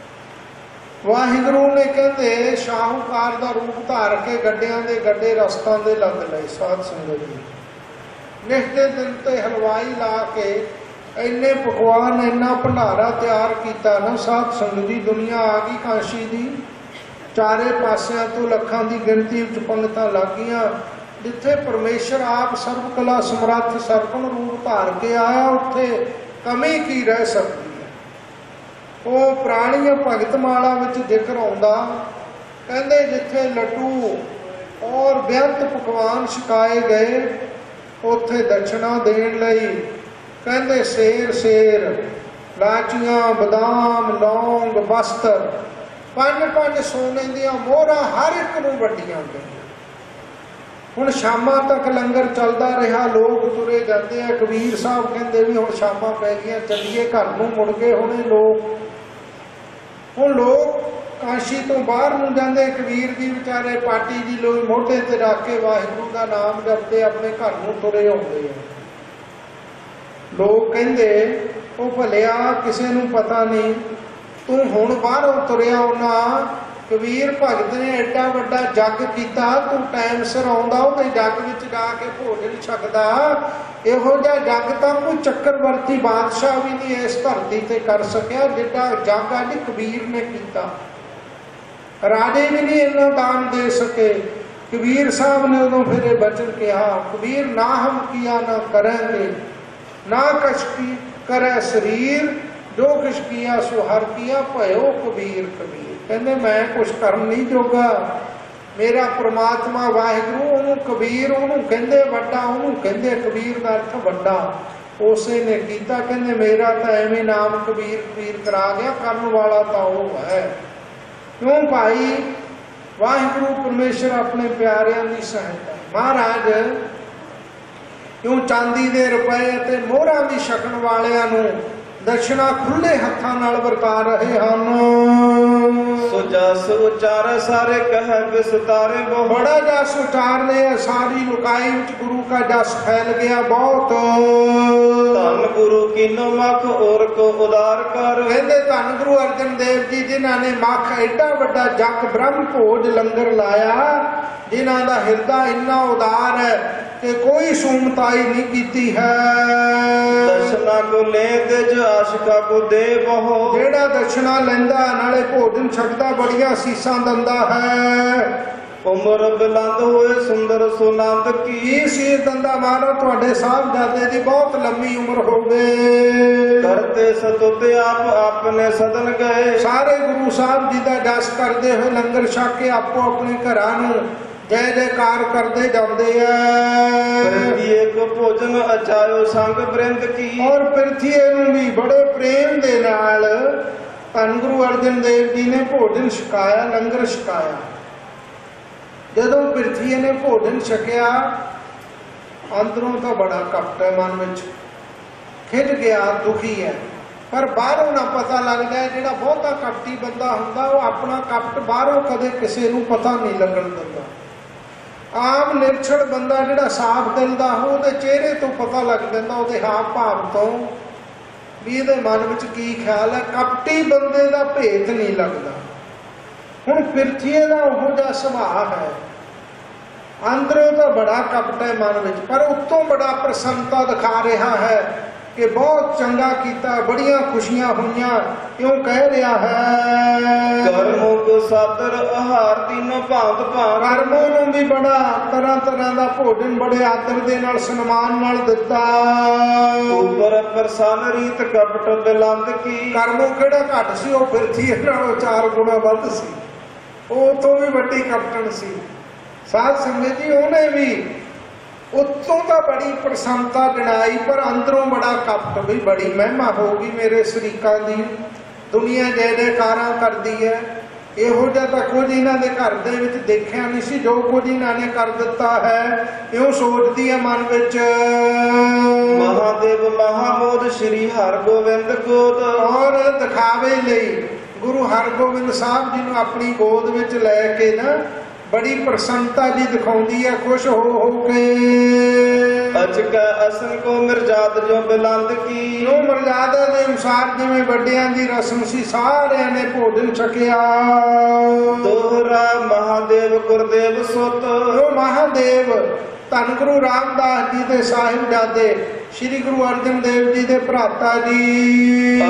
वाहिगुरू ने कहते शाहूकार का रूप धार के गड्डियां दे गड्डे रस्तां दे लद लए। साध संगत जी निष्ठे दिन ते हलवाई ला के इन्ने पकवान इन्ना भंडारा तैयार किया ना। साध संगत जी दुनिया आ गई काशी दी, चारे पासियां तो लखां की गिनती विच पंगतां लग गईयां। जिथे परमेश्वर आप सर्व कला समर्थ सरगुण रूप धार के आया, उत्थे कमी की रह सकती है। वो पुराणियां भगत माला विच जिक्र आउंदा, कहंदे जिथे लड्डू और बेअंत पकवान छकाए गए, उत्थे दक्षिणा देण लई कहंदे शेर शेर लाचियां बदाम लौंग वस्त्र पंज पंज सोने दियां मोहरां हर एक नूं वड्डियां गईयां। हुण शामां तक लंगर चलदा रहा, लोग तुरे जाते हैं। कबीर साहब कहंदे भी हुण शामां पै गईयां, चलीए घर नूं। मुड़ गए हुणे लोग, हुण लोग काशी तो बाहर नूं जांदे। कबीर जी विचारे पाटी जी लोग मोढे ते रख के वाहिगुरू का नाम जपते अपने घर नूं तुरे आउंदे हैं। लोग कहंदे ओ भलिया किसी नूं पता नहीं, तू हुण बाहरों तुरिया आउणा ਕਬੀਰ ਭਗਤ ਨੇ ਐਡਾ ਵੱਡਾ ਜੱਗ ਕੀਤਾ, ਤੂੰ ਟਾਈਮ ਸਿਰ ਆਉਂਦਾ ਉਹਦੇ ਜੱਗ ਵਿੱਚ ਜਾ ਕੇ ਭੋਜਨ ਛਕਦਾ। ਇਹੋ ਜਿਹਾ ਜੱਗ ਤਾਂ ਕੋਈ ਚੱਕਰਵਰਤੀ ਬਾਦਸ਼ਾਹ ਵੀ ਨਹੀਂ ਇਸ ਧਰਤੀ ਤੇ ਕਰ ਸਕਿਆ ਜਿੱਡਾ ਜੱਗ ਅੱਜ ਕਬੀਰ ਨੇ ਕੀਤਾ। ਰਾਜੇ ਵੀ ਨਹੀਂ ਇੰਨਾ ਦਾਨ ਦੇ ਸਕੇ। ਕਬੀਰ ਸਾਹਿਬ ਨੇ ਉਦੋਂ ਫਿਰ ਇਹ ਬਚਨ ਕਿਹਾ, ਕਬੀਰ ਨਾ ਹਮ ਕੀਆ ਨਾ ਕਰਾਂਗੇ, ਨਾ ਕਛ ਕੀ ਕਰੇ ਸਰੀਰ, ਜੋ ਕਿਛ ਕੀਆ ਸੋ ਹਰ ਕੀਆ ਭਇਓ ਕਬੀਰ ਕਬੀਰ। ਕਹਿੰਦੇ ਮੈਂ ਕੁਛ ਕਰਨ ਨਹੀਂ ਜੋਗਾ, ਮੇਰਾ ਪ੍ਰਮਾਤਮਾ ਵਾਹਿਗੁਰੂ, ਉਹਨੂੰ ਕਬੀਰ ਉਹਨੂੰ ਕਹਿੰਦੇ ਵੱਡਾ, ਉਹਨੂੰ ਕਹਿੰਦੇ ਕਬੀਰ ਦਾ ਅਰਥ ਵੱਡਾ, ਉਸੇ ਨੇ ਕੀਤਾ। ਕਹਿੰਦੇ ਮੇਰਾ ਤਾਂ ਐਵੇਂ ਨਾਮ ਕਬੀਰ ਕਬੀਰ ਕਰਾ ਗਿਆ, ਕਰਨ ਵਾਲਾ ਤਾਂ ਉਹ ਹੈ। ਕਿਉਂ ਭਾਈ? ਵਾਹਿਗੁਰੂ ਪਰਮੇਸ਼ਰ ਆਪਣੇ ਪਿਆਰਿਆਂ ਦੀ ਸਹਾਇਤਾ। ਮਹਾਰਾਜ ਕਿਉਂ ਚਾਂਦੀ ਦੇ ਰੁਪਏ ਅਤੇ ਮੋਹਰਾਂ ਦੀ ਛਕਣ ਵਾਲਿਆਂ ਨੂੰ ਦਕਸ਼ਨਾ ਖੁੱਲੇ ਹੱਥਾਂ ਨਾਲ ਵਰਤਾ ਰਹੇ ਹਨ। ਸੋ ਜਸ ਉਚਾਰੇ ਸਾਰੇ ਕਹਿ ਵਿਸਤਾਰੇ ਬਹੁ। ਬੜਾ ਜਸ ਉਚਾਰਦੇ ਆ, ਸਾਰੀ ਲੁਕਾਈ ਵਿੱਚ ਗੁਰੂ का जस फैल गया बहुत। ਧੰਨ ਗੁਰੂ ਕੀਨੋ ਮਖ ਔਰ ਕੋ ਉਦਾਰ ਕਰ। कहते धन गुरु अर्जन देव जी जिन्हों ने मख एडा वड्डा जग ब्रह्म भोज लंगर लाया, जिन्हों का हिरदा इन्ना उदार है कि कोई सूमताई नहीं की है। दर्शना को ले तेज आशिका को दे बहु। जेड़ा दर्शना लेंदा नाले भोजन छकदा बड़िया सीसा दंदा है। उम्र बुलंद होए सुंदर सुनंद की। सीर दंदा मारो तुहाडे साहबजादे दी बहुत लंबी उम्र होवे। करते सतुते आप अपने सदन गए। सारे गुरु साहब जी का जस करते हुए लंगर छक के आपो अपने घरां नूं जय जयकार करते जाते हैं। एक भोजन अचायो संग वृंद की। और पृथ्वी नूं भी बड़े प्रेम दे नाल धन गुरु अर्जन देव जी ने भोजन छकाया, लंगर छकाया। जदों पृथ्वी ने भोजन छकिया, अंदरों तो बड़ा कपट है, मन में खिज गया, दुखी है, पर बाहरों ना पता लगता है। जिहड़ा बहुता कपटी बंदा हुंदा वो अपना कपट बाहरों कदे किसी नूं पता नहीं लगन दिंदा। आम निरछड़ बंदा जिहड़ा साफ दिल दा हो, उहदे चेहरे तो पता लग जांदा, उहदे हाव भाव तो भी इहदे मन विच की ख्याल है। कपटी बंदे दा भेत नहीं लगदा। हुण पृथ्वी का उहो जिहा सुभाव है, अंदरों तो बड़ा कपट है मन विच, पर उत्तों बड़ा प्रसन्नता दिखा रहा है कि बहुत चंगा कीता, बड़िया खुशियां हुईयां। क्यों कह रहा है? कर्मों को सादर आहार तीनों भांत भांत। कर्मों नूं भी बड़ा तरह तरह का भोजन बड़े आदर दे नाल सन्मान नाल दिता। ऊपर प्रसन्न रीत कपट बुलंद की। कर्मों किहड़ा घट सी, वो पृथ्वी नालों चार गुणा वध सी, वो तो भी वड्डी कपटन सी। साध संगत जी उन्हें भी उत्तों तो बड़ी प्रसन्नता जनाई, पर अंदरों बड़ा कपट, भी बड़ी महिमा होगी मेरे शरीकां दी, दुनिया जय जयकारां करदी है। इहो जिहा तां कुछ इन्हां दे घर दे विच देखिया नहीं सी, जो कुछ इन्हां ने कर दिता है। इउं सोचदी है मन विच, महादेव महामोद श्री हरगोबिंद गोद। और दिखावे लई गुरु हरगोबिंद साहब जी नूं अपनी गोद विच लैके ना बड़ी प्रसन्नता जी दिखाउंदी है, खुश हो हो के। अचक असन को मिर्जाद जो बुलंद की। जो मर्यादा के अनुसार जिवें वड्डियां दी रस्म सी, सारियां ने भोजन छकिया। दोहरा महादेव गुरदेव सुत। जो महादेव धन गुरु रामदास जी के साहिबजादे श्री गुरु अर्जन देव जी के भराता जी,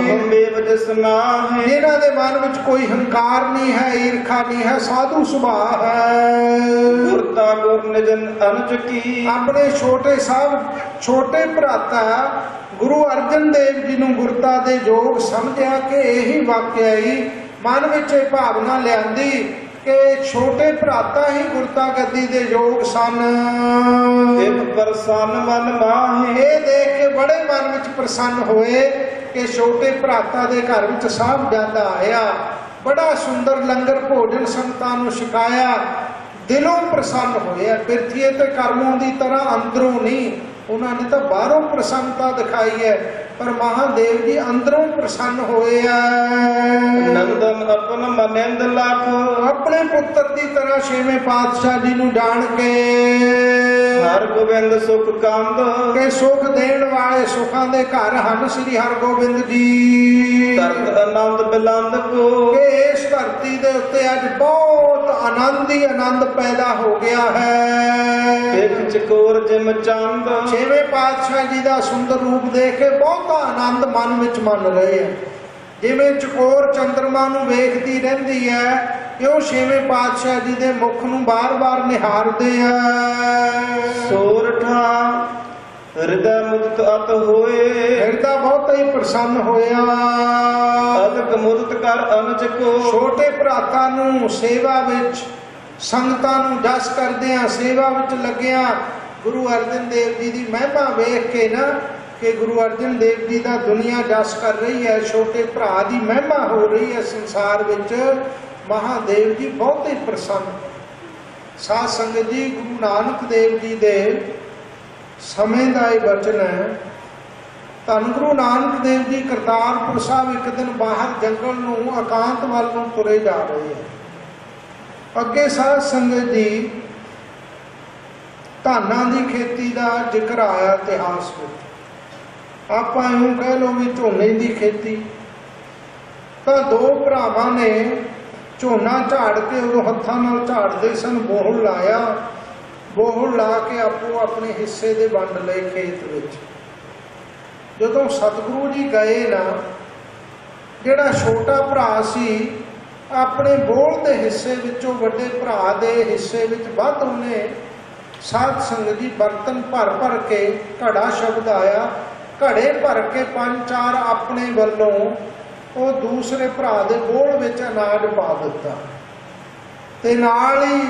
जिन्हां दे मन विच कोई हंकार नहीं है, ईर्खा नहीं है, साधु सुभाव है। गुरता गुर निजन अनुज की। अपने छोटे साहब छोटे भराता गुरु अर्जन देव जी नूं गुरता दे योग समझिया कि यही वाकिया ही मन विच भावना लियांदी कि छोटे भराता ही गुरता गद्दी दे योग सन। एक प्रसन्न मन माहे। ये देख के बड़े मन विच प्रसन्न होए कि छोटे भराता दे घर विच साहिबजादा आया, बड़ा सुंदर लंगर भोजन संगतां नूं छकाया, दिलों प्रसन्न होया। पृथ्वी ते कर्मों की तरह अंदरों नहीं, उन्होंने तो बाहरों प्रसन्नता दिखाई है, पर महादेव जी अंदरों प्रसन्न होए। नंदन अपन मनिंद लाख। अपने पुत्र की तरह छेवें पातशाह जी नूं जान के हरगोबिंद सुख कंद के सुख देण वाले सुखां दे घर हन श्री हरगोबिंद जी। तरत ਆਨੰਦ ਬਿਲੰਦ ਕੋ। ਕਿ ਇਸ ਧਰਤੀ ਦੇ ਉੱਤੇ ਅੱਜ ਬਹੁਤ ਆਨੰਦ ਹੀ ਆਨੰਦ ਪੈਦਾ ਹੋ ਗਿਆ ਹੈ। ਇੱਕ ਚਕੋਰ ਜਿਮ ਚੰਦ। ਛੇਵੇਂ ਪਾਤਸ਼ਾਹ ਜੀ ਦਾ ਸੁੰਦਰ ਰੂਪ ਦੇਖ ਕੇ ਬਹੁਤਾ ਆਨੰਦ ਮਨ ਵਿੱਚ ਮੰਨ ਰਹੇ ਆ। ਜਿਵੇਂ ਚਕੋਰ ਚੰਦਰਮਾ ਨੂੰ ਵੇਖਦੀ ਰਹਿੰਦੀ ਹੈ, ਉਹ ਛੇਵੇਂ ਪਾਤਸ਼ਾਹ ਜੀ ਦੇ ਮੁਖ ਨੂੰ ਬਾਰ-ਬਾਰ ਨਿਹਾਰਦੇ ਆ। ਸੋਰਠਾ ਹਿਰਦੈ ਮੁਦਤ ਅਤ ਹੋਏ। ਹਿਰਦਾ ਬਹੁਤ ਹੀ ਪ੍ਰਸੰਨ ਹੋਇਆ। ਅਦਕ ਮੁਦਤ ਕਰ ਅਨਜ ਕੋ। ਛੋਟੇ ਭਰਾਤਾਂ ਨੂੰ ਸੇਵਾ ਵਿੱਚ, ਸੰਗਤਾਂ ਨੂੰ ਜਸ ਕਰਦਿਆਂ, ਸੇਵਾ ਵਿੱਚ ਲੱਗਿਆ ਗੁਰੂ ਅਰਜਨ ਦੇਵ ਜੀ ਦੀ ਮਹਿਮਾ ਵੇਖ ਕੇ ਨਾ, ਕਿ ਗੁਰੂ ਅਰਜਨ ਦੇਵ ਜੀ ਦਾ ਦੁਨੀਆ ਜਸ ਕਰ ਰਹੀ ਹੈ, ਛੋਟੇ ਭਰਾ ਦੀ ਮਹਿਮਾ ਹੋ ਰਹੀ ਹੈ ਸੰਸਾਰ ਵਿੱਚ, ਮਹਾਦੇਵ ਜੀ ਬਹੁਤ ਹੀ ਪ੍ਰਸੰਨ। ਸਾਧ ਸੰਗਤ ਜੀ, ਗੁਰੂ ਨਾਨਕ ਦੇਵ ਜੀ ਦੇ ਸਮੇਂ ਦਾ ਇਹ ਬਚਨ ਹੈ। ਧੰਨ ਗੁਰੂ ਨਾਨਕ ਦੇਵ ਜੀ ਕਰਤਾਰਪੁਰ ਸਾਹਿਬ ਇੱਕ ਦਿਨ ਬਾਹਰ ਜੰਗਲ ਨੂੰ, ਇਕਾਂਤ ਵੱਲ ਨੂੰ ਤੁਰੇ ਜਾ ਰਹੇ ਹੈ। ਅੱਗੇ ਸਾਧ ਸੰਗਤ ਜੀ, ਧਾਨਾਂ ਦੀ ਖੇਤੀ ਦਾ ਜ਼ਿਕਰ ਆਇਆ ਇਤਿਹਾਸ ਵਿੱਚ। ਆਪਾਂ ਇਉਂ ਕਹਿ ਲਓ ਵੀ ਝੋਨੇ ਦੀ ਖੇਤੀ। ਤਾਂ ਦੋ ਭਰਾਵਾਂ ਨੇ ਝੋਨਾ ਝਾੜ ਕੇ, ਉਦੋਂ ਹੱਥਾਂ ਨਾਲ ਝਾੜਦੇ ਸਨ, ਬੋਹੜ ਲਾਇਆ। ਬੋਹੜ ਲਾ ਕੇ ਆਪੋ ਆਪਣੇ ਹਿੱਸੇ ਦੇ ਵੰਡ ਲਏ ਖੇਤ ਵਿੱਚ। ਜਦੋਂ ਸਤਿਗੁਰੂ ਜੀ ਗਏ ਨਾ, ਜਿਹੜਾ ਛੋਟਾ ਭਰਾ ਸੀ, ਆਪਣੇ ਬੋਹੜ ਦੇ ਹਿੱਸੇ ਵਿੱਚੋਂ ਵੱਡੇ ਭਰਾ ਦੇ ਹਿੱਸੇ ਵਿੱਚ ਵੱਧ ਉਹਨੇ, ਸਾਧ ਸੰਗਤ ਜੀ, ਬਰਤਨ ਭਰ ਭਰ ਕੇ, ਘੜਾ ਸ਼ਬਦ ਆਇਆ, ਘੜੇ ਭਰ ਕੇ ਪੰਜ ਚਾਰ ਆਪਣੇ ਵੱਲੋਂ ਉਹ ਦੂਸਰੇ ਭਰਾ ਦੇ ਬੋਹੜ ਵਿੱਚ ਅਨਾਜ ਪਾ ਦਿੱਤਾ। ਤੇ ਨਾਲ ਹੀ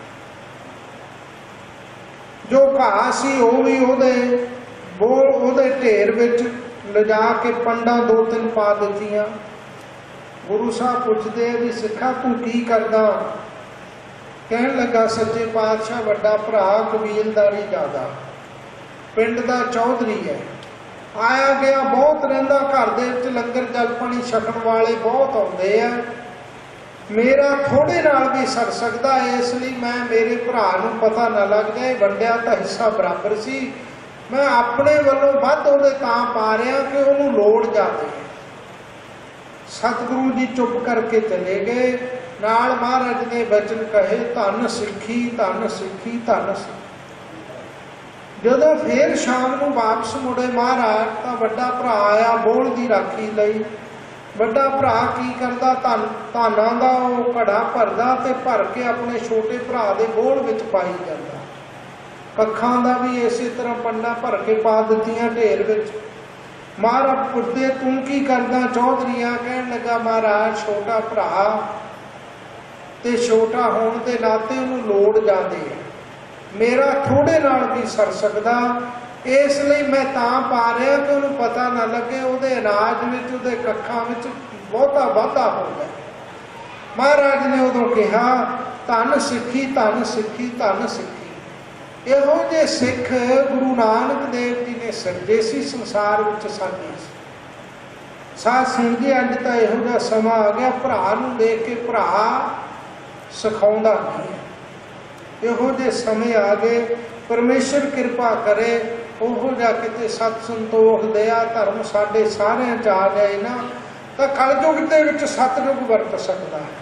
ਜੋ ਘਾਹ ਸੀ ਉਹ ਵੀ ਉਹਦੇ ਬੋਹੜ, ਉਹਦੇ ਢੇਰ ਵਿੱਚ ਲਿਜਾ ਕੇ ਪੰਡਾਂ ਦੋ ਤਿੰਨ ਪਾ ਦਿੱਤੀਆਂ। ਗੁਰੂ ਸਾਹਿਬ ਪੁੱਛਦੇ ਵੀ ਸਿੱਖਾ ਤੂੰ ਕੀ ਕਰਦਾ? ਕਹਿਣ ਲੱਗਾ, ਸੱਚੇ ਪਾਤਸ਼ਾਹ, ਵੱਡਾ ਭਰਾ ਕਬੀਲਦਾਰੀ ਜ਼ਿਆਦਾ, ਪਿੰਡ ਦਾ ਚੌਧਰੀ ਹੈ, ਆਇਆ ਗਿਆ ਬਹੁਤ ਰਹਿੰਦਾ, ਘਰ ਦੇ ਵਿੱਚ ਲੰਗਰ ਜਲ ਪਾਣੀ ਛਕਣ ਵਾਲੇ ਬਹੁਤ ਆਉਂਦੇ ਆ, ਮੇਰਾ ਥੋੜੇ ਨਾਲ ਵੀ ਸਰ ਸਕਦਾ, ਇਸ ਲਈ ਮੈਂ ਮੇਰੇ ਭਰਾ ਨੂੰ ਪਤਾ ਨਾ ਲੱਗ ਜਾਏ, ਵੰਡਿਆ ਤਾਂ ਹਿੱਸਾ ਬਰਾਬਰ ਸੀ, ਮੈਂ ਆਪਣੇ ਵੱਲੋਂ ਵੱਧ ਉਹਦੇ ਤਾਂ ਪਾ ਰਿਹਾ ਕਿ ਉਹਨੂੰ ਲੋੜ ਜਾਵੇ। ਸਤਿਗੁਰੂ ਜੀ ਚੁੱਪ ਕਰਕੇ ਚਲੇ ਗਏ। ਨਾਲ ਮਹਾਰਾਜ ਨੇ ਬਚਨ ਕਹੇ, ਧੰਨ ਸਿੱਖੀ, ਧੰਨ ਸਿੱਖੀ, ਧੰਨ ਸਿੱਖੀ। ਜਦੋਂ ਫੇਰ ਸ਼ਾਮ ਨੂੰ ਵਾਪਸ ਮੁੜੇ ਮਹਾਰਾਜ, ਤਾਂ ਵੱਡਾ ਭਰਾ ਆਇਆ ਬੋਹੜ ਦੀ ਰਾਖੀ ਲਈ। ਵੱਡਾ ਭਰਾ ਕੀ ਕਰਦਾ, ਧਨ ਧਾਨਾਂ ਦਾ ਉਹ ਘੜਾ ਭਰਦਾ ਤੇ ਭਰ ਕੇ ਆਪਣੇ ਛੋਟੇ ਭਰਾ ਦੇ ਬੋਹੜ ਵਿੱਚ ਪਾਈ ਜਾਂਦਾ। ਕੱਖਾਂ ਦਾ ਵੀ ਇਸੇ ਤਰ੍ਹਾਂ ਪੰਡਾ ਭਰ ਕੇ ਪਾ ਦਿੱਤੀਆਂ ਢੇਰ ਵਿੱਚ। ਮਹਾਰਾਜ ਪੁੱਛਦੇ, ਤੂੰ ਕੀ ਕਰਦਾ ਚੌਧਰੀਆ? ਕਹਿਣ ਲੱਗਾ, ਮਹਾਰਾਜ ਛੋਟਾ ਭਰਾ ਤੇ ਛੋਟਾ ਹੋਣ ਦੇ ਨਾਤੇ ਉਹਨੂੰ ਲੋੜ ਜਾਂਦੀ ਹੈ, ਮੇਰਾ ਥੋੜੇ ਨਾਲ ਵੀ ਸਰ ਸਕਦਾ, ਇਸ ਲਈ ਮੈਂ ਤਾਂ ਪਾ ਰਿਹਾ ਕਿ ਉਹਨੂੰ ਪਤਾ ਨਾ ਲੱਗੇ ਉਹਦੇ ਅਨਾਜ ਵਿੱਚ, ਉਹਦੇ ਕੱਖਾਂ ਵਿੱਚ ਬਹੁਤਾ ਵਾਧਾ ਹੋ ਗਿਆ। ਮਹਾਰਾਜ ਨੇ ਉਦੋਂ ਕਿਹਾ, ਧੰਨ ਸਿੱਖੀ, ਧੰਨ ਸਿੱਖੀ, ਧੰਨ ਸਿੱਖੀ। ਇਹੋ ਜਿਹੇ ਸਿੱਖ ਗੁਰੂ ਨਾਨਕ ਦੇਵ ਜੀ ਨੇ ਸਿਰਜੇ ਸੀ ਸੰਸਾਰ ਵਿੱਚ ਸਾਡੇ। ਸਾਧ ਸੰਗਤ ਜੀ, ਅੱਜ ਤਾਂ ਇਹੋ ਜਿਹਾ ਸਮਾਂ ਆ ਗਿਆ, ਭਰਾ ਨੂੰ ਦੇਖ ਕੇ ਭਰਾ ਸਿਖਾਉਂਦਾ ਨਹੀਂ ਹੈ। ਇਹੋ ਜਿਹੇ ਸਮੇਂ ਆ ਗਏ, ਪਰਮੇਸ਼ਰ ਕਿਰਪਾ ਕਰੇ ਉਹੋ ਜਿਹਾ ਕਿਤੇ ਸਤ ਸੰਤੋਖ ਦਇਆ ਧਰਮ ਸਾਡੇ ਸਾਰਿਆਂ 'ਚ ਆ ਜਾਏ ਨਾ, ਤਾਂ ਕਲਯੁਗ ਦੇ ਵਿੱਚ ਸਤਿਯੁਗ ਵਰਤ ਸਕਦਾ ਹੈ।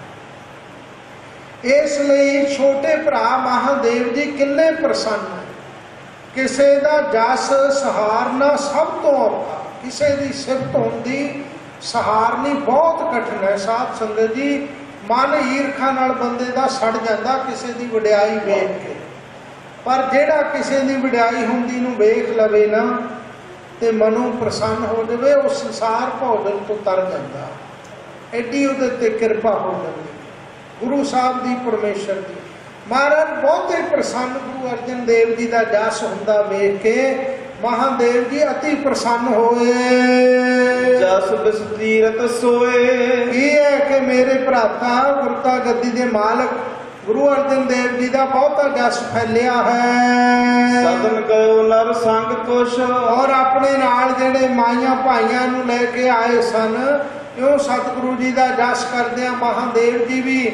ਇਸ ਲਈ ਛੋਟੇ ਭਰਾ ਮਹਾਦੇਵ ਜੀ ਕਿੰਨੇ ਪ੍ਰਸੰਨ ਹੈ। ਕਿਸੇ ਦਾ ਜਸ ਸਹਾਰਨਾ ਸਭ ਤੋਂ ਔਖਾ, ਕਿਸੇ ਦੀ ਸਿਫਤ ਹੁੰਦੀ ਸਹਾਰਨੀ ਬਹੁਤ ਕਠਿਨ ਹੈ। ਸਾਧ ਸੰਗਤ ਜੀ, ਮਨ ਈਰਖਾ ਨਾਲ ਬੰਦੇ ਦਾ ਸੜ ਜਾਂਦਾ ਕਿਸੇ ਦੀ ਵਡਿਆਈ ਵੇਖ ਕੇ, ਪਰ ਜਿਹੜਾ ਕਿਸੇ ਦੀ ਵਡਿਆਈ ਹੁੰਦੀ ਨੂੰ ਵੇਖ ਲਵੇ ਨਾ ਤੇ ਮਨੋਂ ਪ੍ਰਸੰਨ ਹੋ ਜਾਵੇ, ਉਹ ਸੰਸਾਰ ਭੋਜਨ ਤੋਂ ਤਰ ਜਾਂਦਾ। ਐਡੀ ਉਹਦੇ ਤੇ ਕਿਰਪਾ ਹੋ ਜਾਂਦੀ ਗੁਰੂ ਸਾਹਿਬ ਦੀ, ਪਰਮੇਸ਼ਰ ਦੀ। ਮਹਾਰਾਜ ਬਹੁਤੇ ਪ੍ਰਸੰਨ ਗੁਰੂ ਅਰਜਨ ਦੇਵ ਜੀ ਦਾ ਜਸ ਹੁੰਦਾ ਵੇਖ ਕੇ ਮਹਾਦੇਵ ਜੀ ਅਤੀ ਪ੍ਰਸੰਨ ਹੋਏ। ਜਸ ਬਿਸਤੀਰਤ ਸੋਏ। ਇਹ ਹੈ ਕਿ ਮੇਰੇ ਭਰਾਤਾ, ਗੁਰਤਾ ਗੱਦੀ ਦੇ ਮਾਲਕ ਗੁਰੂ ਅਰਜਨ ਦੇਵ ਜੀ ਦਾ ਬਹੁਤਾ ਜਸ ਫੈਲਿਆ ਹੈ। ਸਦਨ ਗਇਓ ਨਰ ਸੰਗ ਕੁਸ਼। ਔਰ ਆਪਣੇ ਨਾਲ ਜਿਹੜੇ ਮਾਈਆਂ ਭਾਈਆਂ ਨੂੰ ਲੈ ਕੇ ਆਏ ਸਨ, ਇਉਂ ਸਤਿਗੁਰੂ ਜੀ ਦਾ ਜਸ ਕਰਦਿਆਂ ਮਹਾਦੇਵ ਜੀ ਵੀ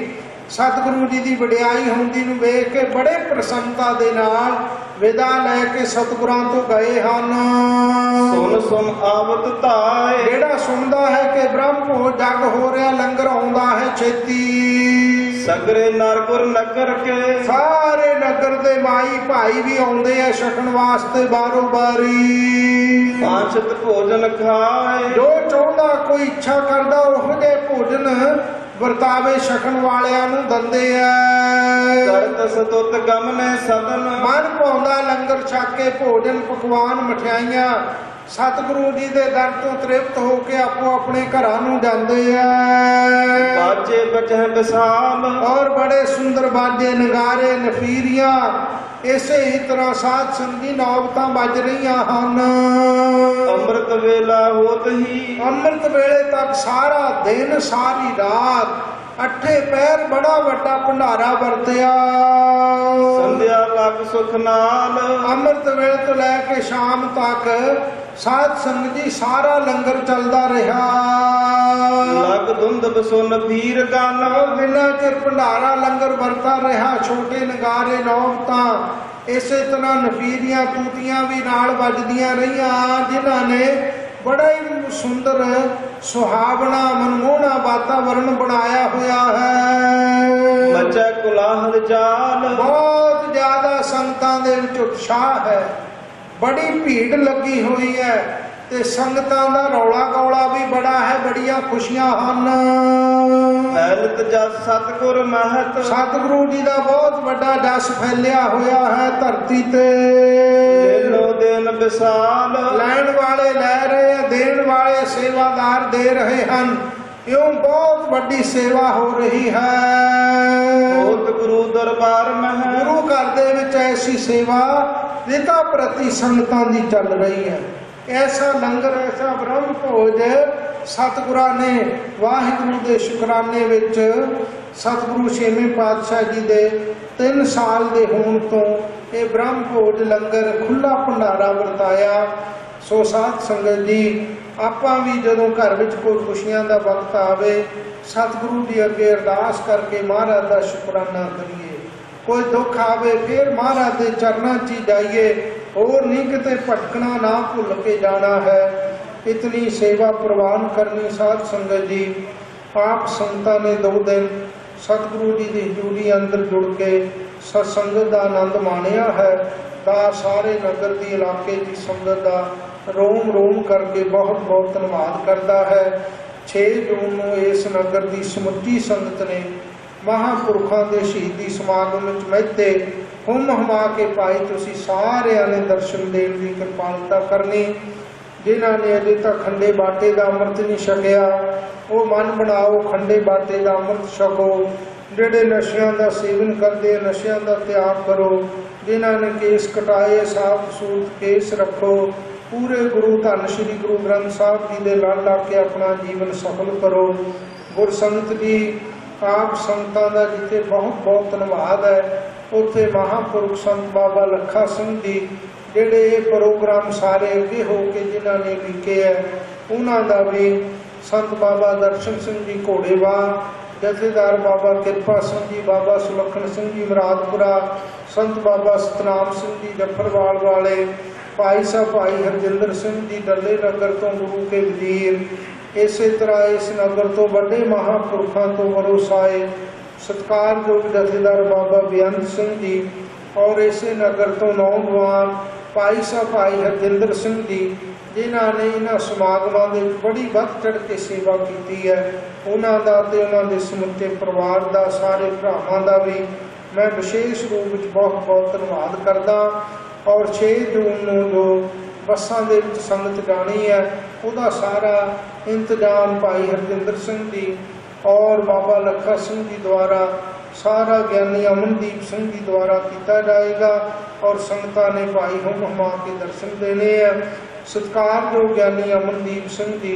ਸਤਿਗੁਰੂ ਜੀ ਦੀ ਵਡਿਆਈ ਹੁੰਦੀ ਨੂੰ ਵੇਖ ਕੇ ਬੜੇ ਪ੍ਰਸੰਨਤਾ ਦੇ ਨਾਲ ਵਿਦਾ ਲੈ ਕੇ ਸਤਿਗੁਰਾਂ ਤੋਂ ਗਏ ਹਨ। ਸੁਨ ਸੁਨ ਆਵਤ ਧਾਏ, ਜਿਹੜਾ ਸੁਣਦਾ ਹੈ ਕਿ ਬ੍ਰਹਮ ਭੋਜ ਜਗ ਹੋ ਰਿਹਾ, ਲੰਗਰ ਆਉਂਦਾ ਹੈ ਛੇਤੀ। ਸਗਰੇ ਨਰਪੁਰ ਨਗਰ ਕੇ, ਸਾਰੇ ਨਗਰ ਦੇ ਮਾਈ ਭਾਈ ਵੀ ਆਉਂਦੇ ਆ ਛਕਣ ਵਾਸਤੇ ਬਾਰੋ ਬਾਰੀ। ਪਾਂਛਤ ਭੋਜਨ ਖਾਏ, ਜੋ ਚਾਹੁੰਦਾ ਕੋਈ ਇੱਛਾ ਕਰਦਾ ਉਹ ਜਿਹੇ ਭੋਜਨ ਵਰਤਾਵੇ ਛਕਣ ਵਾਲਿਆਂ ਨੂੰ ਦਿੰਦੇ ਆ। ਕਰਤ ਸਤੁਤ ਗਮਨੇ ਸਦਨ, ਮਨ ਭਾਉਂਦਾ ਲੰਗਰ ਛਕ ਕੇ ਭੋਜਨ ਪਕਵਾਨ ਮਠਿਆਈਆਂ ਸਤਿਗੁਰੂ ਜੀ ਦੇ ਦਰ ਤੋਂ ਤ੍ਰਿਪਤ ਹੋ ਕੇ ਆਪੋ ਆਪਣੇ ਘਰਾਂ ਨੂੰ ਜਾਂਦੇ ਆ। ਬਾਜੇ ਬਜਹਿ ਵਿਸਾਲ, ਔਰ ਬੜੇ ਸੁੰਦਰ ਬਾਜੇ ਨਗਾਰੇ ਨਫੀਰੀਆਂ ਇਸੇ ਹੀ ਤਰ੍ਹਾਂ ਸਾਧ ਸੰਗੀ ਨੌਬਤਾਂ ਵੱਜ ਰਹੀਆਂ ਹਨ। ਅੰਮ੍ਰਿਤ ਵੇਲਾ ਹੋਤ ਹੀ, ਅੰਮ੍ਰਿਤ ਵੇਲੇ ਤੱਕ ਸਾਰਾ ਦਿਨ ਸਾਰੀ ਰਾਤ ਅੱਠੇ ਪੈਰ ਬੜਾ ਵੱਡਾ ਭੰਡਾਰਾ ਵਰਤਿਆ। ਸੰਧਿਆ ਲਗ ਸੁਖ ਨਾਲ, ਅੰਮ੍ਰਿਤ ਵੇਲੇ ਤੋਂ ਲੈ ਕੇ ਸ਼ਾਮ ਤੱਕ ਸਾਧ ਸੰਗਤ ਜੀ ਸਾਰਾ ਲੰਗਰ ਚੱਲਦਾ ਰਿਹਾ। ਲਗ ਧੁੰਦ ਬਸੁਨ ਪੀਰ ਗਾਨ, ਜਿੰਨਾ ਚਿਰ ਭੰਡਾਰਾ ਲੰਗਰ ਵਰਤਾ ਰਿਹਾ ਛੋਟੇ ਨਗਾਰੇ ਨੌਬਤਾਂ ਇਸੇ ਤਰ੍ਹਾਂ ਨਫੀਰੀਆਂ ਤੂਤੀਆਂ ਵੀ ਨਾਲ ਵੱਜਦੀਆਂ ਰਹੀਆਂ, ਜਿਨ੍ਹਾਂ ਨੇ ਬੜਾ ਹੀ ਸੁੰਦਰ ਸੁਹਾਵਣਾ ਮਨਮੋਹਣਾ ਵਾਤਾਵਰਨ ਬਣਾਇਆ ਹੋਇਆ ਹੈ। ਮਚੈ ਕੁਲਾਹਲ ਜਾਲ, ਬਹੁਤ ਜ਼ਿਆਦਾ ਸੰਗਤਾਂ ਦੇ ਵਿੱਚ ਉਤਸ਼ਾਹ ਹੈ, ਬੜੀ ਭੀੜ ਲੱਗੀ ਹੋਈ ਹੈ ਤੇ ਸੰਗਤਾਂ ਦਾ ਰੌਲਾ ਗੌਲਾ ਵੀ ਬੜਾ ਹੈ, ਬੜੀਆਂ ਖੁਸ਼ੀਆਂ ਹਨ। ਫੈਲਤ ਜਸ ਸਤਿਗੁਰ ਮਹਤ, ਸਤਿਗੁਰੂ ਜੀ ਦਾ ਬਹੁਤ ਵੱਡਾ ਜਸ ਫੈਲਿਆ ਹੋਇਆ ਹੈ ਧਰਤੀ ਤੇ। ਲੋ ਦਿਨ ਵਿਸਾਲ, ਲੈਣ ਵਾਲੇ ਲੈ ਰਹੇ ਆ, ਦੇਣ ਵਾਲੇ ਸੇਵਾਦਾਰ ਦੇ ਰਹੇ ਹਨ। ਇਉਂ ਬਹੁਤ ਵੱਡੀ ਸੇਵਾ ਹੋ ਰਹੀ ਹੈ। ਹੋਤ ਗੁਰੂ ਦਰਬਾਰ ਮਹਿ, ਗੁਰੂ ਘਰ ਦੇ ਵਿੱਚ ਐਸੀ ਸੇਵਾ ਰਿਤਾ ਪ੍ਰਤੀ ਸੰਗਤਾਂ ਦੀ ਚੱਲ ਰਹੀ ਹੈ। ਐਸਾ ਲੰਗਰ ਐਸਾ ਬ੍ਰਹਮ ਭੋਜ ਸਤਿਗੁਰਾਂ ਨੇ ਵਾਹਿਗੁਰੂ ਦੇ ਸ਼ੁਕਰਾਨੇ ਵਿੱਚ ਸਤਿਗੁਰੂ ਛੇਵੇਂ ਪਾਤਸ਼ਾਹ ਜੀ ਦੇ ਤਿੰਨ ਸਾਲ ਦੇ ਹੋਣ ਤੋਂ ਇਹ ਬ੍ਰਹਮ ਭੋਜ ਲੰਗਰ ਖੁੱਲਾ ਭੰਡਾਰਾ ਵਰਤਾਇਆ। ਸੋ ਸਾਧ ਸੰਗਤ ਜੀ, ਆਪਾਂ ਵੀ ਜਦੋਂ ਘਰ ਵਿੱਚ ਕੋਈ ਖੁਸ਼ੀਆਂ ਦਾ ਵਕਤ ਆਵੇ ਸਤਿਗੁਰੂ ਜੀ ਅੱਗੇ ਅਰਦਾਸ ਕਰਕੇ ਮਹਾਰਾਜ ਦਾ ਸ਼ੁਕਰਾਨਾ ਕਰੀਏ। ਕੋਈ ਦੁੱਖ ਆਵੇ ਫਿਰ ਮਹਾਰਾਜ ਦੇ ਚਰਨਾਂ 'ਚ ਹੀ ਜਾਈਏ, ਹੋਰ ਨਹੀਂ ਕਿਤੇ ਭਟਕਣਾ, ਨਾ ਭੁੱਲ ਕੇ ਜਾਣਾ ਹੈ। ਇਤਨੀ ਸੇਵਾ ਪ੍ਰਵਾਨ ਕਰਨੀ। ਸਾਧ ਸੰਗਤ ਜੀ, ਆਪ ਸੰਗਤਾਂ ਨੇ ਦੋ ਦਿਨ ਸਤਿਗੁਰੂ ਜੀ ਦੀ ਹਜ਼ੂਰੀ ਅੰਦਰ ਜੁੜ ਕੇ ਸਤਸੰਗਤ ਦਾ ਆਨੰਦ ਮਾਣਿਆ ਹੈ। ਦਾ ਸਾਰੇ ਨਗਰ ਦੀ ਇਲਾਕੇ ਦੀ ਸੰਗਤ ਦਾ ਰੋਮ ਰੋਮ ਕਰਕੇ ਬਹੁਤ ਬਹੁਤ ਧੰਨਵਾਦ ਕਰਦਾ ਹੈ। ਛੇ ਜੂਨ ਨੂੰ ਇਸ ਨਗਰ ਦੀ ਸਮੁੱਚੀ ਸੰਗਤ ਨੇ ਮਹਾਂਪੁਰਖਾਂ ਦੇ ਸ਼ਹੀਦੀ ਸਮਾਗਮ ਵਿੱਚ ਮਹਿਤੇ ਹੁਮ ਹਮਾ ਕੇ ਪਾਈ। ਤੁਸੀਂ ਸਾਰਿਆਂ ਨੇ ਦਰਸ਼ਨ ਦੇਣ ਦੀ ਕਿਰਪਾਲਤਾ ਕਰਨੀ। ਜਿਨ੍ਹਾਂ ਨੇ ਅਜੇ ਤੱਕ ਖੰਡੇ ਬਾਟੇ ਦਾ ਅੰਮ੍ਰਿਤ ਨਹੀਂ ਛਕਿਆ, ਉਹ ਮਨ ਬਣਾਓ ਖੰਡੇ ਬਾਟੇ ਦਾ ਅੰਮ੍ਰਿਤ ਛਕੋ। ਜਿਹੜੇ ਨਸ਼ਿਆਂ ਦਾ ਸੇਵਨ ਕਰਦੇ, ਨਸ਼ਿਆਂ ਦਾ ਤਿਆਗ ਕਰੋ। ਜਿਨ੍ਹਾਂ ਨੇ ਕੇਸ ਕਟਾਏ, ਸਾਫ ਸੂਰਤ ਕੇਸ ਰੱਖੋ। ਪੂਰੇ ਗੁਰੂ ਧੰਨ ਸ਼੍ਰੀ ਗੁਰੂ ਗ੍ਰੰਥ ਸਾਹਿਬ ਜੀ ਦੇ ਲੜ ਲਾ ਕੇ ਆਪਣਾ ਜੀਵਨ ਸਫਲ ਕਰੋ। ਗੁਰਸੰਗਤ ਜੀ, ਆਪ ਸੰਗਤਾਂ ਦਾ ਜਿੱਥੇ ਬਹੁਤ ਬਹੁਤ ਧੰਨਵਾਦ ਹੈ, ਉੱਥੇ ਮਹਾਂਪੁਰਖ ਸੰਤ ਬਾਬਾ ਲੱਖਾ ਸਿੰਘ ਜੀ ਜਿਹੜੇ ਇਹ ਪ੍ਰੋਗਰਾਮ ਸਾਰੇ ਅੱਗੇ ਹੋ ਕੇ ਜਿਨ੍ਹਾਂ ਨੇ ਲਿਖੇ ਹੈ, ਉਹਨਾਂ ਦਾ ਵੀ ਸੰਤ ਬਾਬਾ ਦਰਸ਼ਨ ਸਿੰਘ ਜੀ ਘੋੜੇਵਾਲ, ਜਥੇਦਾਰ ਬਾਬਾ ਕਿਰਪਾ ਸਿੰਘ ਜੀ, ਬਾਬਾ ਸੁਲੱਖਣ ਸਿੰਘ ਜੀ ਮੁਰਾਦਪੁਰਾ, ਸੰਤ ਬਾਬਾ ਸਤਨਾਮ ਸਿੰਘ ਜੀ ਜਫਰਵਾਲ ਵਾਲੇ, ਭਾਈ ਸਾਹਿਬ ਭਾਈ ਹਰਜਿੰਦਰ ਸਿੰਘ ਜੀ ਡੱਲੇ ਨਗਰ ਤੋਂ ਗੁਰੂ ਕੇ ਵਜ਼ੀਰ। ਇਸੇ ਤਰ੍ਹਾਂ ਇਸ ਨਗਰ ਤੋਂ ਵੱਡੇ ਮਹਾਂਪੁਰਖਾਂ ਤੋਂ ਵਰੋਸਾਏ ਸਤਿਕਾਰਯੋਗ ਜਥੇਦਾਰ ਬਾਬਾ ਬੇਅੰਤ ਸਿੰਘ ਜੀ, ਔਰ ਇਸੇ ਨਗਰ ਤੋਂ ਨੌਜਵਾਨ ਭਾਈ ਸਾਹਿਬ ਭਾਈ ਹਰਜਿੰਦਰ ਸਿੰਘ ਜੀ, ਜਿਨ੍ਹਾਂ ਨੇ ਇਹਨਾਂ ਸਮਾਗਮਾਂ ਦੇ ਵਿੱਚ ਬੜੀ ਵੱਧ ਚੜ੍ਹ ਕੇ ਸੇਵਾ ਕੀਤੀ ਹੈ। ਉਹਨਾਂ ਦਾ ਤੇ ਉਹਨਾਂ ਦੇ ਸਮੁੱਚੇ ਪਰਿਵਾਰ ਦਾ, ਸਾਰੇ ਭਰਾਵਾਂ ਦਾ ਵੀ ਮੈਂ ਵਿਸ਼ੇਸ਼ ਰੂਪ ਵਿੱਚ ਬਹੁਤ ਬਹੁਤ ਧੰਨਵਾਦ ਕਰਦਾ। ਔਰ ਛੇ ਜੂਨ ਨੂੰ ਜੋ ਬੱਸਾਂ ਦੇ ਵਿੱਚ ਸੰਗਤ ਜਾਣੀ ਹੈ, ਉਹਦਾ ਸਾਰਾ ਇੰਤਜ਼ਾਮ ਭਾਈ ਹਰਜਿੰਦਰ ਸਿੰਘ ਜੀ ਔਰ ਬਾਬਾ ਲੱਖਾ ਸਿੰਘ ਜੀ ਦੁਆਰਾ, ਸਾਰਾ ਗਿਆਨੀ ਅਮਨਦੀਪ ਸਿੰਘ ਜੀ ਦੁਆਰਾ ਕੀਤਾ ਜਾਏਗਾ। ਔਰ ਸੰਗਤਾਂ ਨੇ ਭਾਈ ਹੁਮ ਹਮਾ ਕੇ ਦਰਸ਼ਨ ਦੇਣੇ ਹੈ। ਸਤਿਕਾਰਯੋਗ ਗਿਆਨੀ ਅਮਨਦੀਪ ਸਿੰਘ ਜੀ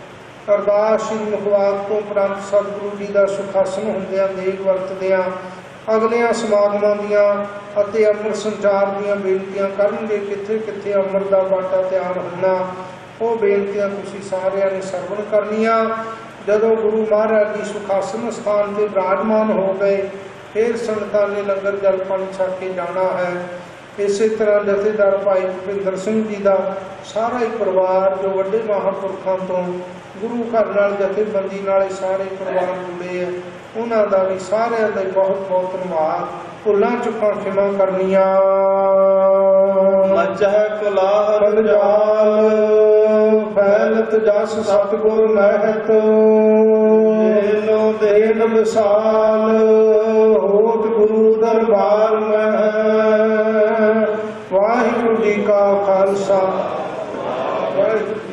ਅਰਦਾਸ ਸ਼੍ਰੀ ਮੁਖਵਾਕ ਤੋਂ ਉਪਰੰਤ ਸਤਿਗੁਰੂ ਜੀ ਦਾ ਸੁਖਾਸਨ ਹੁੰਦਿਆਂ ਦੇਗ ਵਰਤਦਿਆਂ ਅਗਲਿਆਂ ਸਮਾਗਮਾਂ ਦੀਆਂ ਅਤੇ ਅੰਮ੍ਰਿਤ ਸੰਚਾਰ ਦੀਆਂ ਬੇਨਤੀਆਂ ਕਰਨਗੇ। ਕਿੱਥੇ ਕਿੱਥੇ ਅੰਮ੍ਰਿਤ ਦਾ ਬਾਟਾ ਤਿਆਰ ਹੋਣਾ, ਉਹ ਬੇਨਤੀਆਂ ਤੁਸੀਂ ਸਾਰਿਆਂ ਨੇ ਸਰਵਣ ਕਰਨੀਆਂ। ਜਦੋਂ ਗੁਰੂ ਮਹਾਰਾਜ ਜੀ ਸੁਖਾਸਨ ਸਥਾਨ ਤੇ ਵਿਰਾਜਮਾਨ ਹੋ ਗਏ, ਫਿਰ ਸੰਗਤਾਂ ਨੇ ਲੰਗਰ ਜਲ ਪਾਣੀ ਛਕ ਕੇ ਜਾਣਾ ਹੈ। ਇਸੇ ਤਰ੍ਹਾਂ ਜਥੇਦਾਰ ਭਾਈ ਭੁਪਿੰਦਰ ਸਿੰਘ ਜੀ ਦਾ ਸਾਰਾ ਹੀ ਪਰਿਵਾਰ, ਜੋ ਵੱਡੇ ਮਹਾਂਪੁਰਖਾਂ ਤੋਂ ਗੁਰੂ ਘਰ ਨਾਲ ਜਥੇਬੰਦੀ ਨਾਲ ਸਾਰੇ ਪਰਿਵਾਰ ਜੁੜੇ ਹੈ, ਉਹਨਾਂ ਦਾ ਵੀ ਸਾਰਿਆਂ ਦਾ ਬਹੁਤ ਬਹੁਤ ਧੰਨਵਾਦ। ਭੁੱਲਾਂ ਚੁੱਕਾਂ ਖਿਮਾ ਕਰਨੀਆਂ। ਮਚਹਿ ਕੋਲਾਹਲ ਜਾਲ ਫੈਲਤ ਜਸ ਸਤਿਗੁਰ ਮਹਿਤ, ਦੇਨੋ ਦੇਨ ਵਿਸਾਲ ਹੋਤ ਗੁਰੂ ਦਰਬਾਰ ਮਹਿ। ਵਾਹਿਗੁਰੂ ਜੀ ਕਾ ਖਾਲਸਾ, ਵਾਹਿਗੁਰੂ